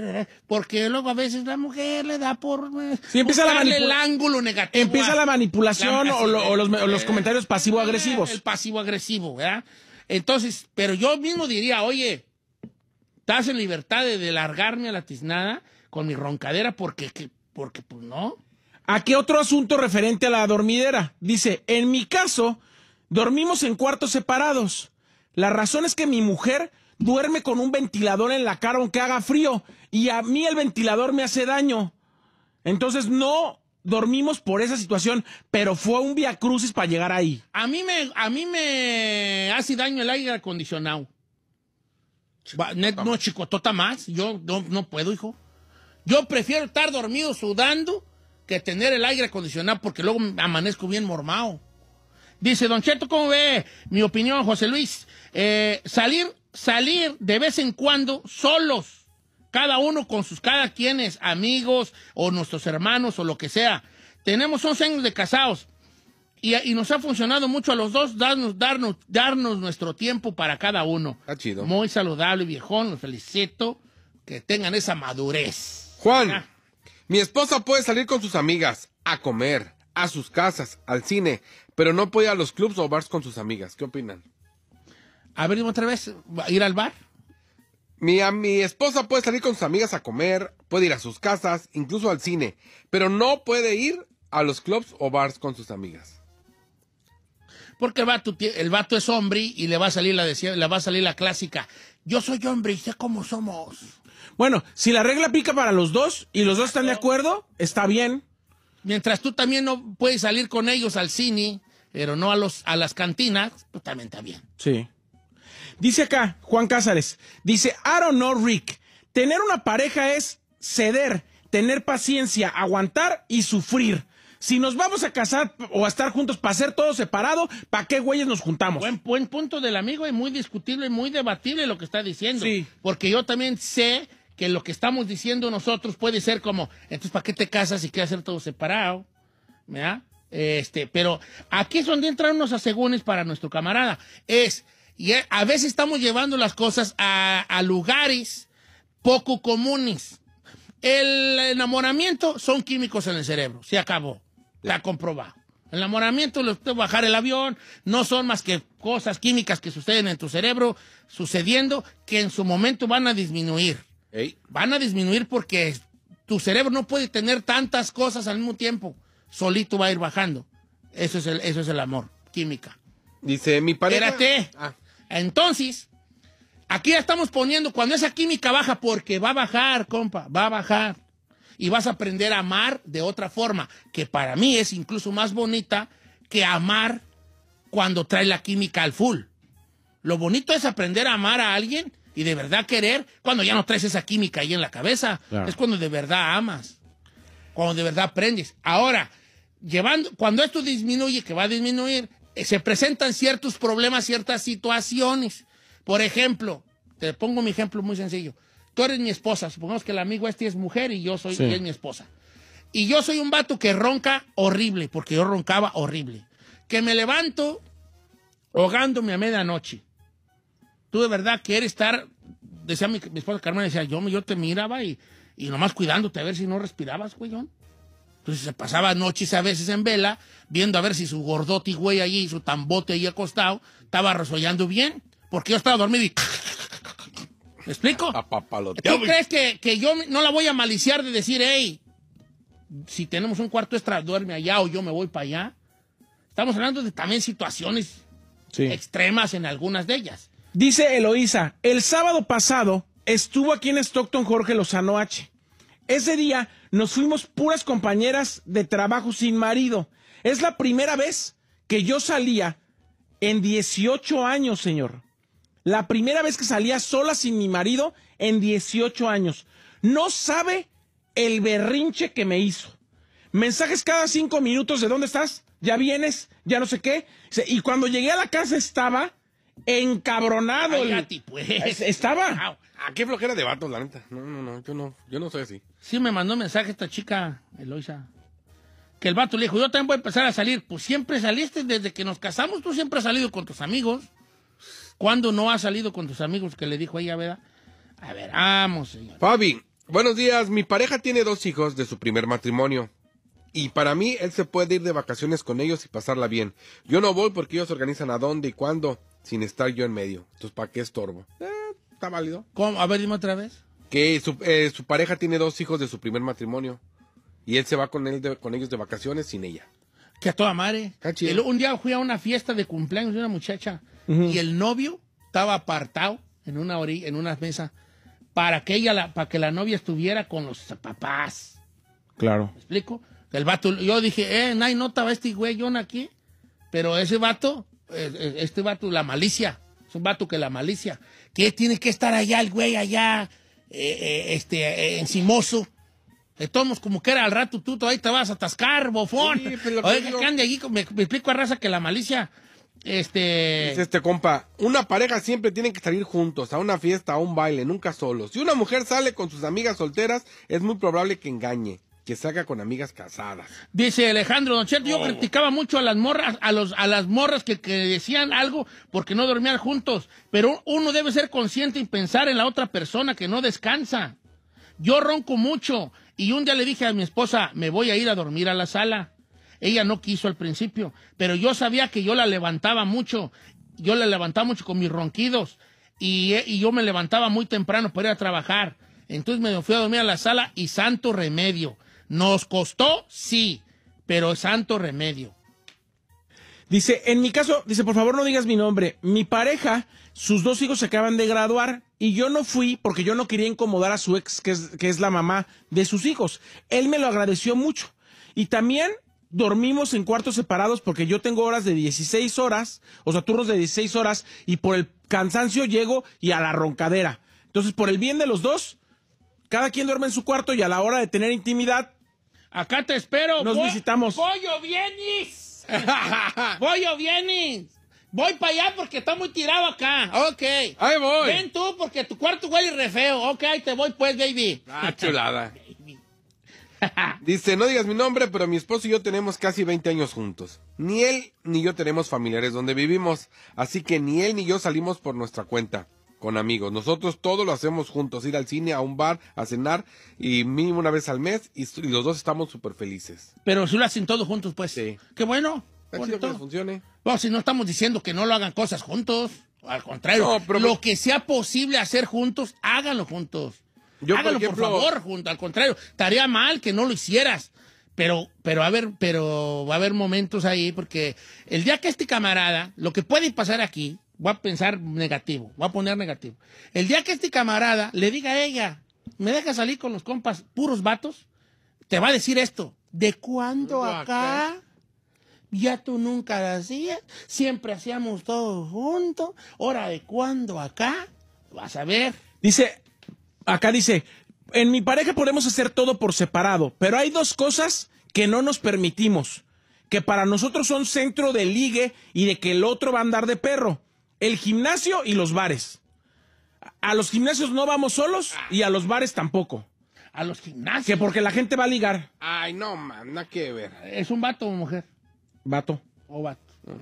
Porque luego a veces la mujer le da por eh, Sí, empieza la buscarle manipu- el ángulo negativo. Empieza a- la manipulación la- o, lo- o los, o los eh, comentarios pasivo-agresivos. El pasivo-agresivo, ¿verdad? Entonces, pero yo mismo diría, oye, estás en libertad de, de largarme a la tiznada con mi roncadera porque, que- porque pues no. Aquí otro asunto referente a la dormidera. Dice, en mi caso, dormimos en cuartos separados. La razón es que mi mujer duerme con un ventilador en la cara aunque haga frío y a mí el ventilador me hace daño. Entonces no dormimos por esa situación, pero fue un viacrucis para llegar ahí. A mí me, a mí me hace daño el aire acondicionado. Va, net- no, chicotota más. Yo no, no puedo, hijo. Yo prefiero estar dormido sudando que tener el aire acondicionado porque luego amanezco bien mormado. Dice, Don Cheto, ¿cómo ve? Mi opinión, José Luis. Eh, salir, salir de vez en cuando solos. Cada uno con sus cada quienes, amigos o nuestros hermanos o lo que sea. Tenemos once años de casados. Y, y nos ha funcionado mucho a los dos darnos, darnos, darnos nuestro tiempo para cada uno. Está chido. Muy saludable, viejón. Los felicito. Que tengan esa madurez. Juan, Ah. mi esposa puede salir con sus amigas a comer, a sus casas, al cine, pero no puede ir a los clubs o bars con sus amigas. ¿Qué opinan? A ver, otra vez, ¿ir al bar? Mi, a, mi esposa puede salir con sus amigas a comer, puede ir a sus casas, incluso al cine, pero no puede ir a los clubs o bars con sus amigas. Porque el vato, tie- el vato es hombre y le va a salir la, decía- le va a salir la clásica. Yo soy hombre y sé cómo somos. Bueno, si la regla aplica para los dos y los dos están de acuerdo, está bien. Mientras tú también no puedes salir con ellos al cine, pero no a, los, a las cantinas, pues también está bien. Sí. Dice acá, Juan Cázares, dice, I don't know, Rick, tener una pareja es ceder, tener paciencia, aguantar y sufrir. Si nos vamos a casar o a estar juntos para hacer todo separado, ¿para qué güeyes nos juntamos? Buen, buen punto del amigo y muy discutible y muy debatible lo que está diciendo. Sí. Porque yo también sé que lo que estamos diciendo nosotros puede ser como, entonces, ¿para qué te casas si quieres hacer todo separado? ¿Verdad? Este, pero aquí es donde entran unos asegúnes para nuestro camarada. Es, y a veces estamos llevando las cosas a, a lugares poco comunes. El enamoramiento son químicos en el cerebro, se acabó, la comprobado. El enamoramiento, lo de bajar el avión, no son más que cosas químicas que suceden en tu cerebro, sucediendo, que en su momento van a disminuir. Ey. Van a disminuir porque tu cerebro no puede tener tantas cosas al mismo tiempo. Solito va a ir bajando. Eso es el, eso es el amor, química. Dice, mi pareja... Espérate. Ah, Entonces, aquí ya estamos poniendo, cuando esa química baja, porque va a bajar, compa, va a bajar. Y vas a aprender a amar de otra forma, que para mí es incluso más bonita que amar cuando trae la química al full. Lo bonito es aprender a amar a alguien y de verdad querer cuando ya no traes esa química ahí en la cabeza. Claro. Es cuando de verdad amas, cuando de verdad aprendes. Ahora, llevando, cuando esto disminuye, que va a disminuir, eh, se presentan ciertos problemas, ciertas situaciones. Por ejemplo, te pongo mi ejemplo muy sencillo. Tú eres mi esposa, supongamos que el amigo este es mujer y yo soy, sí. y es mi esposa. Y yo soy un vato que ronca horrible, porque yo roncaba horrible. Que me levanto ahogándome a medianoche. Tú de verdad quieres estar, decía mi, mi esposa Carmen, decía, yo, yo te miraba y, y nomás cuidándote a ver si no respirabas, güeyón. Entonces se pasaba noches a veces en vela, viendo a ver si su gordote güey allí, su tambote ahí acostado, estaba resollando bien, porque yo estaba dormido y... ¿Me explico? ¿Tú crees que, que yo no la voy a maliciar de decir, hey, si tenemos un cuarto extra, duerme allá o yo me voy para allá? Estamos hablando de también situaciones sí. extremas en algunas de ellas. Dice Eloísa, el sábado pasado estuvo aquí en Stockton Jorge Lozano H. Ese día nos fuimos puras compañeras de trabajo sin marido. Es la primera vez que yo salía en dieciocho años, señor. La primera vez que salía sola sin mi marido en dieciocho años. No sabe el berrinche que me hizo. Mensajes cada cinco minutos, ¿de dónde estás? ¿Ya vienes? ¿Ya no sé qué? Y cuando llegué a la casa estaba encabronado. Ay, Gati, pues. Estaba. Ah, qué flojera de vatos, la neta. No, no, no, yo no, yo no soy así. Sí, me mandó un mensaje esta chica, Eloisa, que el vato le dijo, yo también voy a empezar a salir. Pues siempre saliste, desde que nos casamos, tú siempre has salido con tus amigos. ¿Cuándo no has salido con tus amigos? Que le dijo ella, ¿verdad? A ver, vamos, señor. Fabi, buenos días. Mi pareja tiene dos hijos de su primer matrimonio. Y para mí, él se puede ir de vacaciones con ellos y pasarla bien. Yo no voy porque ellos organizan a dónde y cuándo, sin estar yo en medio. Entonces, ¿para qué estorbo? Eh, ¿Está válido? ¿Cómo? A ver, dime otra vez. Que su, eh, su pareja tiene dos hijos de su primer matrimonio. Y él se va con, él de, con ellos de vacaciones sin ella. Que a toda madre. El, un día fui a una fiesta de cumpleaños de una muchacha. Uh-huh. Y el novio estaba apartado en una orilla, en una mesa para que ella, la, para que la novia estuviera con los papás. Claro. ¿Me explico? El vato, yo dije, eh, no hay nota, va este güeyón aquí. Pero ese vato, eh, este vato, la malicia, es un vato que la malicia, que tiene que estar allá el güey allá, eh, eh, este, eh, encimoso. De todos como que era al rato tú todavía te vas a atascar, bofón. Sí, oye, que ande allí, me, me explico a raza que la malicia... Este... Dice este compa, una pareja siempre tiene que salir juntos, a una fiesta, a un baile, nunca solos. Si una mujer sale con sus amigas solteras, es muy probable que engañe, que salga con amigas casadas. Dice Alejandro Don Cheto, yo oh. criticaba mucho a las morras, a los, a las morras que, que decían algo porque no dormían juntos, pero uno debe ser consciente y pensar en la otra persona que no descansa. Yo ronco mucho y un día le dije a mi esposa, me voy a ir a dormir a la sala. Ella no quiso al principio, pero yo sabía que yo la levantaba mucho, yo la levantaba mucho con mis ronquidos y, y yo me levantaba muy temprano para ir a trabajar. Entonces me fui a dormir a la sala y santo remedio. ¿Nos costó? Sí, pero santo remedio. Dice, en mi caso, dice, por favor no digas mi nombre. Mi pareja, sus dos hijos se acaban de graduar y yo no fui porque yo no quería incomodar a su ex, que es, que es la mamá de sus hijos. Él me lo agradeció mucho. Y también... dormimos en cuartos separados porque yo tengo horas de dieciséis horas, o sea, turnos de dieciséis horas, y por el cansancio llego y a la roncadera. Entonces, por el bien de los dos, cada quien duerme en su cuarto y a la hora de tener intimidad, acá te espero. Nos voy, visitamos. Voy o vienes. Voy o vienes. Voy para allá porque está muy tirado acá. Ok. Ahí voy. Ven tú porque tu cuarto huele re feo. Ok, ahí te voy pues, baby. Ah, chulada. Dice, no digas mi nombre, pero mi esposo y yo tenemos casi veinte años juntos. Ni él ni yo tenemos familiares donde vivimos, así que ni él ni yo salimos por nuestra cuenta, con amigos. Nosotros todo lo hacemos juntos, ir al cine, a un bar, a cenar, y mínimo una vez al mes, y, y los dos estamos súper felices. Pero si lo hacen todos juntos, pues. Sí. Qué bueno. Está chido que les funcione. No, si no estamos diciendo que no lo hagan cosas juntos, al contrario, no, pero... lo que sea posible hacer juntos, háganlo juntos. Yo, hágalo, por, ejemplo, por favor, junto, al contrario, estaría mal que no lo hicieras, pero, pero, a ver, pero va a haber momentos ahí, porque el día que este camarada, lo que puede pasar aquí, voy a pensar negativo, voy a poner negativo, el día que este camarada le diga a ella, me deja salir con los compas puros vatos, te va a decir esto, ¿de cuándo acá? Ya tú nunca lo hacías, siempre hacíamos todo juntos, ¿ahora de cuándo acá? Vas a ver. Dice, acá dice, en mi pareja podemos hacer todo por separado, pero hay dos cosas que no nos permitimos, que para nosotros son centro de ligue y de que el otro va a andar de perro. El gimnasio y los bares. A los gimnasios no vamos solos y a los bares tampoco. A los gimnasios. Que porque la gente va a ligar. Ay, no, man, nada que ver. ¿Es un vato o mujer? Vato. O vato.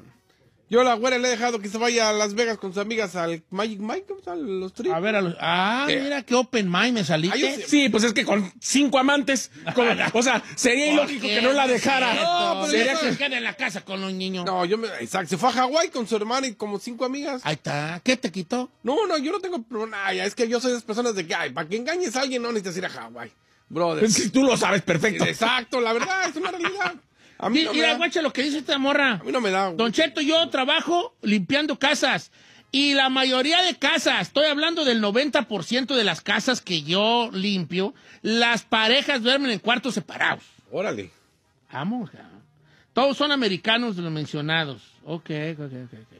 Yo a la güera le he dejado que se vaya a Las Vegas con sus amigas al Magic Mike, a los trips. A ver, a los... Ah, ¿Qué? mira qué open mind me saliste. Ay, yo sé- Sí, pues es que con cinco amantes, con- o sea, sería ilógico que no la dejara. No, pero Sería ya que- se queda en la casa con los niños. No, yo me... Exacto, se fue a Hawái con su hermana y como cinco amigas. Ahí está. ¿Qué te quitó? No, no, yo no tengo problema. Ay, es que yo soy de esas personas de que, ay, para que engañes a alguien no necesitas ir a Hawái. Brother. Pues, tú lo sabes perfecto. Exacto, la verdad, es una realidad. A mí Mira, no me da. guacha lo que dice esta morra. A mí no me da. Don Cheto, yo trabajo limpiando casas. Y la mayoría de casas, estoy hablando del noventa por ciento de las casas que yo limpio, las parejas duermen en cuartos separados. Órale. Vamos, ja. Todos son americanos de los mencionados. Ok, ok, ok, ok. ok.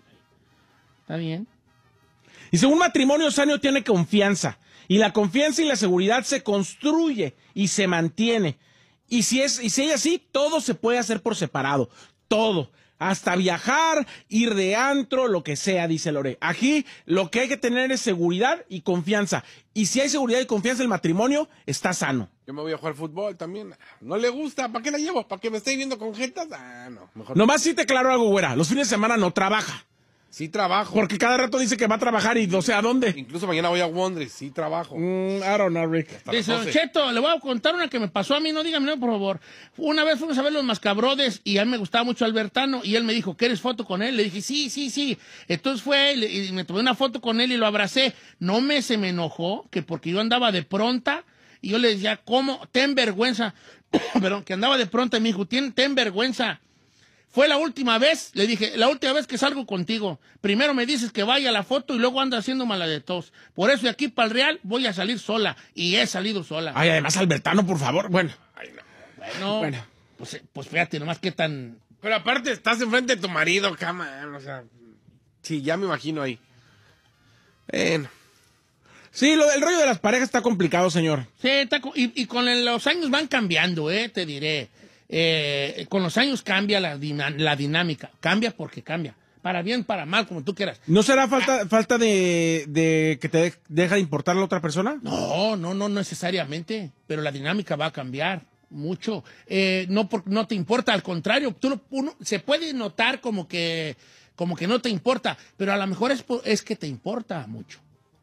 Está bien. Dice, un matrimonio sano tiene confianza. Y la confianza y la seguridad se construye y se mantiene. Y si es, y si es así, todo se puede hacer por separado. Todo. Hasta viajar, ir de antro, lo que sea, dice Lore. Aquí lo que hay que tener es seguridad y confianza. Y si hay seguridad y confianza, el matrimonio está sano. Yo me voy a jugar fútbol también. No le gusta. ¿Para qué la llevo? ¿Para que me esté viendo con jetas? Ah, no. Mejor. Nomás sí te claro algo, güera. Los fines de semana no trabaja. Sí trabajo. Porque cada rato dice que va a trabajar y no sé a dónde. Incluso mañana voy a Wondres. Sí trabajo. Mm, I don't know, Rick. Hasta las Dice, Don doce. Cheto, le voy a contar una que me pasó a mí, no dígame no, por favor. Una vez fuimos a ver los Mascabrodes y a mí me gustaba mucho Albertano y él me dijo, ¿quieres foto con él? Le dije, sí, sí, sí. Entonces fue y, le- y me tomé una foto con él y lo abracé. No me se me enojó, que porque yo andaba de pronta y yo le decía, ¿cómo? Ten vergüenza. Perdón, que andaba de pronta y me dijo, ten, ten vergüenza. Fue la última vez, le dije, la última vez que salgo contigo. Primero me dices que vaya a la foto y luego anda haciendo mala de tos. Por eso de aquí para el Real voy a salir sola. Y he salido sola. Ay, además, Albertano, por favor. Bueno. Bueno, Bueno. Pues, pues fíjate nomás qué tan... Pero aparte estás enfrente de tu marido, cama. O sea, sí, ya me imagino ahí. Bueno. Sí, lo del rollo de las parejas está complicado, señor. Sí, está co- y, y con el- los años van cambiando, eh, te diré. Eh, con los años cambia la, dina- la dinámica. Cambia porque cambia. Para bien, para mal, como tú quieras. ¿No será falta, falta de, de que te de- deja de importar la otra persona? No, no, no necesariamente. Pero la dinámica va a cambiar mucho. Eh, no, por- no te importa, al contrario. Tú, lo- uno- se puede notar como que, como que no te importa, pero a lo mejor es, por- es que te importa mucho.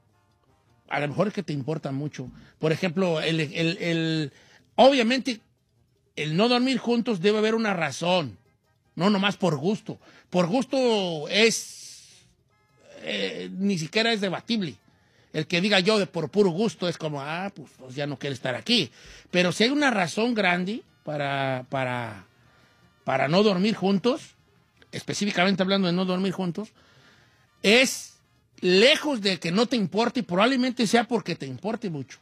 A lo mejor es que te importa mucho. Por ejemplo, el, el- el- obviamente, el no dormir juntos debe haber una razón. No nomás por gusto. Por gusto es... eh, ni siquiera es debatible. El que diga yo de por puro gusto es como, ah, pues, pues ya no quiere estar aquí. Pero si hay una razón grande para, para, para no dormir juntos, específicamente hablando de no dormir juntos, es lejos de que no te importe y probablemente sea porque te importe mucho.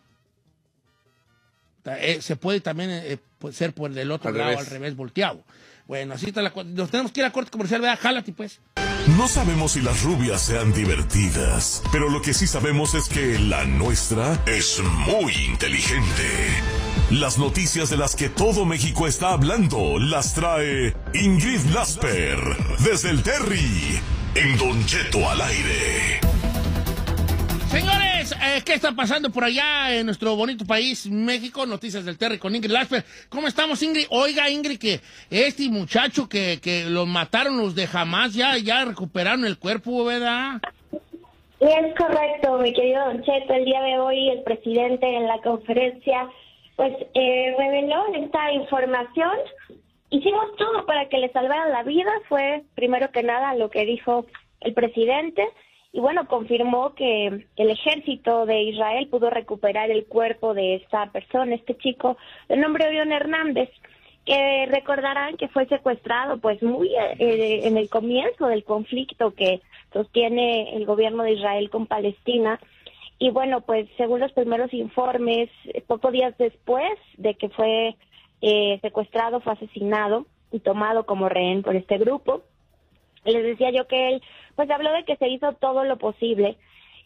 Eh, se puede también eh, puede ser por del otro Al lado, revés. al revés, volteado. Bueno, así está la cosa. Nos tenemos que ir a corte comercial, ¿verdad? Jálate, pues. No sabemos si las rubias sean divertidas, pero lo que sí sabemos es que la nuestra es muy inteligente. Las noticias de las que todo México está hablando las trae Ingrid Lasper desde el Terry en Don Cheto al aire. Señores, eh, ¿qué está pasando por allá en nuestro bonito país, México? Noticias del Terry con Ingrid Lasper. ¿Cómo estamos, Ingrid? Oiga, Ingrid, que este muchacho que, que los mataron los de Hamas, ya, ya recuperaron el cuerpo, ¿verdad? Es correcto, mi querido Don Cheto. El día de hoy el presidente en la conferencia pues eh, reveló esta información. Hicimos todo para que le salvaran la vida, fue primero que nada lo que dijo el presidente. Y bueno, confirmó que el ejército de Israel pudo recuperar el cuerpo de esta persona, este chico de nombre Orión Hernández, que recordarán que fue secuestrado pues muy eh, en el comienzo del conflicto que sostiene el gobierno de Israel con Palestina. Y bueno, pues según los primeros informes, pocos días después de que fue eh, secuestrado, fue asesinado y tomado como rehén por este grupo. Les decía yo que él pues habló de que se hizo todo lo posible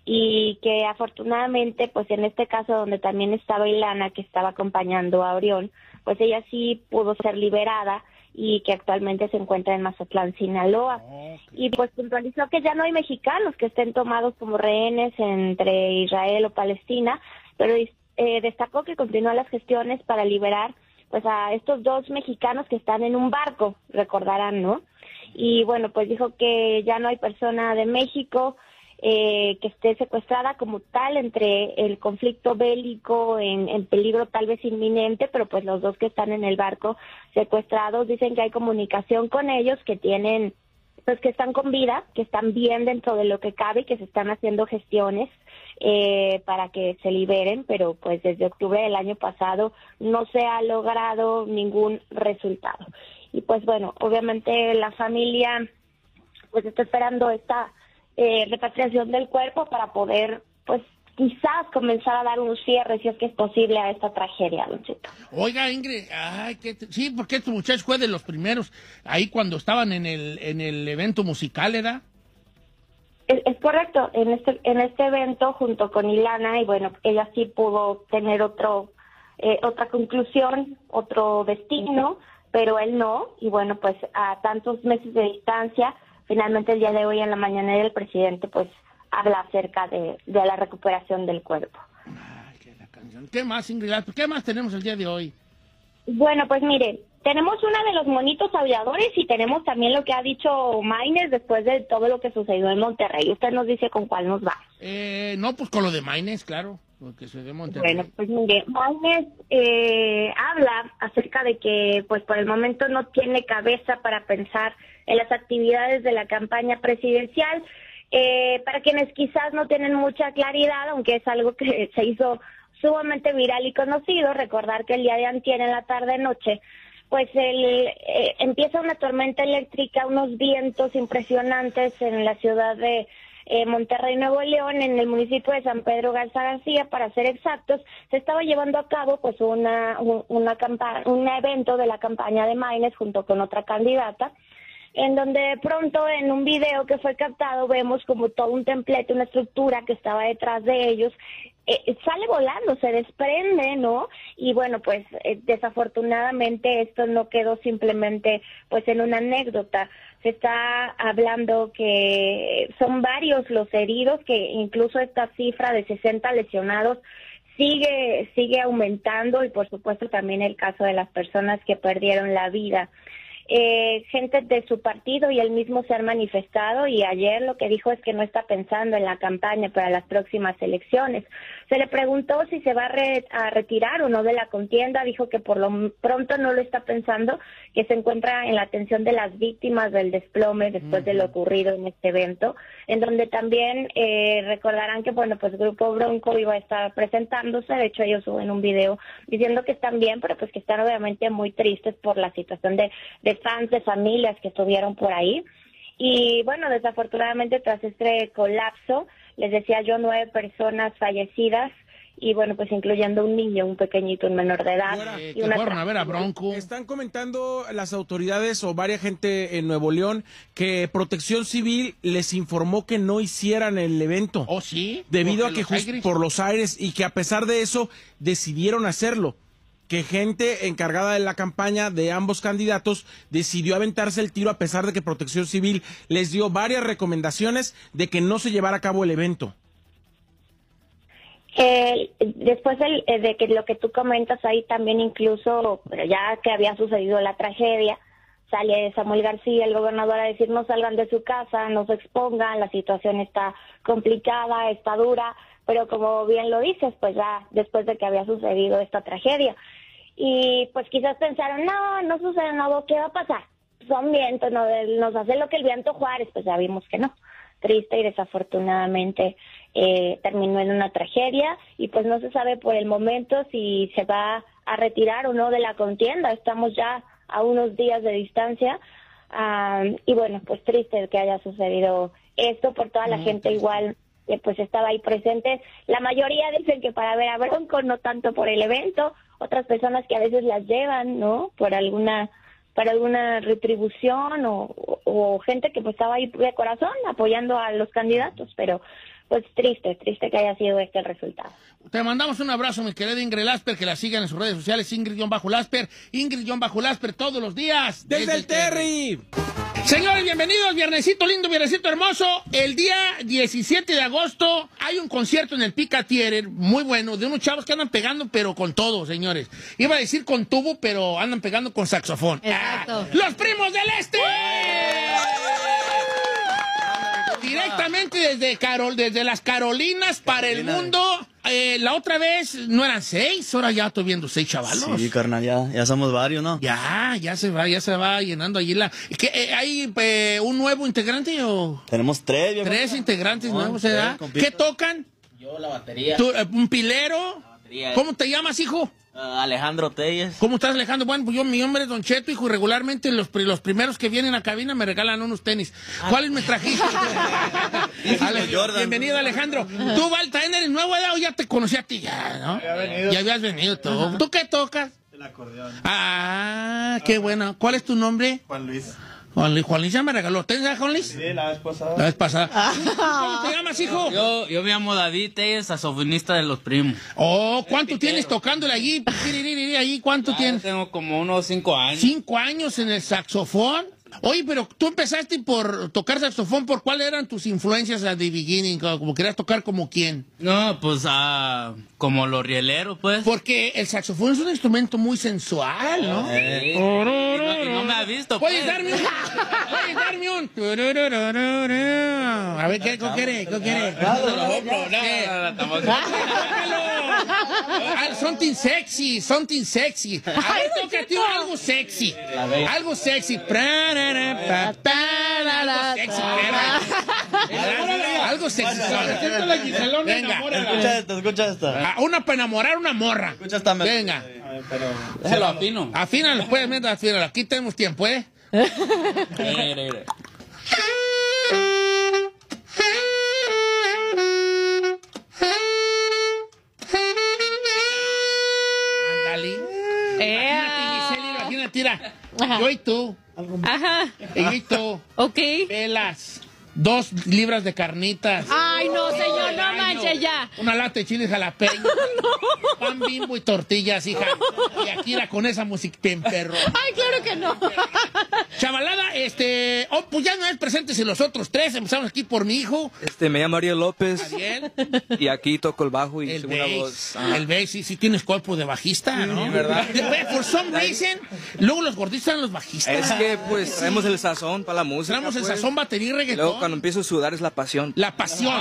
y que afortunadamente, pues en este caso donde también estaba Ilana, que estaba acompañando a Orión, pues ella sí pudo ser liberada y que actualmente se encuentra en Mazatlán, Sinaloa. Okay. Y pues puntualizó que ya no hay mexicanos que estén tomados como rehenes entre Israel o Palestina, pero eh, destacó que continúan las gestiones para liberar pues a estos dos mexicanos que están en un barco, recordarán, ¿no? Y bueno, pues dijo que ya no hay persona de México eh, que esté secuestrada como tal entre el conflicto bélico en, en peligro tal vez inminente, pero pues los dos que están en el barco secuestrados dicen que hay comunicación con ellos, que tienen, pues que están con vida, que están bien dentro de lo que cabe, que se están haciendo gestiones eh, para que se liberen, pero pues desde octubre del año pasado no se ha logrado ningún resultado. Y pues bueno, obviamente la familia pues está esperando esta eh, repatriación del cuerpo para poder pues quizás comenzar a dar un cierre, si es que es posible, a esta tragedia, Don Cheto. Oiga, Ingrid, ay, que sí, porque este muchacho fue de los primeros, ahí cuando estaban en el en el evento musical, ¿verdad? Es, es correcto, en este en este evento junto con Ilana, y bueno, ella sí pudo tener otro eh, otra conclusión, otro destino, pero él no, y bueno, pues a tantos meses de distancia, finalmente el día de hoy en la mañanera el presidente pues habla acerca de, de la recuperación del cuerpo. Ay, qué la canción. ¿Qué más, Ingrid? ¿Qué más tenemos el día de hoy? Bueno, pues mire, tenemos una de los monitos aulladores y tenemos también lo que ha dicho Maynes después de todo lo que sucedió en Monterrey. Usted nos dice con cuál nos va. Eh, no, pues con lo de Maynes, claro, lo que sucedió en Monterrey. Bueno, pues mire, Maynes eh, habla acerca de que pues por el momento no tiene cabeza para pensar en las actividades de la campaña presidencial. Eh, para quienes quizás no tienen mucha claridad, aunque es algo que se hizo sumamente viral y conocido, recordar que el día de antier en la tarde-noche, pues el, eh, empieza una tormenta eléctrica, unos vientos impresionantes en la ciudad de eh, Monterrey, Nuevo León, en el municipio de San Pedro Garza García, para ser exactos. Se estaba llevando a cabo pues una, un, una campa- un evento de la campaña de Maynes junto con otra candidata, en donde de pronto en un video que fue captado vemos como todo un templete, una estructura que estaba detrás de ellos, eh, sale volando, se desprende, ¿no? Y bueno, pues eh, desafortunadamente esto no quedó simplemente pues en una anécdota. Se está hablando que son varios los heridos, que incluso esta cifra de sesenta lesionados sigue sigue aumentando, y por supuesto también el caso de las personas que perdieron la vida. Eh, gente de su partido y él mismo se han manifestado, y ayer lo que dijo es que no está pensando en la campaña para las próximas elecciones. Se le preguntó si se va a, re, a retirar o no de la contienda, dijo que por lo pronto no lo está pensando, que se encuentra en la atención de las víctimas del desplome después uh-huh. de lo ocurrido en este evento, en donde también eh, recordarán que bueno, pues Grupo Bronco iba a estar presentándose. De hecho ellos suben un video diciendo que están bien, pero pues que están obviamente muy tristes por la situación de, de fans, de familias que estuvieron por ahí. Y bueno, desafortunadamente tras este colapso, les decía yo, nueve personas fallecidas, y bueno, pues incluyendo un niño, un pequeñito, un menor de edad. Eh, y una fueron a ver a Bronco. Están comentando las autoridades o varias gente en Nuevo León que Protección Civil les informó que no hicieran el evento. ¿Oh, sí? Debido a que just, por los aires, y que a pesar de eso decidieron hacerlo. Que gente encargada de la campaña de ambos candidatos decidió aventarse el tiro a pesar de que Protección Civil les dio varias recomendaciones de que no se llevara a cabo el evento. Eh, después el, de que lo que tú comentas ahí también, incluso pero ya que había sucedido la tragedia, sale Samuel García, el gobernador, a decir no salgan de su casa, no se expongan, la situación está complicada, está dura, pero como bien lo dices, pues ya después de que había sucedido esta tragedia. Y pues quizás pensaron, no, no sucede nada, ¿qué va a pasar? Son vientos, no, nos hace lo que el viento Juárez, pues ya vimos que no. Triste y desafortunadamente eh, terminó en una tragedia, y pues no se sabe por el momento si se va a retirar o no de la contienda. Estamos ya a unos días de distancia, um, y bueno, pues triste que haya sucedido esto por toda la mm, gente igual que pues estaba ahí presente. La mayoría dicen que para ver a Bronco, no tanto por el evento. Otras personas que a veces las llevan, ¿no? Por alguna para alguna retribución, o, o, o gente que pues estaba ahí de corazón apoyando a los candidatos, pero pues triste, triste que haya sido este el resultado. Te mandamos un abrazo, mi querida Ingrid Lasper, que la sigan en sus redes sociales, Ingrid-Lasper, Ingrid-Lasper todos los días. ¡Desde, desde el Terry! Señores, bienvenidos, viernesito lindo, viernesito hermoso. El día diecisiete de agosto hay un concierto en el Pica Theater, muy bueno, de unos chavos que andan pegando, pero con todo, señores. Iba a decir con tubo, pero andan pegando con saxofón. Exacto. ¡Ah! ¡Los Primos del Este! Directamente desde Carol, desde las Carolinas para el mundo. Eh, la otra vez no eran seis, ahora ya estoy viendo seis chavalos. Sí, carnal, ya, ya somos varios, ¿no? Ya, ya se va, ya se va llenando allí la. ¿Qué, eh, ¿Hay eh, un nuevo integrante o? Tenemos tres, viejo. Tres integrantes no, nuevos, ¿verdad? ¿Qué tocan? Yo la batería. ¿Tú, eh, un pilero? Batería. ¿Cómo te llamas, hijo? Uh, Alejandro Telles. ¿Cómo estás, Alejandro? Bueno, pues yo, mi nombre es Don Cheto, hijo, y regularmente los, los primeros que vienen a cabina me regalan unos tenis. ¿Cuáles me trajiste? Ale, bienvenido, Alejandro. ¿Tú, Valta, eres nuevo edad o ya te conocí a ti? Ya, ¿no? Ya, venido. Ya habías venido tú. ¿Tú qué tocas? El acordeón. Ah, qué bueno. ¿Cuál es tu nombre? Juan Luis. Juan Luis, Juan Luis ya me regaló. ¿Tienes a Juan Luis? Sí, la vez pasada. La vez pasada. ¿Cómo te llamas, hijo? Yo, yo me llamo David Telles, saxofonista de Los Primos. Oh, ¿cuánto tienes tocándole allí? allí ¿Cuánto ya tienes? Tengo como unos cinco años. ¿Cinco años en el saxofón? Oye, pero tú empezaste por tocar saxofón, ¿por cuáles eran tus influencias at the beginning? Como querías tocar como quién. No, pues uh, como los rieleros, pues. Porque el saxofón es un instrumento muy sensual, ¿no? Eh, y, no y no me ha visto, pues. ¿Puedes darme un? ¿Puedes darme un? A ver, ¿qué quiere? ¿Qué quiere? Something sexy, something sexy. A ver, tócate algo sexy. Algo sexy. Algo sexy. Venga. Escucha esta, escucha esta. Una para enamorar una morra. Escucha esta. Venga. Se lo afino. Afínalo, pues, mientras afínalo. Aquí tenemos tiempo, ¿eh? Ándale. Imagínate, tira. Yo y tú. Ajá. Y yo y tú. Ok. Velas. Dos libras de carnitas. Ay, no, señor, no manches ya. Una lata de chiles jalapeños. No. Pan Bimbo y tortillas, hija. Y aquí era con esa música perro. Ay, claro que no. Chavalada, este... Oh, pues ya no es presentes en los otros tres. Empezamos aquí por mi hijo. Este, me llamo Ariel López. Ariel. Y aquí toco el bajo y el segunda bass, voz. Ah. El bass, sí, sí tienes cuerpo de bajista, ¿no? Sí, ¿verdad? Por some reason, luego los gorditos eran los bajistas. Es que, pues, traemos el sazón para la música. Traemos el pues. sazón, batería y reggaetón. Luego, cuando empiezo a sudar es la pasión. La pasión.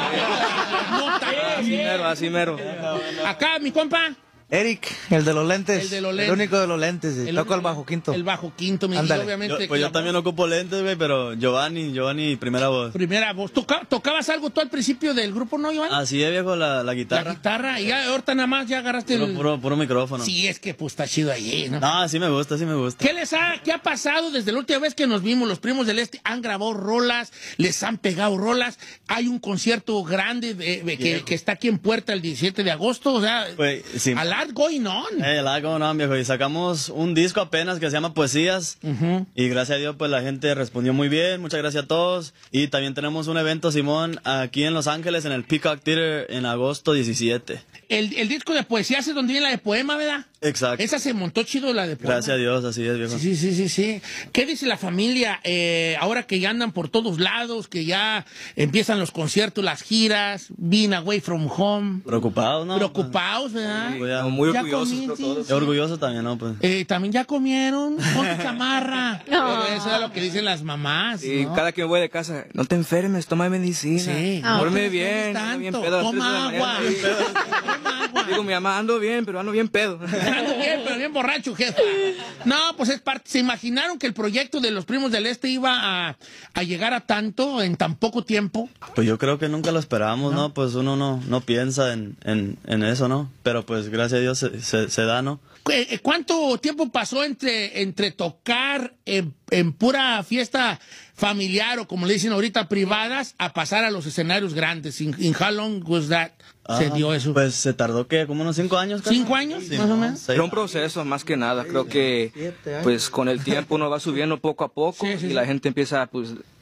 Así mero, así mero. Acá, mi compa. Eric, el de los lentes. El de los lentes. El único de los lentes. El Toco único- el bajo quinto. El bajo quinto, mi Ándale. obviamente. Yo, pues yo la- también ocupo lentes, güey, pero Giovanni, Giovanni, primera voz. Primera voz. Toca- ¿Tocabas algo tú al principio del grupo, no, Iván? Así es, viejo, la, la La guitarra. guitarra. Y ya, ahorita nada más ya agarraste Puro, el... puro, puro micrófono. Sí, es que pues está chido ahí, ¿no? No, sí me gusta, sí me gusta. ¿Qué les ha, qué ha pasado desde la última vez que nos vimos? Los Primos del Este han grabado rolas, les han pegado rolas. Hay un concierto grande de, de que, que está aquí en Puerta el diecisiete de agosto. O sea, Pues, sí. a lot going on. Eh, la como no, viejo. Y sacamos un disco apenas que se llama Poesías. Ujú. Y gracias a Dios, pues la gente respondió muy bien. Muchas gracias a todos. Y también tenemos un evento, Simón, aquí en Los Ángeles, en el Peacock Theater, en agosto diecisiete. El, el disco de poesía es donde viene la de poema, ¿verdad? Exacto. Esa se montó chido, la de poema. Gracias a Dios, así es, viejo. Sí, sí, sí, sí. ¿Qué dice la familia eh, ahora que ya andan por todos lados, que ya empiezan los conciertos, las giras, being away from home? Preocupados, ¿no? Preocupados, ¿verdad? Sí, ya, Muy Ya orgullosos, comí, pero sí, todos. sí. Orgulloso también, ¿no? Pues. Eh, también ya comieron, con tu chamarra. No. Pero eso es lo que dicen las mamás. Y ¿no? cada que me voy de casa, no te enfermes, toma medicina. Sí. Duerme No te bien, desveles ando bien tanto. pedo. a las Toma tres de la agua. mañana. Toma agua. Digo, mi mamá, ando bien, pero ando bien pedo. Ando bien, pero bien borracho, jefa. No, pues es parte. ¿Se imaginaron que el proyecto de los Primos del Este iba a, a llegar a tanto en tan poco tiempo? Pues yo creo que nunca lo esperábamos, ¿no? Pues uno no, no piensa en, en, en eso, ¿no? Pero pues gracias a Dios se, se, se da, ¿no? Eh, ¿Cuánto tiempo pasó entre, entre tocar en, en pura fiesta familiar o como le dicen ahorita privadas a pasar a los escenarios grandes? ¿In, in how long was that? Se Ah, dio eso. Pues se tardó, ¿qué? ¿Como unos cinco años? casi? ¿Cinco años, Sí, más o menos? seis. Era un proceso más que nada. Creo que, pues, con el tiempo uno va subiendo poco a poco Sí, sí, y sí. la gente empieza, pues,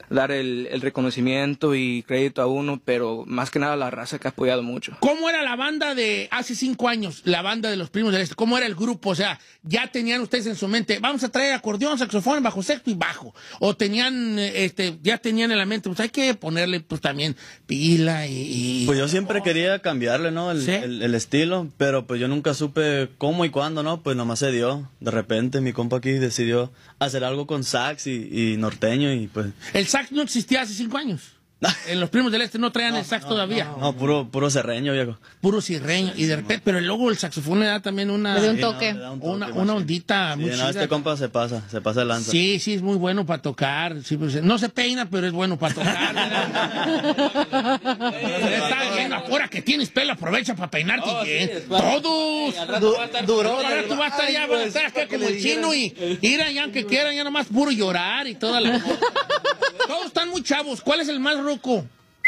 dar el, el reconocimiento y crédito a uno, pero más que nada la raza que ha apoyado mucho. ¿Cómo era la banda de hace cinco años, la banda de los Primos del Este? ¿Cómo era el grupo? O sea, ya tenían ustedes en su mente, vamos a traer acordeón, saxofón, bajo sexto y bajo. O tenían, este, ya tenían en la mente, pues hay que ponerle pues también pila y... y... Pues yo siempre quería cambiarle, ¿no? El, ¿Sí? el, el estilo, pero pues yo nunca supe cómo y cuándo, ¿no? Pues nomás se dio. De repente mi compa aquí decidió hacer algo con sax y, y norteño y pues... El sax no existía hace cinco años. En los Primos del Este no traían el sax todavía. No, no, puro, puro serreño, viejo. Puro cirreño. Y de repente, pero luego el saxofón le da también una... Le da un eh, toque. no, le da un toque una, una ondita Sí, muy no, chida. este compa se pasa, se pasa de lanza. Sí, sí, es muy bueno para tocar. Sí, pues, no se peina, pero es bueno para tocar. Está bien, ahora que tienes pelo, aprovecha para peinarte. Oh, bien. sí, es para- Todos. Sí, al rato va a estar- Duró. Ahora tú vas a estar ya, vas a estar acá como el chino y ir allá que quieran, ya nomás puro llorar y toda la cosa. Todos están muy chavos. ¿Cuál es el más ruco?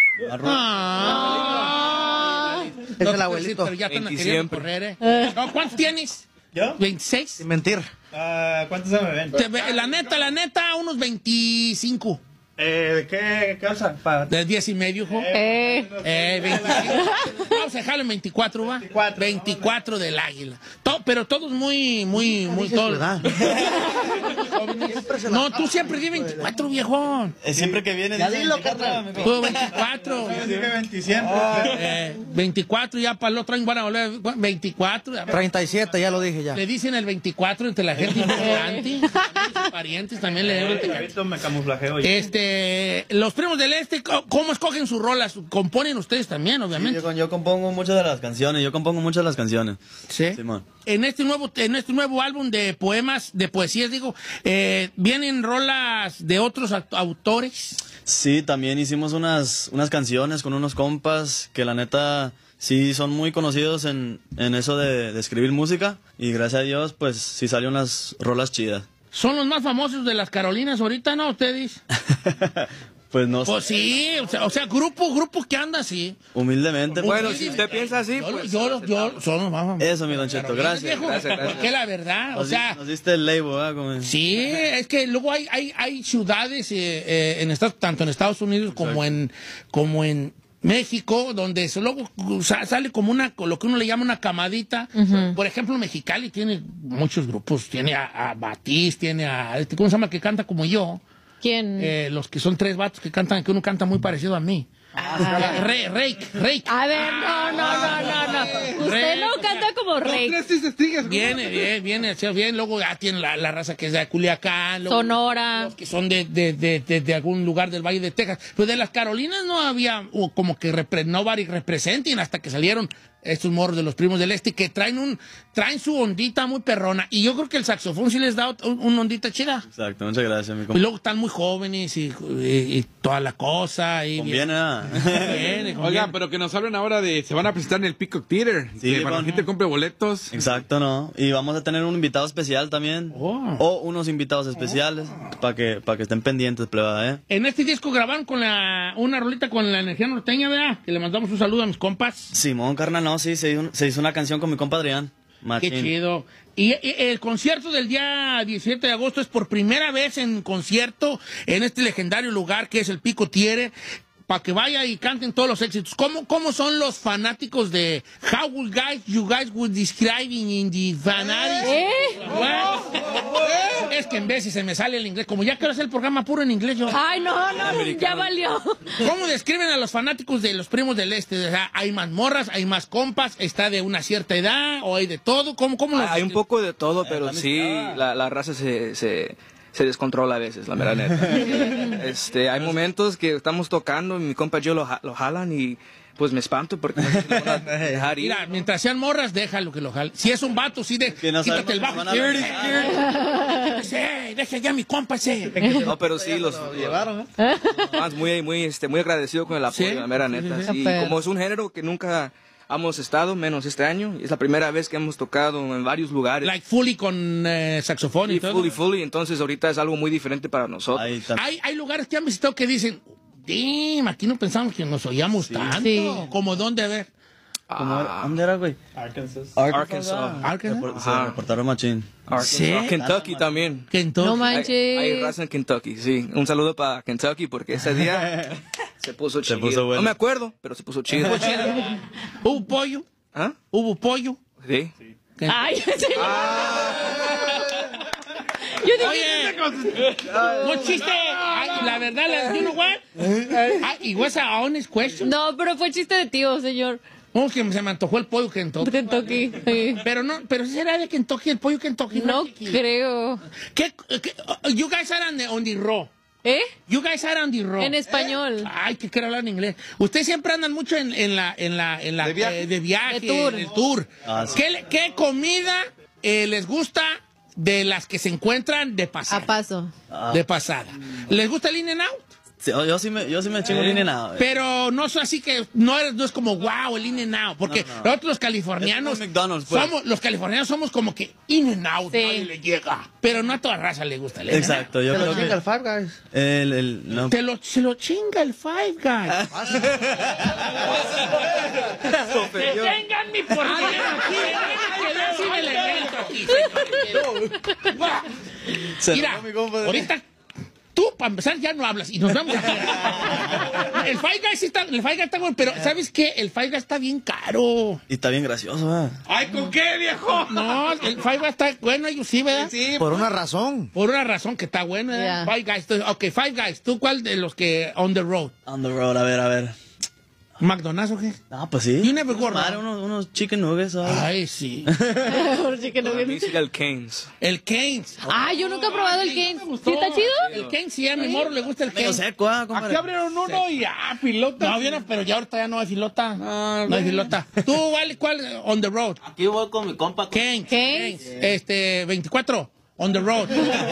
Ah. Es el No, abuelito. pero ya están veinte queriendo siempre. correr, ¿eh? No, ¿cuántos tienes? ¿Yo? ¿veintiséis? Sin mentir. Ah, ¿cuántos se me ven? Te ve- La neta, la neta, unos veinticinco. Eh, ¿de qué casa? Pa- De diez y medio, hijo. Eh. Eh, veinticinco. Vamos a dejarlo en veinticuatro, ¿va? veinticuatro. veinticuatro del águila. To- pero todos muy, muy, muy Dice su todos. edad. No, tú siempre di veinticuatro, viejón. Eh, siempre que viene... Ya dice dilo, veinticuatro, carnal. amigo. Tú veinticuatro. Dije veintisiete. Eh, veinticuatro, ya para el otro año van a volver. veinticuatro. treinta y siete, ya lo dije ya. Le dicen el veinticuatro entre la gente importante. Sus parientes también le deben. Ahorita me camuflajeo yo. Este, los Primos del Este, ¿cómo escogen sus rolas? Componen ustedes también, Sí, obviamente. yo, yo compongo muchas de las canciones, yo compongo muchas de las canciones. Sí. Simón. En este nuevo, en este nuevo álbum de poemas, de poesías, digo, eh, vienen rolas de otros aut- autores. Sí, también hicimos unas, unas canciones con unos compas que la neta sí son muy conocidos en, en eso de, de escribir música y gracias a Dios pues sí salieron unas rolas chidas. Son los más famosos de las Carolinas ahorita, ¿no? Ustedes. Pues no Pues sé, sí, o sea, o sea, grupo, grupo que anda así. humildemente. Bueno, pues, si usted piensa así, Yo, pues... yo, yo, son los más famosos. eso, mi Don Cheto, gracias. Viejo, Gracias, gracias. Porque la verdad, o Nos, di- sea, nos diste el label, ¿verdad? Como- sí, es que luego hay, hay, hay ciudades eh, eh, en Estados, tanto en Estados Unidos como en, como en México, donde eso luego sa- sale como una, lo que uno le llama una camadita. Por ejemplo, Mexicali tiene muchos grupos, tiene a, a Batiz, tiene a, este, ¿cómo se llama? Que canta como yo. ¿Quién? Eh, los que son tres vatos que cantan, que uno canta muy parecido a mí. Ah. Re- Rake, Rake. A ver, no, no, no, no, no. Usted no canta como rey. Viene, bien, viene, así bien. Luego ya tiene la, la raza que es de Culiacán. luego Sonora. Los que son de, de, de, de, de algún lugar del Valle de Texas. Pues de las Carolinas no había uh, como que repre, nobody representing hasta que salieron estos morros de los Primos del Este que traen un traen su ondita muy perrona. Y yo creo que el saxofón sí les da un, un ondita chida. Exacto, muchas gracias, mi Y compa. luego están muy jóvenes y, y- y toda la cosa. Y Conviene, ¿verdad? Conviene, conviene. Oigan, pero que nos hablen ahora de... Se van a presentar en el Peacock Theater. Sí, que para la con- gente compre boletos. Exacto, ¿no? Y vamos a tener un invitado especial también. Oh. O unos invitados especiales para que, para que estén pendientes, plebada, ¿eh? En este disco grabaron con la, una rolita con la energía norteña, ¿verdad? Que le mandamos un saludo a mis compas. Simón, carnal, no, sí, se hizo, se hizo una canción con mi compa Adrián. Qué Machín. chido. Y, y el concierto del día diecisiete de agosto es por primera vez en concierto en este legendario lugar que es el Pico Tiere, para que vaya y canten todos los éxitos. ¿Cómo, cómo son los fanáticos de How would guys, you guys would describing in the fanatics? ¿Eh? Bueno, es que en veces se me sale el inglés. Como ya quiero hacer el programa puro en inglés yo. Ay, no, no, ya valió. ¿Cómo describen a los fanáticos de los Primos del Este? O sea, ¿hay más morras, hay más compas, está de una cierta edad o hay de todo? ¿Cómo, cómo los Hay un poco de todo, pero sí, la, la raza se, se, se descontrola a veces, la mera neta. Este, hay momentos que estamos tocando y mi compa y yo lo, ja- lo jalan y pues me espanto porque no sé si lo van a dejar ir. Mira, mientras sean morras, déjalo que lo jale. Si es un vato, sí, de, Que no quítate el sabemos bajo. si van a- Ese, deja ya mi compa ese. No, pero sí, los Llevaron, ¿eh? fans muy, muy, este, muy agradecido con el apoyo, Sí, la mera sí, neta. sí, Sí, sí. Pero- como es un género que nunca hemos estado, menos este año, y es la primera vez que hemos tocado en varios lugares. Like fully con eh, saxofón y Y todo. fully, fully, entonces ahorita es algo muy diferente para nosotros. Ahí está. Hay, hay lugares que han visitado que dicen, damn, aquí no pensamos que nos oíamos tanto. Sí. ¿Como dónde? A ver. ¿Cómo era? ¿Dónde era, güey? Arkansas. Arkansas. Arkansas. Repor- Se Ajá. reportaron machín. Arkansas. ¿Sí? Kentucky también. Kentucky. No Hay, manches. hay raza en Kentucky, sí. Un saludo para Kentucky porque ese día se puso chido. puso bueno. No me acuerdo, pero se puso chido. ¿Hubo pollo? ¿Ah? ¿Hubo pollo? Sí. Ay, señor. Ah. Yo dije, Oye, no chiste. Ay, la verdad, la, you know what? Ah, it was a honest question. no, pero fue chiste de tío, señor. Oh, que se me antojó el pollo Kentucky. Kentucky. Sí. Pero no, pero sí será de Kentucky, el pollo Kentucky. No creo. ¿Qué, qué, uh, you guys are on the, on the raw. ¿Eh? You guys are on the raw. En español. Ay, que quiero hablar en inglés. Ustedes siempre andan mucho en, en la, en la, en la, ¿De viaje? eh, de viaje, De tour. en el tour. Ah, sí. ¿Qué, le- qué comida eh, les gusta de las que se encuentran de A pasada? paso. De pasada. ¿Les gusta el In-N-Out? Sí, yo, yo sí me, yo sí me chingo el In-N-Out. Pero no es así que no es, no es como wow el In-N-Out, porque No, no. nosotros los californianos Es como McDonald's, pues. somos los californianos somos como que In-N-Out, Sí. nadie le llega, pero no a toda raza le gusta el In-N-Out. Exacto, yo Se lo creo chinga que el Five Guys. el, el, no. Te lo, se lo chinga el Five Guys. Detengan mi porquería aquí. Quedé sin elemento aquí, señor. Guau. Se Mira, enojó mi compa. ahorita tú, para empezar, ya no hablas y nos vamos a... El Five Guys sí está, el Five Guys está bueno, pero ¿sabes qué? El Five Guys está bien caro. Y está bien gracioso, ¿eh? Ay, ¿con qué, viejo? No, el Five Guys está bueno, ellos sí, ¿verdad? Sí, Por una razón. Por una razón que está bueno, ¿verdad? Yeah. Five Guys. tú- Ok, Five Guys. ¿Tú cuál de los que on the road? On the road, a ver, a ver. ¿McDonald's o qué? Ah, pues sí. You never go Madre, wrong. unos, unos chicken nuggets, ¿sabes? Ay, sí. Por si que no A mí viene. sí el Canes. El Canes. Ah, yo nunca he probado el Canes. ¿Sí está chido? El Canes, sí, a mi morro le gusta el Medio Canes. seco, ¿ah, compadre? aquí abrieron uno y ya, pilota. No, bien, pero ya ahorita ya no hay filota. Ah, no hay filota. ¿Tú, Wally, cuál? On the road. Aquí voy con mi compa. Canes. Canes. Este, veinticuatro. On the road.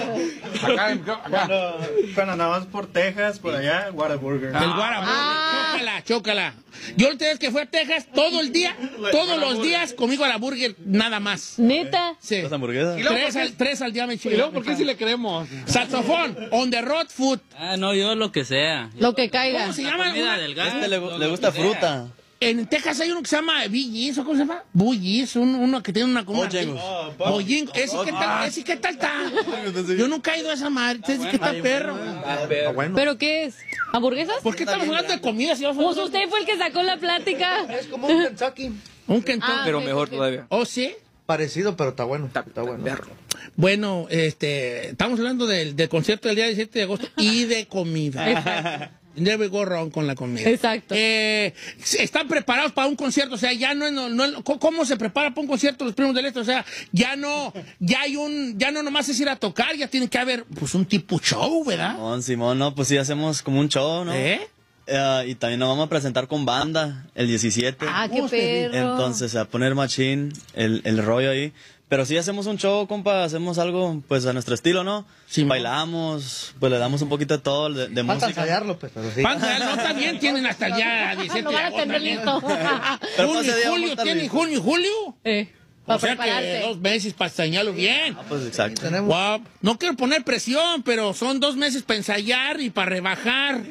Acá, acá. Cuando andamos por Texas, por allá, Whataburger. El Guaraburger. Chócala, chócala. Yo la última vez que fui a Texas, todo el día, todos los días, conmigo a la burger, nada más. Neta. Sí. ¿Las hamburguesas? Y luego, Tres ¿por qué- al, tres al día me Y chingo. luego, ¿por qué si le creemos? Saxofón, on the road food. Ah, no, yo lo que sea. Lo que caiga. ¿Cómo se llama? Comida Una- del gas, Este le, lo- le lo gusta que sea. fruta. En Texas hay uno que se llama Bullis, ¿o cómo se llama? Bullis, un, uno que tiene una... una Bojangles. Bojangles. ¿Ese qué tal? ¿Ese qué tal está? Yo nunca he ido a esa madre. ¿Ese qué tal perro? Ah, bueno. ¿Pero qué es? ¿Hamburguesas? ¿Por qué estamos hablando de comida si vamos a Pues hablar usted fue el que sacó la plática. Es como un Kentucky. un Kentucky? Ah, Pero ok, mejor ok. todavía. ¿Oh, sí? Parecido, pero está bueno. Está bueno. Bueno, este, estamos hablando del, del concierto del día diecisiete de agosto y de comida. Never go wrong con la comida. Exacto. Eh, están preparados para un concierto, o sea, ya no, no, no- ¿cómo se prepara para un concierto los Primos del Este? O sea, ya no, ya hay un, ya no nomás es ir a tocar, ya tiene que haber, pues, un tipo show, ¿verdad? Simón, Simón, no, pues sí, hacemos como un show, ¿no? ¿Eh? Eh, y también nos vamos a presentar con banda el diecisiete. Ah, qué perro. Entonces, a poner machín, el, el rollo ahí. Pero sí hacemos un show, compa, hacemos algo, pues, a nuestro estilo, ¿no? Sí, Bailamos, pues, le damos un poquito de todo, de, de Falta música. ensayarlo, pues, pero sí. Van a- no, también tienen hasta el día diecisiete Lo de van a agosto. tener listo. Pero Junio para ese y día vamos a julio, estar ¿tienen listos. junio y julio? Eh, O para sea que prepararse. dos meses para enseñarlo bien. Ah, pues, exacto. Tenemos. Guau, no quiero poner presión, pero son dos meses para ensayar y para rebajar.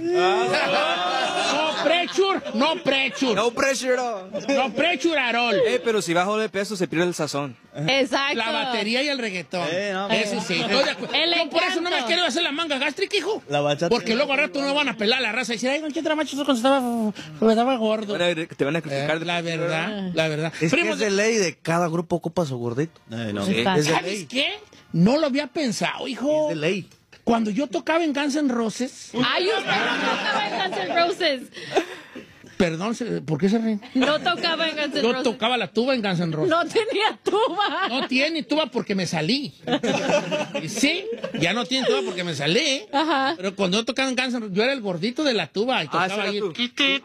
No pressure, no pressure. No pressure. No pressure at all. Eh, pero si bajo de peso se pierde el sazón. Exacto. La batería y el reggaetón. Eh, no, Eso sí, estoy de acuerdo. El Yo por eso no me encanto. quiero hacer la manga gástrica, hijo. La bachata. Porque luego al rato no van a pelar la raza y decir, ay, Don Cheto, macho, cuando estaba, cuando estaba gordo. Te van a- Te van a Eh, criticar. de- la verdad, la verdad. Es que Primos es de ley de cada grupo ocupa su gordito. Eh, no. Sí. Es de ¿Sabes ley. qué? No lo había pensado, hijo. Es de ley. Cuando yo tocaba en Guns N' Roses, Ay, usted no tocaba en Guns N' Roses. perdón, se- ¿por qué se ríen? No tocaba en Guns N' Yo Roses. tocaba la tuba en Guns N' Roses. No tenía tuba. No tiene tuba porque me salí. Sí, ya no tiene tuba porque me salí. Ajá. Pero cuando yo tocaba en Guns N' Roses, yo era el gordito de la tuba y Ah, tocaba ese ahí. era tú.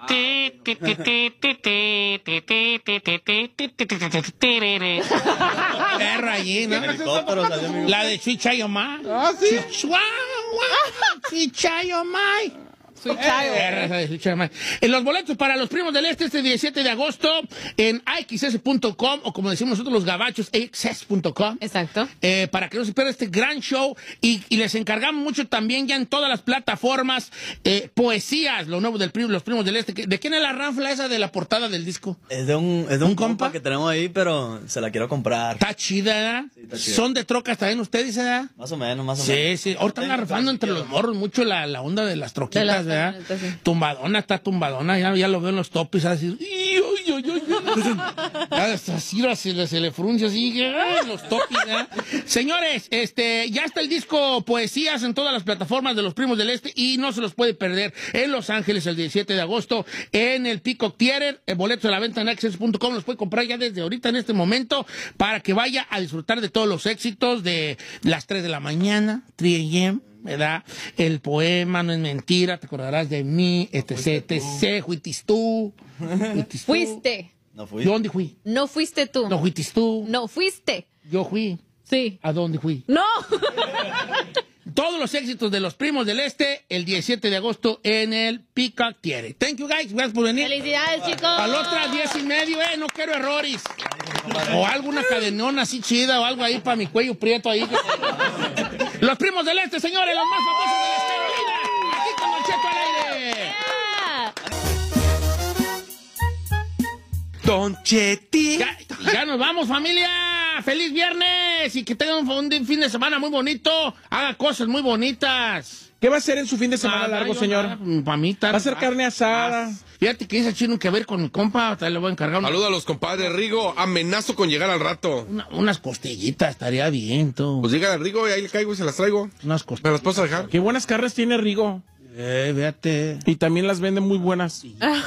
Perro allí, ¿no? Helicóptero salió mi- La de Chichayomai. Ah, sí. Chihuahua, Chichayomai. Sweet Child. Eh, Sweet Child. En los boletos para los Primos del Este este diecisiete de agosto en a x s punto com o como decimos nosotros los gabachos, a x s punto com. Exacto. Eh, para que no se pierda este gran show y, y les encargamos mucho también ya en todas las plataformas eh, poesías, lo nuevo del primo, los Primos del Este. ¿De quién es la ranfla esa de la portada del disco? Es de un, es de un, compa? que tenemos ahí, pero se la quiero comprar. Está chida, ¿eh? Sí, está chida. ¿Son de trocas también ustedes, eh? Más o menos, más o Sí, menos. sí. Ahorita están arrafando entre los morros mucho la, la onda de las troquitas, De las ¿verdad? camionetas, sí. Tumbadona, está tumbadona. Ya, ya lo veo en los topis, así. ¡Ay, ay, ay, ay! Ya así se le, se le fruncia así, ¡ay! Los topis, ¿verdad? Señores, este, ya está el disco Poesías en todas las plataformas de los Primos del Este y no se los puede perder en Los Ángeles el diecisiete de agosto en el Peacock Theater. El boleto de la venta en access punto com los puede comprar ya desde ahorita en este momento para que vaya a disfrutar de todos los éxitos de las tres de la mañana, tres a m, ¿verdad? El poema No es mentira, te acordarás de mí, etc, etc, fuitis tú, fuitis tú. Fuiste. No fui. ¿Dónde fui? No fuiste tú. No fuitis tú. No fuiste. Yo fui. Sí. ¿A dónde fui? No. Todos los éxitos de los Primos del Este el diecisiete de agosto en el Peacock Theater. Thank you guys, gracias por venir. Felicidades, chicos. A la otra diez y medio, eh, no quiero errores. O alguna cadenona así chida o algo ahí para mi cuello prieto ahí. Los Primos del Este, señores, los más famosos de las Carolinas. Aquí con Don Cheto al aire. Don Cheti. Ya, ya nos vamos, familia. ¡Feliz viernes! Y que tengan un fin de semana muy bonito. Haga cosas muy bonitas. ¿Qué va a hacer en su fin de semana Nada, largo, yo señor? nada, mamita. ¿Va a hacer carne asada? Fíjate que ese chino que ver con mi compa, te le voy a encargar una- Saludos a los compadres, Rigo. Amenazo con llegar al rato. una- unas costillitas, estaría bien, tú. Pues llega el Rigo y ahí le caigo y se las traigo. Unas ¿Me costillas. las puedo dejar? Qué buenas carnes tiene Rigo. Eh, fíjate. Y también las vende muy buenas.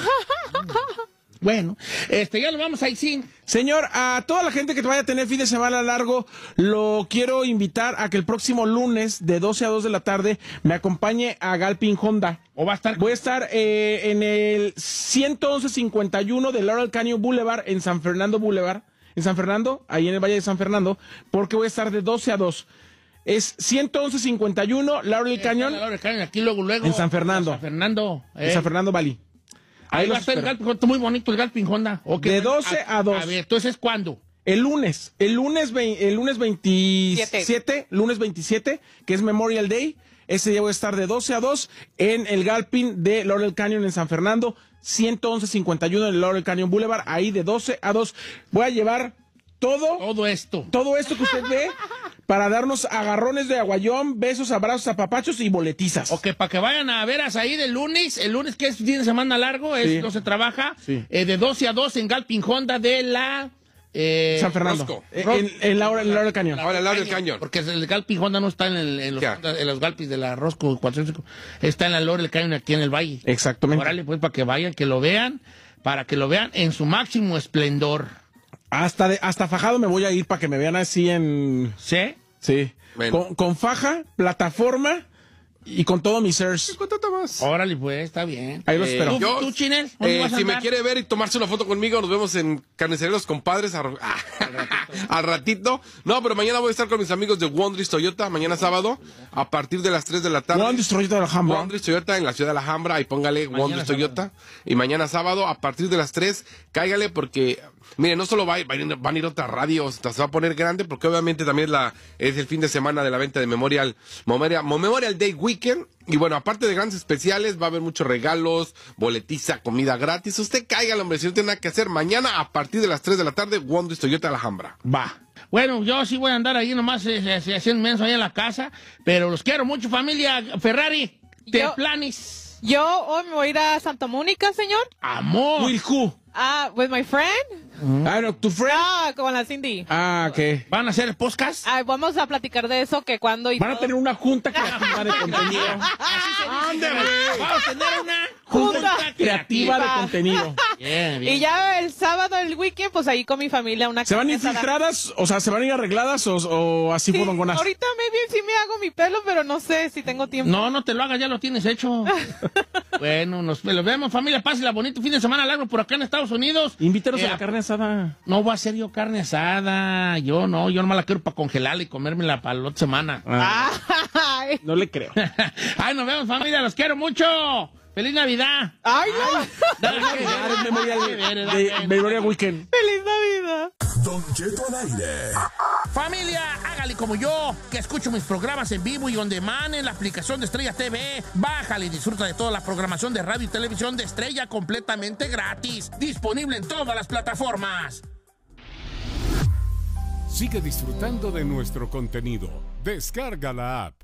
Bueno, este, ya lo vamos a ir sin. Señor, a toda la gente que vaya a tener fin de semana largo, lo quiero invitar a que el próximo lunes de doce a dos de la tarde me acompañe a Galpin Honda. ¿O va a estar? Voy a estar eh, en el ciento once cincuenta y uno de Laurel Canyon Boulevard en San Fernando Boulevard. En San Fernando, ahí en el Valle de San Fernando, porque voy a estar de doce a dos. Es ciento once cincuenta y uno Laurel Canyon. Laurel Canyon, aquí luego, luego. En San Fernando. San Fernando. En eh. San Fernando Valley. Ahí Ahí va a los estar el espero. Galpin Honda, está muy bonito el Galpin Honda. Ok, De bueno, doce a dos. A ver, entonces, ¿cuándo? El lunes, el lunes, vein- el lunes veintisiete, lunes veintisiete, que es Memorial Day. Ese día voy a estar de doce a dos en el Galpin de Laurel Canyon en San Fernando, ciento once cincuenta y uno en el Laurel Canyon Boulevard, ahí de doce a dos. Voy a llevar todo, Todo esto. todo esto que usted ve para darnos agarrones de aguayón, besos, abrazos, apapachos y boletizas. Ok, para que vayan a veras ahí del lunes, el lunes que es fin de semana largo, es, Sí. no se trabaja, Sí. eh, de doce a dos en Galpin Honda de la... eh, San Fernando. Rosco. Eh, En, en Laurel, en Laurel Canyon. Ahora el lado del cañón. Porque el Galpin Honda no está en, el- en los, Ya. en los Galpis de la Rosco cuatrocientos cinco, está en la Laurel Canyon aquí en el Valle. Exactamente. Órale, pues, para que vayan, que lo vean, para que lo vean en su máximo esplendor. Hasta, de, hasta fajado me voy a ir para que me vean así en... ¿Sí? Sí. Bueno. Con, con faja, plataforma y con todo mi search. Cuéntate más. Órale, pues, está bien. Ahí los Eh, espero. ¿Tú, yo- tú, Chinel? ¿Dónde Eh, vas a si me andar? quiere ver y tomarse una foto conmigo, nos vemos en Carnicería Los Compadres al, al ratito. No, pero mañana voy a estar con mis amigos de Wondris Toyota, mañana sábado, a partir de las tres de la tarde. Wondris Toyota de la Alhambra. Wondris Toyota en la ciudad de la Alhambra, ahí póngale Wondris sábado. Toyota. Y mañana sábado, a partir de las tres, cáigale porque, mire, no solo va a ir- van a ir, van a ir otras radios, hasta se va a poner grande, porque obviamente también es, la, es el fin de semana de la venta de Memorial, Memorial, Memorial Day Weekend. Y bueno, aparte de grandes especiales, va a haber muchos regalos, boletiza, comida gratis. Usted cáigale, hombre, si no tiene nada que hacer. Mañana, a partir de las tres de la tarde, Wondris Toyota de la Alhambra. Va. Bueno, yo sí voy a andar ahí nomás eh, eh, haciendo menso ahí en la casa, pero los quiero mucho, familia. Ferrari, te Yo- planes. Yo hoy me voy a ir a Santa Mónica, señor. Amor. Will who? Ah, with my friend. Ah, no, tu friend. Ah, con la Cindy. Ah, ¿qué? ¿Van a hacer el podcast? Ah, vamos a platicar de eso, que cuando y Van a todo. tener una junta creativa de contenido. ¿Dónde, güey? Vamos a tener una Junta Creativa de contenido. Bien, bien. Y ya el sábado, el weekend, pues ahí con mi familia una ¿Se van a ir carne asada. filtradas? O sea, ¿se van a ir arregladas o, o así Sí, fodongonas? ahorita maybe sí me hago mi pelo, pero no sé si tengo tiempo. No, no te lo hagas, ya lo tienes hecho. Bueno, nos los vemos, familia. Pásenla bonito fin de semana largo por acá en Estados Unidos. Invítanos Eh, a la carne asada. No voy a hacer yo carne asada. Yo no, yo no me la quiero para congelarla y comérmela para la otra semana. Ay. No le creo. Ay, nos vemos, familia. Los quiero mucho. ¡Feliz Navidad! ¡Ay, no! Dale, que ver, Es Memorial, dale, dale, de- dale. Memorial Weekend. ¡Feliz Navidad! Don Cheto al aire. Familia, hágale como yo, que escucho mis programas en vivo y on demand en la aplicación de Estrella T V. Bájale y disfruta de toda la programación de radio y televisión de Estrella completamente gratis. Disponible en todas las plataformas. Sigue disfrutando de nuestro contenido. Descarga la app